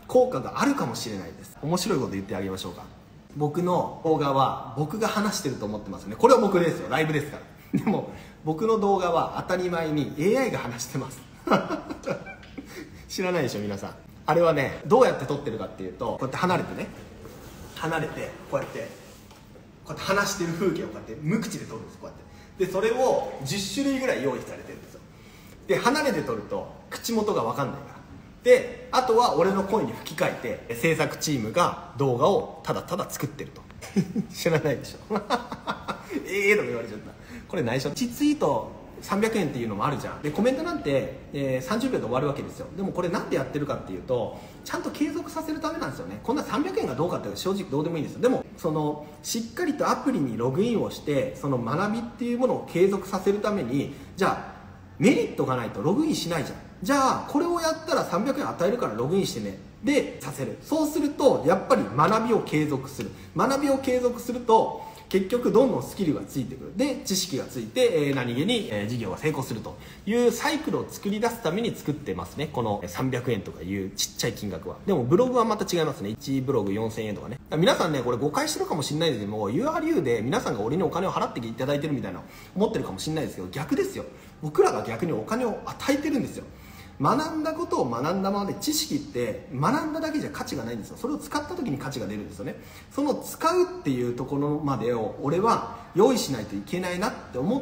効果があるかもしれないです。面白いこと言ってあげましょうか。僕の動画は僕が話してると思ってますよね。これは僕ですよ、ライブですから。でも僕の動画は当たり前に エーアイ が話してます知らないでしょ皆さん。あれはね、どうやって撮ってるかっていうと、こうやって離れてね、離れてこうやってこうやって話してる風景をこうやって無口で撮るんです。こうやってでそれをじゅっしゅるいぐらい用意されてるんですよ。で離れて撮ると口元が分かんないから、であとは俺の声に吹き替えて制作チームが動画をただただ作ってると知らないでしょええとか言われちゃった。これ内緒いちツイートさんびゃくえんっていうのもあるじゃん。でコメントなんて、えー、さんじゅうびょうで終わるわけですよ。でもこれなんでやってるかっていうと、ちゃんと継続させるためなんですよね。こんなさんびゃくえんがどうかって正直どうでもいいんですよ。でもそのしっかりとアプリにログインをしてその学びっていうものを継続させるために、じゃあメリットがないとログインしないじゃん。じゃあこれをやったらさんびゃくえん与えるからログインしてねでさせる。そうするとやっぱり学びを継続する。学びを継続すると結局どんどんスキルがついてくる。で知識がついて、えー、何気に、えー、事業が成功するというサイクルを作り出すために作ってますね、このさんびゃくえんとかいうちっちゃい金額は。でもブログはまた違いますね。いちブログよんせんえんとかね。皆さんねこれ誤解してるかもしれないですけども、 ユーアールユー で皆さんが俺にお金を払っていただいてるみたいな思ってるかもしれないですけど、逆ですよ。僕らが逆にお金を与えてるんですよ。学んだことを学んだままで、知識って学んだだけじゃ価値がないんですよ。それを使った時に価値が出るんですよね。その使うっていうところまでを俺は用意しないといけないなって思って、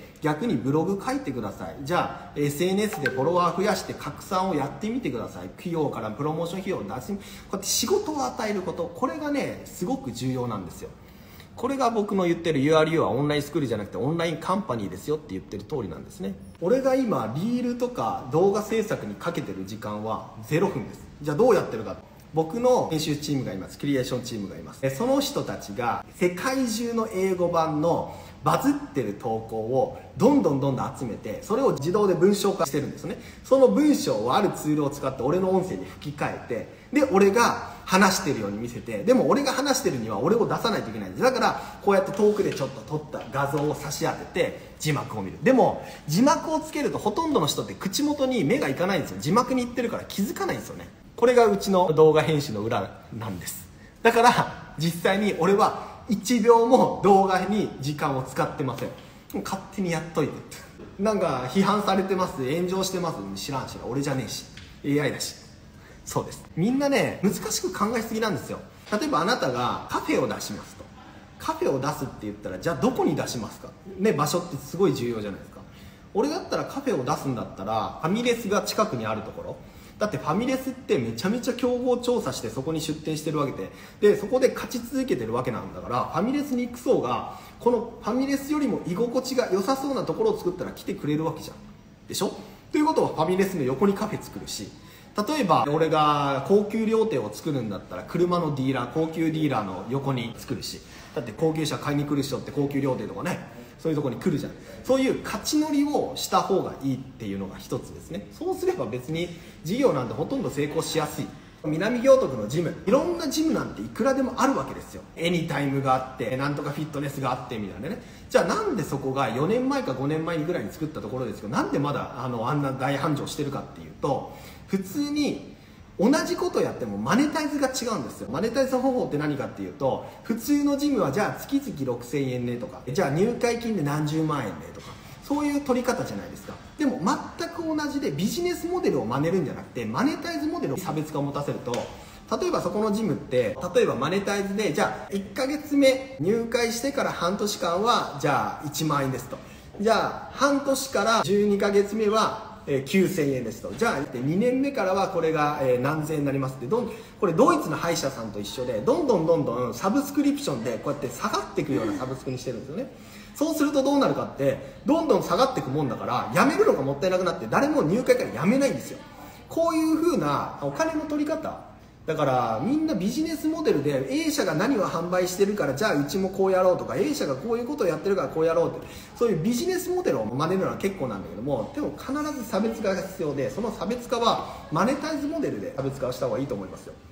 逆にブログ書いてください。じゃあ エスエヌエス でフォロワー増やして拡散をやってみてください。費用からプロモーション費用を出し、こうやって仕事を与えること、これがねすごく重要なんですよ。これが僕の言ってる ユーアールユー はオンラインスクールじゃなくてオンラインカンパニーですよって言ってる通りなんですね。俺が今リールとか動画制作にかけてる時間はゼロふんです。じゃあどうやってるか。僕の編集チームがいます。クリエーションチームがいます。その人たちが世界中の英語版のバズってる投稿をどんどんどんどん集めて、それを自動で文章化してるんですね。その文章をあるツールを使って俺の音声に吹き替えて、で俺が話してるように見せて、でも俺が話してるには俺を出さないといけないんです。だからこうやって遠くでちょっと撮った画像を差し当てて字幕を見る。でも字幕をつけるとほとんどの人って口元に目がいかないんですよ。字幕に行ってるから気づかないんですよね。これがうちの動画編集の裏なんです。だから実際に俺はいちびょうも動画に時間を使ってません。勝手にやっといてなんか批判されてます、炎上してます、知らんしら俺じゃねえし エーアイ だし。そうです。みんなね難しく考えすぎなんですよ。例えばあなたがカフェを出しますと、カフェを出すって言ったらじゃあどこに出しますかね。場所ってすごい重要じゃないですか。俺だったらカフェを出すんだったらファミレスが近くにあるところだって、ファミレスってめちゃめちゃ競合調査してそこに出店してるわけで、でそこで勝ち続けてるわけなんだから、ファミレスに行く層がこのファミレスよりも居心地が良さそうなところを作ったら来てくれるわけじゃんでしょ。ということはファミレスの横にカフェ作るし、例えば俺が高級料亭を作るんだったら車のディーラー、高級ディーラーの横に作るし、だって高級車買いに来る人って高級料亭とかね、そういうところに来るじゃん。そういう勝ち乗りをした方がいいっていうのが一つですね。そうすれば別に事業なんてほとんど成功しやすい。南行徳のジム、いろんなジムなんていくらでもあるわけですよ。エニタイムがあってなんとかフィットネスがあってみたいなね。じゃあなんでそこがよねんまえかごねんまえぐらいに作ったところですけど、なんでまだあのあんな大繁盛してるかっていうと、普通に同じことやってもマネタイズが違うんですよ。マネタイズ方法って何かっていうと、普通のジムはじゃあ月々ろくせんえんねとか、じゃあ入会金で何十万円ねとか、そういう取り方じゃないですか。でも全く同じでビジネスモデルを真似るんじゃなくて、マネタイズモデルを差別化を持たせると、例えばそこのジムって例えばマネタイズでじゃあいっかげつめ入会してから半年間はじゃあいちまんえんですと、じゃあ半年からじゅうにかげつめはきゅうせんえんですと、じゃあにねんめからはこれが何千円になりますって、どんこれドイツの歯医者さんと一緒で、どんどんどんどんサブスクリプションでこうやって下がっていくようなサブスクにしてるんですよね。そうするとどうなるかって、どんどん下がっていくもんだからやめるのがもったいなくなって誰も入会からやめないんですよ。こういう風なお金の取り方だから、みんなビジネスモデルで A 社が何を販売してるからじゃあうちもこうやろうとか、 A 社がこういうことをやってるからこうやろうって、そういうビジネスモデルを真似るのは結構なんだけども、でも必ず差別化が必要で、その差別化はマネタイズモデルで差別化をした方がいいと思いますよ。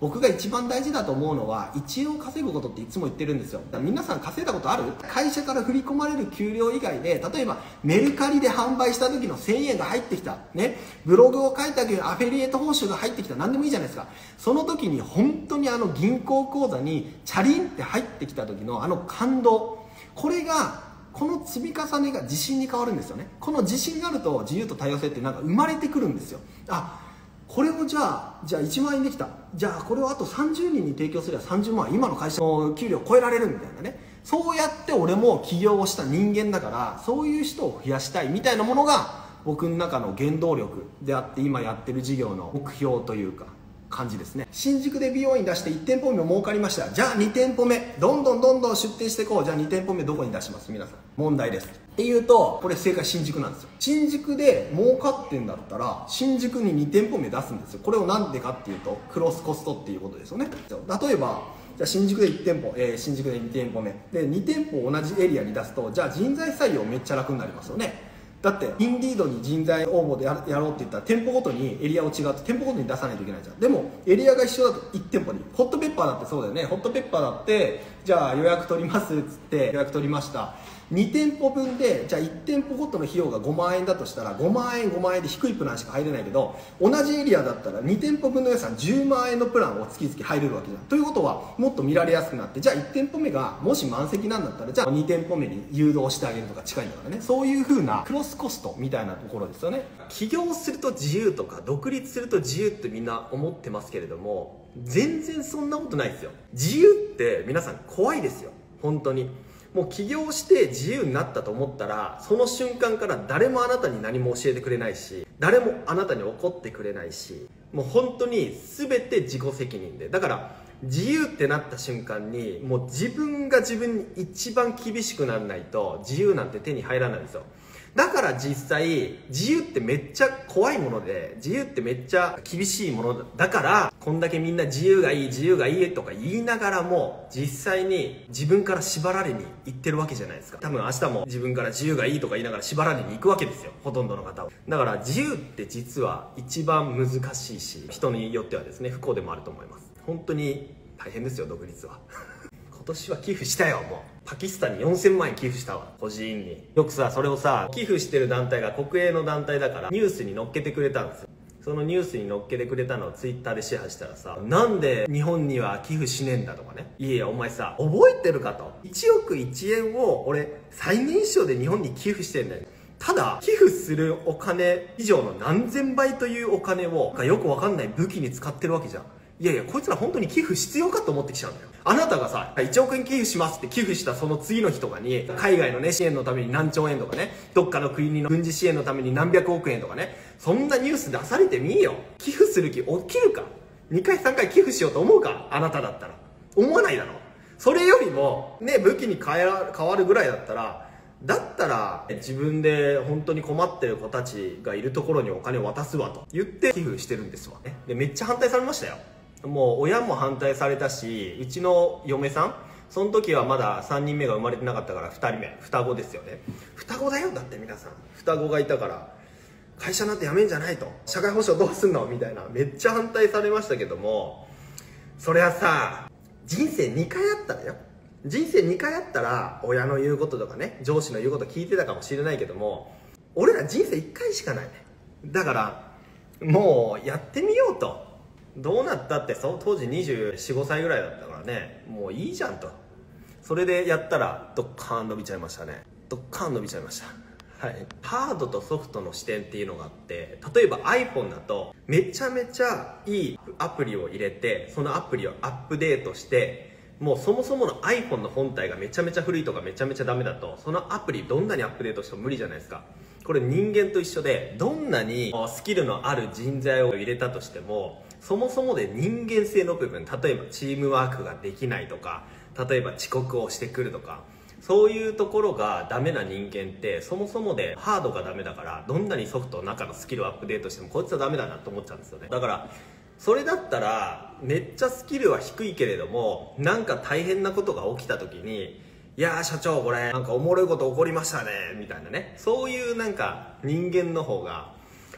僕が一番大事だと思うのは、いちえんを稼ぐことっていつも言ってるんですよ。だから皆さん稼いだことある？会社から振り込まれる給料以外で、例えばメルカリで販売した時のせんえんが入ってきた、ね、ブログを書いた時のアフィリエイト報酬が入ってきた、何でもいいじゃないですか。その時に本当にあの銀行口座にチャリンって入ってきた時のあの感動、これがこの積み重ねが自信に変わるんですよね。この自信があると自由と多様性ってなんか生まれてくるんですよ。あ、これをじゃあじゃあいちまんえんできた、じゃあこれをあとさんじゅうにんに提供すればさんじゅうまん、今の会社の給料を超えられるみたいなね、そうやって俺も起業をした人間だから、そういう人を増やしたいみたいなものが僕の中の原動力であって、今やってる事業の目標というか感じですね。新宿で美容院出していち店舗目儲かりました。じゃあに店舗目どんどんどんどん出店していこう。じゃあに店舗目どこに出します？皆さん問題です。っていうと、これ正解新宿なんですよ。新宿で儲かってんだったら新宿にに店舗目出すんですよ。これをなんでかっていうと、クロスコストっていうことですよね。例えばじゃあ新宿でいち店舗、えー、新宿でに店舗目でに店舗同じエリアに出すと、じゃあ人材採用めっちゃ楽になりますよね。だってインディードに人材応募でやろうって言ったら店舗ごとにエリアを違って店舗ごとに出さないといけないじゃん。でもエリアが一緒だといち店舗に、ホットペッパーだってそうだよね。ホットペッパーだってじゃあ予約取りますっつって予約取りました、に店舗分でじゃあいち店舗ごとの費用がごまんえんだとしたらごまんえんごまんえんで低いプランしか入れないけど、同じエリアだったらに店舗分の予算じゅうまんえんのプランを月々入れるわけじゃん。ということはもっと見られやすくなって、じゃあいち店舗目がもし満席なんだったらじゃあに店舗目に誘導してあげるとか近いんだからね。そういう風なクロスコストみたいなところですよね。 起業すると自由とか独立すると自由ってみんな思ってますけれども、全然そんなことないですよ。自由って皆さん怖いですよ、本当に。もう起業して自由になったと思ったら、その瞬間から誰もあなたに何も教えてくれないし、誰もあなたに怒ってくれないし、もう本当に全て自己責任で、だから自由ってなった瞬間にもう自分が自分に一番厳しくならないと自由なんて手に入らないんですよ。だから実際自由ってめっちゃ怖いもので、自由ってめっちゃ厳しいものだから、こんだけみんな自由がいい自由がいいとか言いながらも、実際に自分から縛られに行ってるわけじゃないですか。多分明日も自分から自由がいいとか言いながら縛られに行くわけですよ、ほとんどの方は。だから自由って実は一番難しいし、人によってはですね不幸でもあると思います。本当に大変ですよ、独立は。今年は寄付したよ。もうパキスタンによんせんまんえん寄付したわ、個人に。よくさ、それをさ、寄付してる団体が国営の団体だからニュースに載っけてくれたんですよ。そのニュースに載っけてくれたのをツイッターでシェアしたらさ、なんで日本には寄付しねえんだとかね。いやいやお前さ、覚えてるかと。いちおくいちえんを俺最年少で日本に寄付してんだよ。ただ寄付するお金以上の何千倍というお金をよくわかんない武器に使ってるわけじゃん。いやいや、こいつら本当に寄付必要かと思ってきちゃうんだよ。あなたがさ、いちおくえん寄付しますって寄付したその次の日とかに、海外のね、支援のために何兆円とかね、どっかの国の軍事支援のために何百億円とかね、そんなニュース出されてみーよ。寄付する気起きるか？にかいさんかい寄付しようと思うか？あなただったら。思わないだろ。それよりも、ね、武器に変えら、変わるぐらいだったら、だったら自分で本当に困ってる子たちがいるところにお金を渡すわと言って寄付してるんですわ。で、めっちゃ反対されましたよ。もう親も反対されたし、うちの嫁さん、その時はまださんにんめが生まれてなかったからふたりめ、双子ですよね。双子だよ、だって皆さん。双子がいたから、会社なんて辞めんじゃないと。社会保障どうすんのみたいな。めっちゃ反対されましたけども、それはさ、人生にかいあったらよ。人生にかいあったら、親の言うこととかね、上司の言うこと聞いてたかもしれないけども、俺ら人生いっかいしかないね。だから、もうやってみようと。どうなったって、そう当時にじゅうよん、ごさいぐらいだったからね、もういいじゃんと。それでやったらドッカーン伸びちゃいましたね。ドッカーン伸びちゃいました。はい、ハードとソフトの視点っていうのがあって、例えば iPhone だとめちゃめちゃいいアプリを入れて、そのアプリをアップデートして、もうそもそもの iPhone の本体がめちゃめちゃ古いとかめちゃめちゃダメだと、そのアプリどんなにアップデートしても無理じゃないですか。これ人間と一緒で、どんなにスキルのある人材を入れたとしても、そもそもで人間性の部分、例えばチームワークができないとか、例えば遅刻をしてくるとか、そういうところがダメな人間ってそもそもでハードがダメだから、どんなにソフトの中のスキルをアップデートしてもこいつはダメだなと思っちゃうんですよね。だからそれだったらめっちゃスキルは低いけれども、なんか大変なことが起きた時に、いやー社長これなんかおもろいこと起こりましたねみたいなね、そういうなんか人間の方が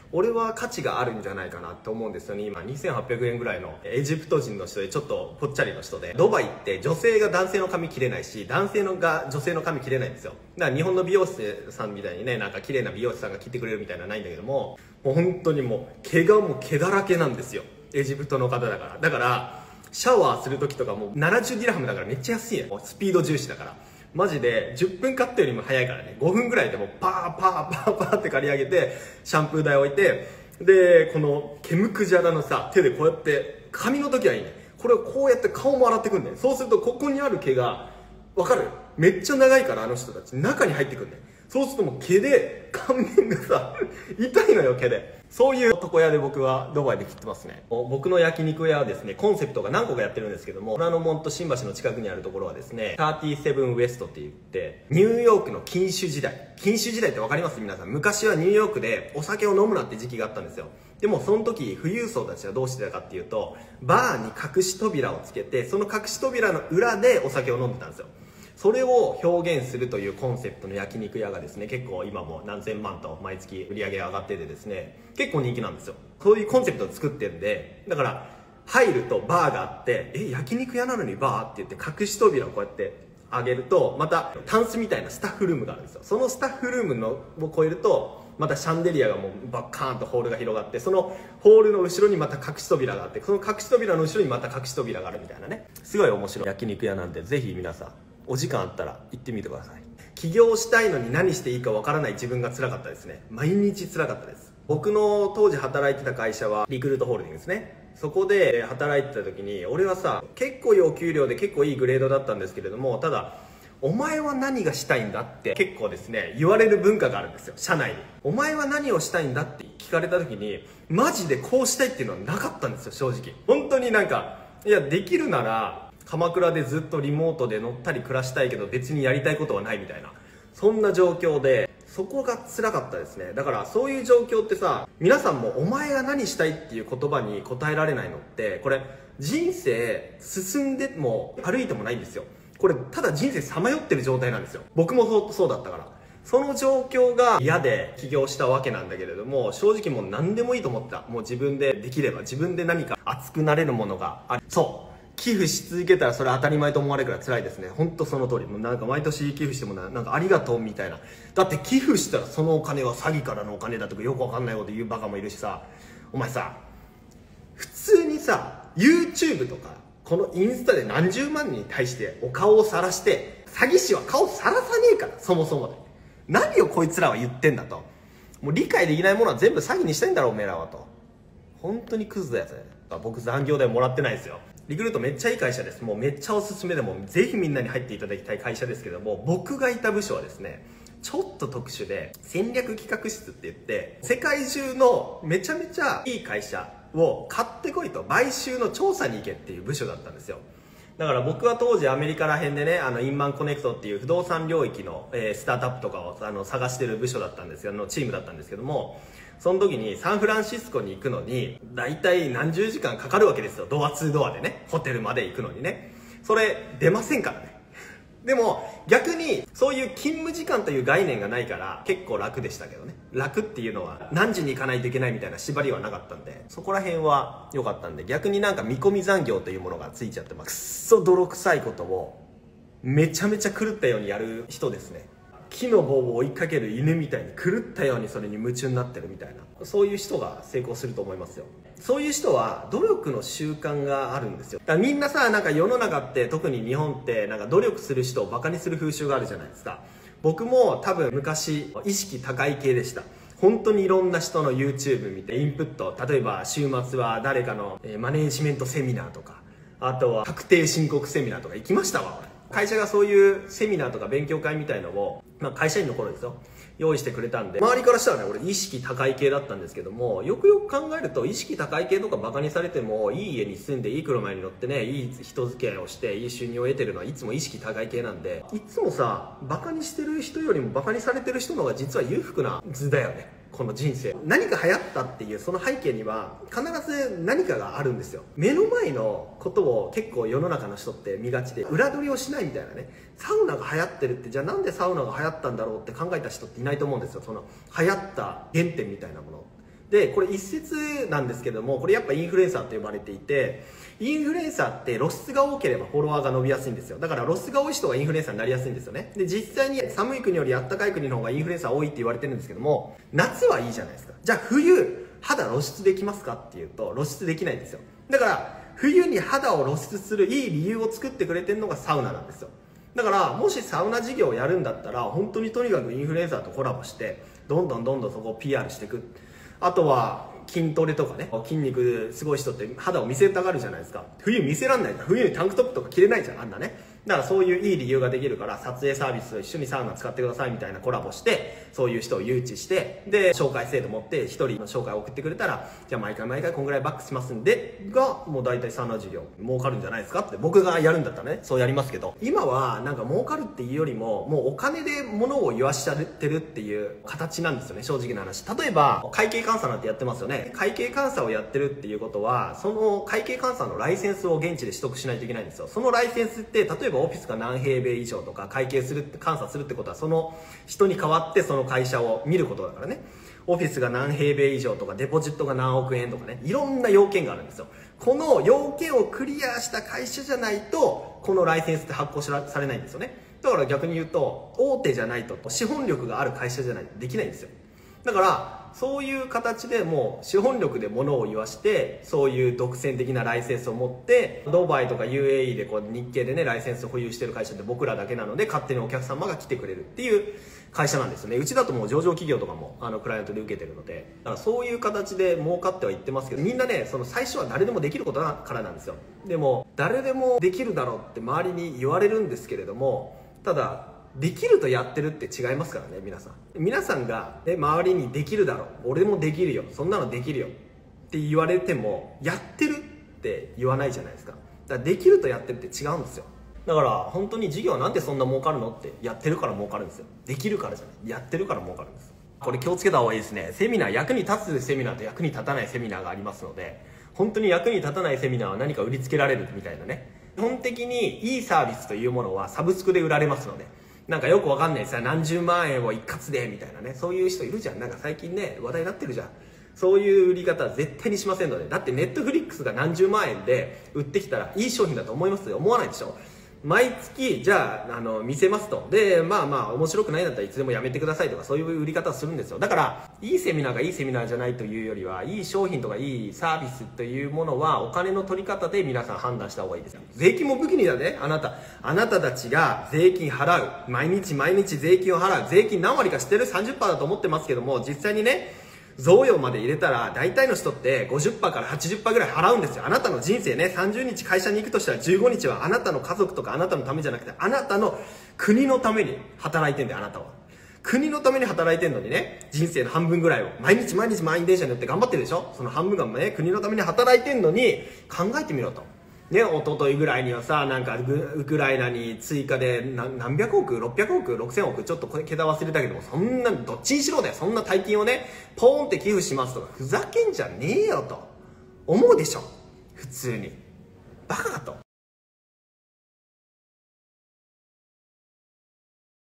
俺は価値があるんじゃないかなと思うんですよね。今にせんはっぴゃくえんぐらいのエジプト人の人でちょっとぽっちゃりの人で、ドバイって女性が男性の髪切れないし、男性のが女性の髪切れないんですよ。だから日本の美容師さんみたいにね、なんか綺麗な美容師さんが切ってくれるみたいなのはないんだけども、もう本当にもう毛がもう毛だらけなんですよ、エジプトの方だから。だからシャワーする時とかもななじゅうディラハムだからめっちゃ安いね。スピード重視だからマジでじゅっぷんカットよりも早いからね、ごふんぐらいでもうパーパーパーパーって刈り上げて、シャンプー台置いて、でこの毛むくじゃらのさ手でこうやって、髪の時はいいね、これをこうやって顔も洗ってくんねん。そうするとここにある毛がわかる、めっちゃ長いから、あの人たち中に入ってくんねん。そうするともう毛で顔面がさ痛いのよ、毛で。そういう床屋で僕はドバイで切ってますね。僕の焼肉屋はですね、コンセプトが何個かやってるんですけども、虎ノ門と新橋の近くにあるところはですね、サーティーセブンウエストって言って、ニューヨークの禁酒時代、禁酒時代って分かります皆さん？昔はニューヨークでお酒を飲むなって時期があったんですよ。でもその時富裕層たちはどうしてたかっていうと、バーに隠し扉をつけて、その隠し扉の裏でお酒を飲んでたんですよ。それを表現するというコンセプトの焼肉屋がですね、結構今も何千万と毎月売り上げが上がっててですね、結構人気なんですよ。そういうコンセプトを作ってるんで、だから入るとバーがあって、え焼肉屋なのにバーって言って隠し扉をこうやって上げると、またタンスみたいなスタッフルームがあるんですよ。そのスタッフルームのを超えるとまたシャンデリアがもうバッカーンとホールが広がって、そのホールの後ろにまた隠し扉があって、その隠し扉の後ろにまた隠し扉があるみたいなね、すごい面白い焼肉屋なんで、ぜひ皆さんお時間あったら行ってみてください。起業したいのに何していいかわからない自分が辛かったですね。毎日辛かったです。僕の当時働いてた会社はリクルートホールディングスね。そこで働いてた時に、俺はさ結構いいお給料で結構いいグレードだったんですけれども、ただお前は何がしたいんだって結構ですね言われる文化があるんですよ、社内に。お前は何をしたいんだって聞かれた時に、マジでこうしたいっていうのはなかったんですよ、正直。本当になんか、いやできるなら鎌倉でずっとリモートで乗ったり暮らしたいけど別にやりたいことはないみたいな、そんな状況で、そこが辛かったですね。だからそういう状況ってさ、皆さんもお前が何したいっていう言葉に答えられないのって、これ人生進んでも歩いてもないんですよ。これただ人生さまよってる状態なんですよ。僕もそうそうだったから、その状況が嫌で起業したわけなんだけれども、正直もう何でもいいと思った。もう自分でできれば、自分で何か熱くなれるものがある。そう寄付し続けたらそれ当たり前と思われるから辛いですね。本当その通り。もうなんか毎年寄付してもな、なんかありがとうみたいな。だって寄付したらそのお金は詐欺からのお金だとかよくわかんないこと言うバカもいるしさ、お前さ、普通にさ、YouTube とか、このインスタで何十万人に対してお顔を晒して、詐欺師は顔晒さねえから、そもそもで。何をこいつらは言ってんだと。もう理解できないものは全部詐欺にしたいんだろ、おめえらはと。本当にクズだやつね。僕残業代もらってないですよ。リクルートめっちゃいい会社です。もうめっちゃおすすめで、もぜひみんなに入っていただきたい会社ですけども、僕がいた部署はですね、ちょっと特殊で、戦略企画室って言って、世界中のめちゃめちゃいい会社を買ってこいと、買収の調査に行けっていう部署だったんですよ。だから僕は当時アメリカら辺でね、あのインマンコネクトっていう不動産領域の、えー、スタートアップとかをあの探してる部署だったんですよ、あのチームだったんですけども、その時にサンフランシスコに行くのに大体何十時間かかるわけですよ。ドアツードアでね、ホテルまで行くのにね。それ出ませんからね。でも逆にそういう勤務時間という概念がないから結構楽でしたけどね。楽っていうのは何時に行かないといけないみたいな縛りはなかったんで、そこら辺は良かったんで、逆になんか見込み残業というものがついちゃってます。くっそ泥臭いことをめちゃめちゃ狂ったようにやる人ですね。木の棒を追いかける犬みたいに狂ったようにそれに夢中になってるみたいな、そういう人が成功すると思いますよ。そういう人は努力の習慣があるんですよ。だからみんなさ、なんか世の中って特に日本ってなんか努力する人をバカにする風習があるじゃないですか。僕も多分昔意識高い系でした。本当にいろんな人の YouTube 見てインプット、例えば週末は誰かのマネージメントセミナーとか、あとは確定申告セミナーとか行きましたわ。会社がそういうセミナーとか勉強会みたいのを、まあ、会社員の頃ですよ、用意してくれたんで、周りからしたらね、俺意識高い系だったんですけども、よくよく考えると意識高い系とかバカにされても、いい家に住んでいい車に乗ってね、いい人付き合いをしていい収入を得てるのはいつも意識高い系なんで、いつもさ、バカにしてる人よりもバカにされてる人の方が実は裕福な図だよね、この人生。何か流行ったっていうその背景には必ず何かがあるんですよ。目の前のことを結構世の中の人って見がちで、裏取りをしないみたいなね。サウナが流行ってるって、じゃあなんでサウナが流行ったんだろうって考えた人っていないと思うんですよ。その流行った原点みたいなもの。 でこれ一説なんですけども、これやっぱインフルエンサーと呼ばれていて、インフルエンサーって露出が多ければフォロワーが伸びやすいんですよ。だから露出が多い人がインフルエンサーになりやすいんですよね。で実際に寒い国より暖かい国の方がインフルエンサー多いって言われてるんですけども、夏はいいじゃないですか。じゃあ冬肌露出できますかっていうと露出できないんですよ。だから冬に肌を露出するいい理由を作ってくれてるのがサウナなんですよ。だからもしサウナ事業をやるんだったら本当にとにかくインフルエンサーとコラボしてどんどんどんどんそこを ピーアール していく。あとは筋トレとかね、筋肉すごい人って肌を見せたがるじゃないですか。冬見せらんないから、冬にタンクトップとか着れないじゃん、あんなね。だからそういういい理由ができるから撮影サービスと一緒にサウナ使ってくださいみたいなコラボして、そういう人を誘致してで紹介制度持って一人の紹介を送ってくれたら、じゃあ毎回毎回こんぐらいバックしますんでがもう大体サウナ事業儲かるんじゃないですかって、僕がやるんだったらねそうやりますけど、今はなんか儲かるっていうよりももうお金で物を言わしちゃってるっていう形なんですよね、正直な話。例えば会計監査なんてやってますよね。会計監査をやってるっていうことはその会計監査のライセンスを現地で取得しないといけないんですよ。そのライセンスって例えばオフィスが何平米以上とか会計するって監査するってことはその人に代わってその会社を見ることだからね。オフィスが何平米以上とかデポジットが何億円とかね、いろんな要件があるんですよ。この要件をクリアした会社じゃないとこのライセンスって発行されないんですよね。だから逆に言うと大手じゃないと資本力がある会社じゃないとできないんですよ。だからそういう形でもう資本力で物を言わして、そういう独占的なライセンスを持ってドバイとか ユーエーイー でこう日系でねライセンスを保有してる会社って僕らだけなので、勝手にお客様が来てくれるっていう会社なんですよね。うちだともう上場企業とかもあのクライアントで受けてるので、だからそういう形で儲かってはいってますけど、みんなねその最初は誰でもできることだからなんですよ。でも誰でもできるだろうって周りに言われるんですけれども、ただできるとやってるって違いますからね。皆さん皆さんが、ね、周りにできるだろう、俺もできるよ、そんなのできるよって言われてもやってるって言わないじゃないですか。だからできるとやってるって違うんですよ。だから本当に事業はなんでそんな儲かるのって、やってるから儲かるんですよ。できるからじゃない、やってるから儲かるんです。これ気をつけた方がいいですね。セミナー、役に立つセミナーと役に立たないセミナーがありますので、本当に役に立たないセミナーは何か売りつけられるみたいなね。基本的にいいサービスというものはサブスクで売られますので、なんかよくわかんないさ何十万円を一括でみたいなね、そういう人いるじゃん。なんか最近ね話題になってるじゃん。そういう売り方は絶対にしませんので。だってネットフリックスが何十万円で売ってきたらいい商品だと思いますよ。思わないでしょ。毎月じゃあ、あの見せますと、でまあまあ面白くないんだったらいつでもやめてくださいとか、そういう売り方をするんですよ。だからいいセミナーがいいセミナーじゃないというよりは、いい商品とかいいサービスというものはお金の取り方で皆さん判断した方がいいですよ。税金も武器にだね。あなたあなたたちが税金払う、毎日毎日税金を払う。税金何割か知ってる？ さんじゅっパーセント だと思ってますけども、実際にね贈与まで入れたら大体の人って ごじゅっパーセント から はちじゅっパーセント ぐらい払うんですよ。あなたの人生ね、さんじゅうにち会社に行くとしたらじゅうごにちはあなたの家族とかあなたのためじゃなくて、あなたの国のために働いてんだよ。あなたは国のために働いてんのにね、人生の半分ぐらいを毎日毎日満員電車に乗って頑張ってるでしょ。その半分がね国のために働いてんのに、考えてみろとね。一昨日ぐらいにはさ、なんかウクライナに追加で何何百億ろっぴゃくおくろくせんおく、ちょっと桁忘れたけども、そんなどっちにしろだよ、そんな大金をねポーンって寄付しますとか、ふざけんじゃねえよと思うでしょ。普通にバカかと。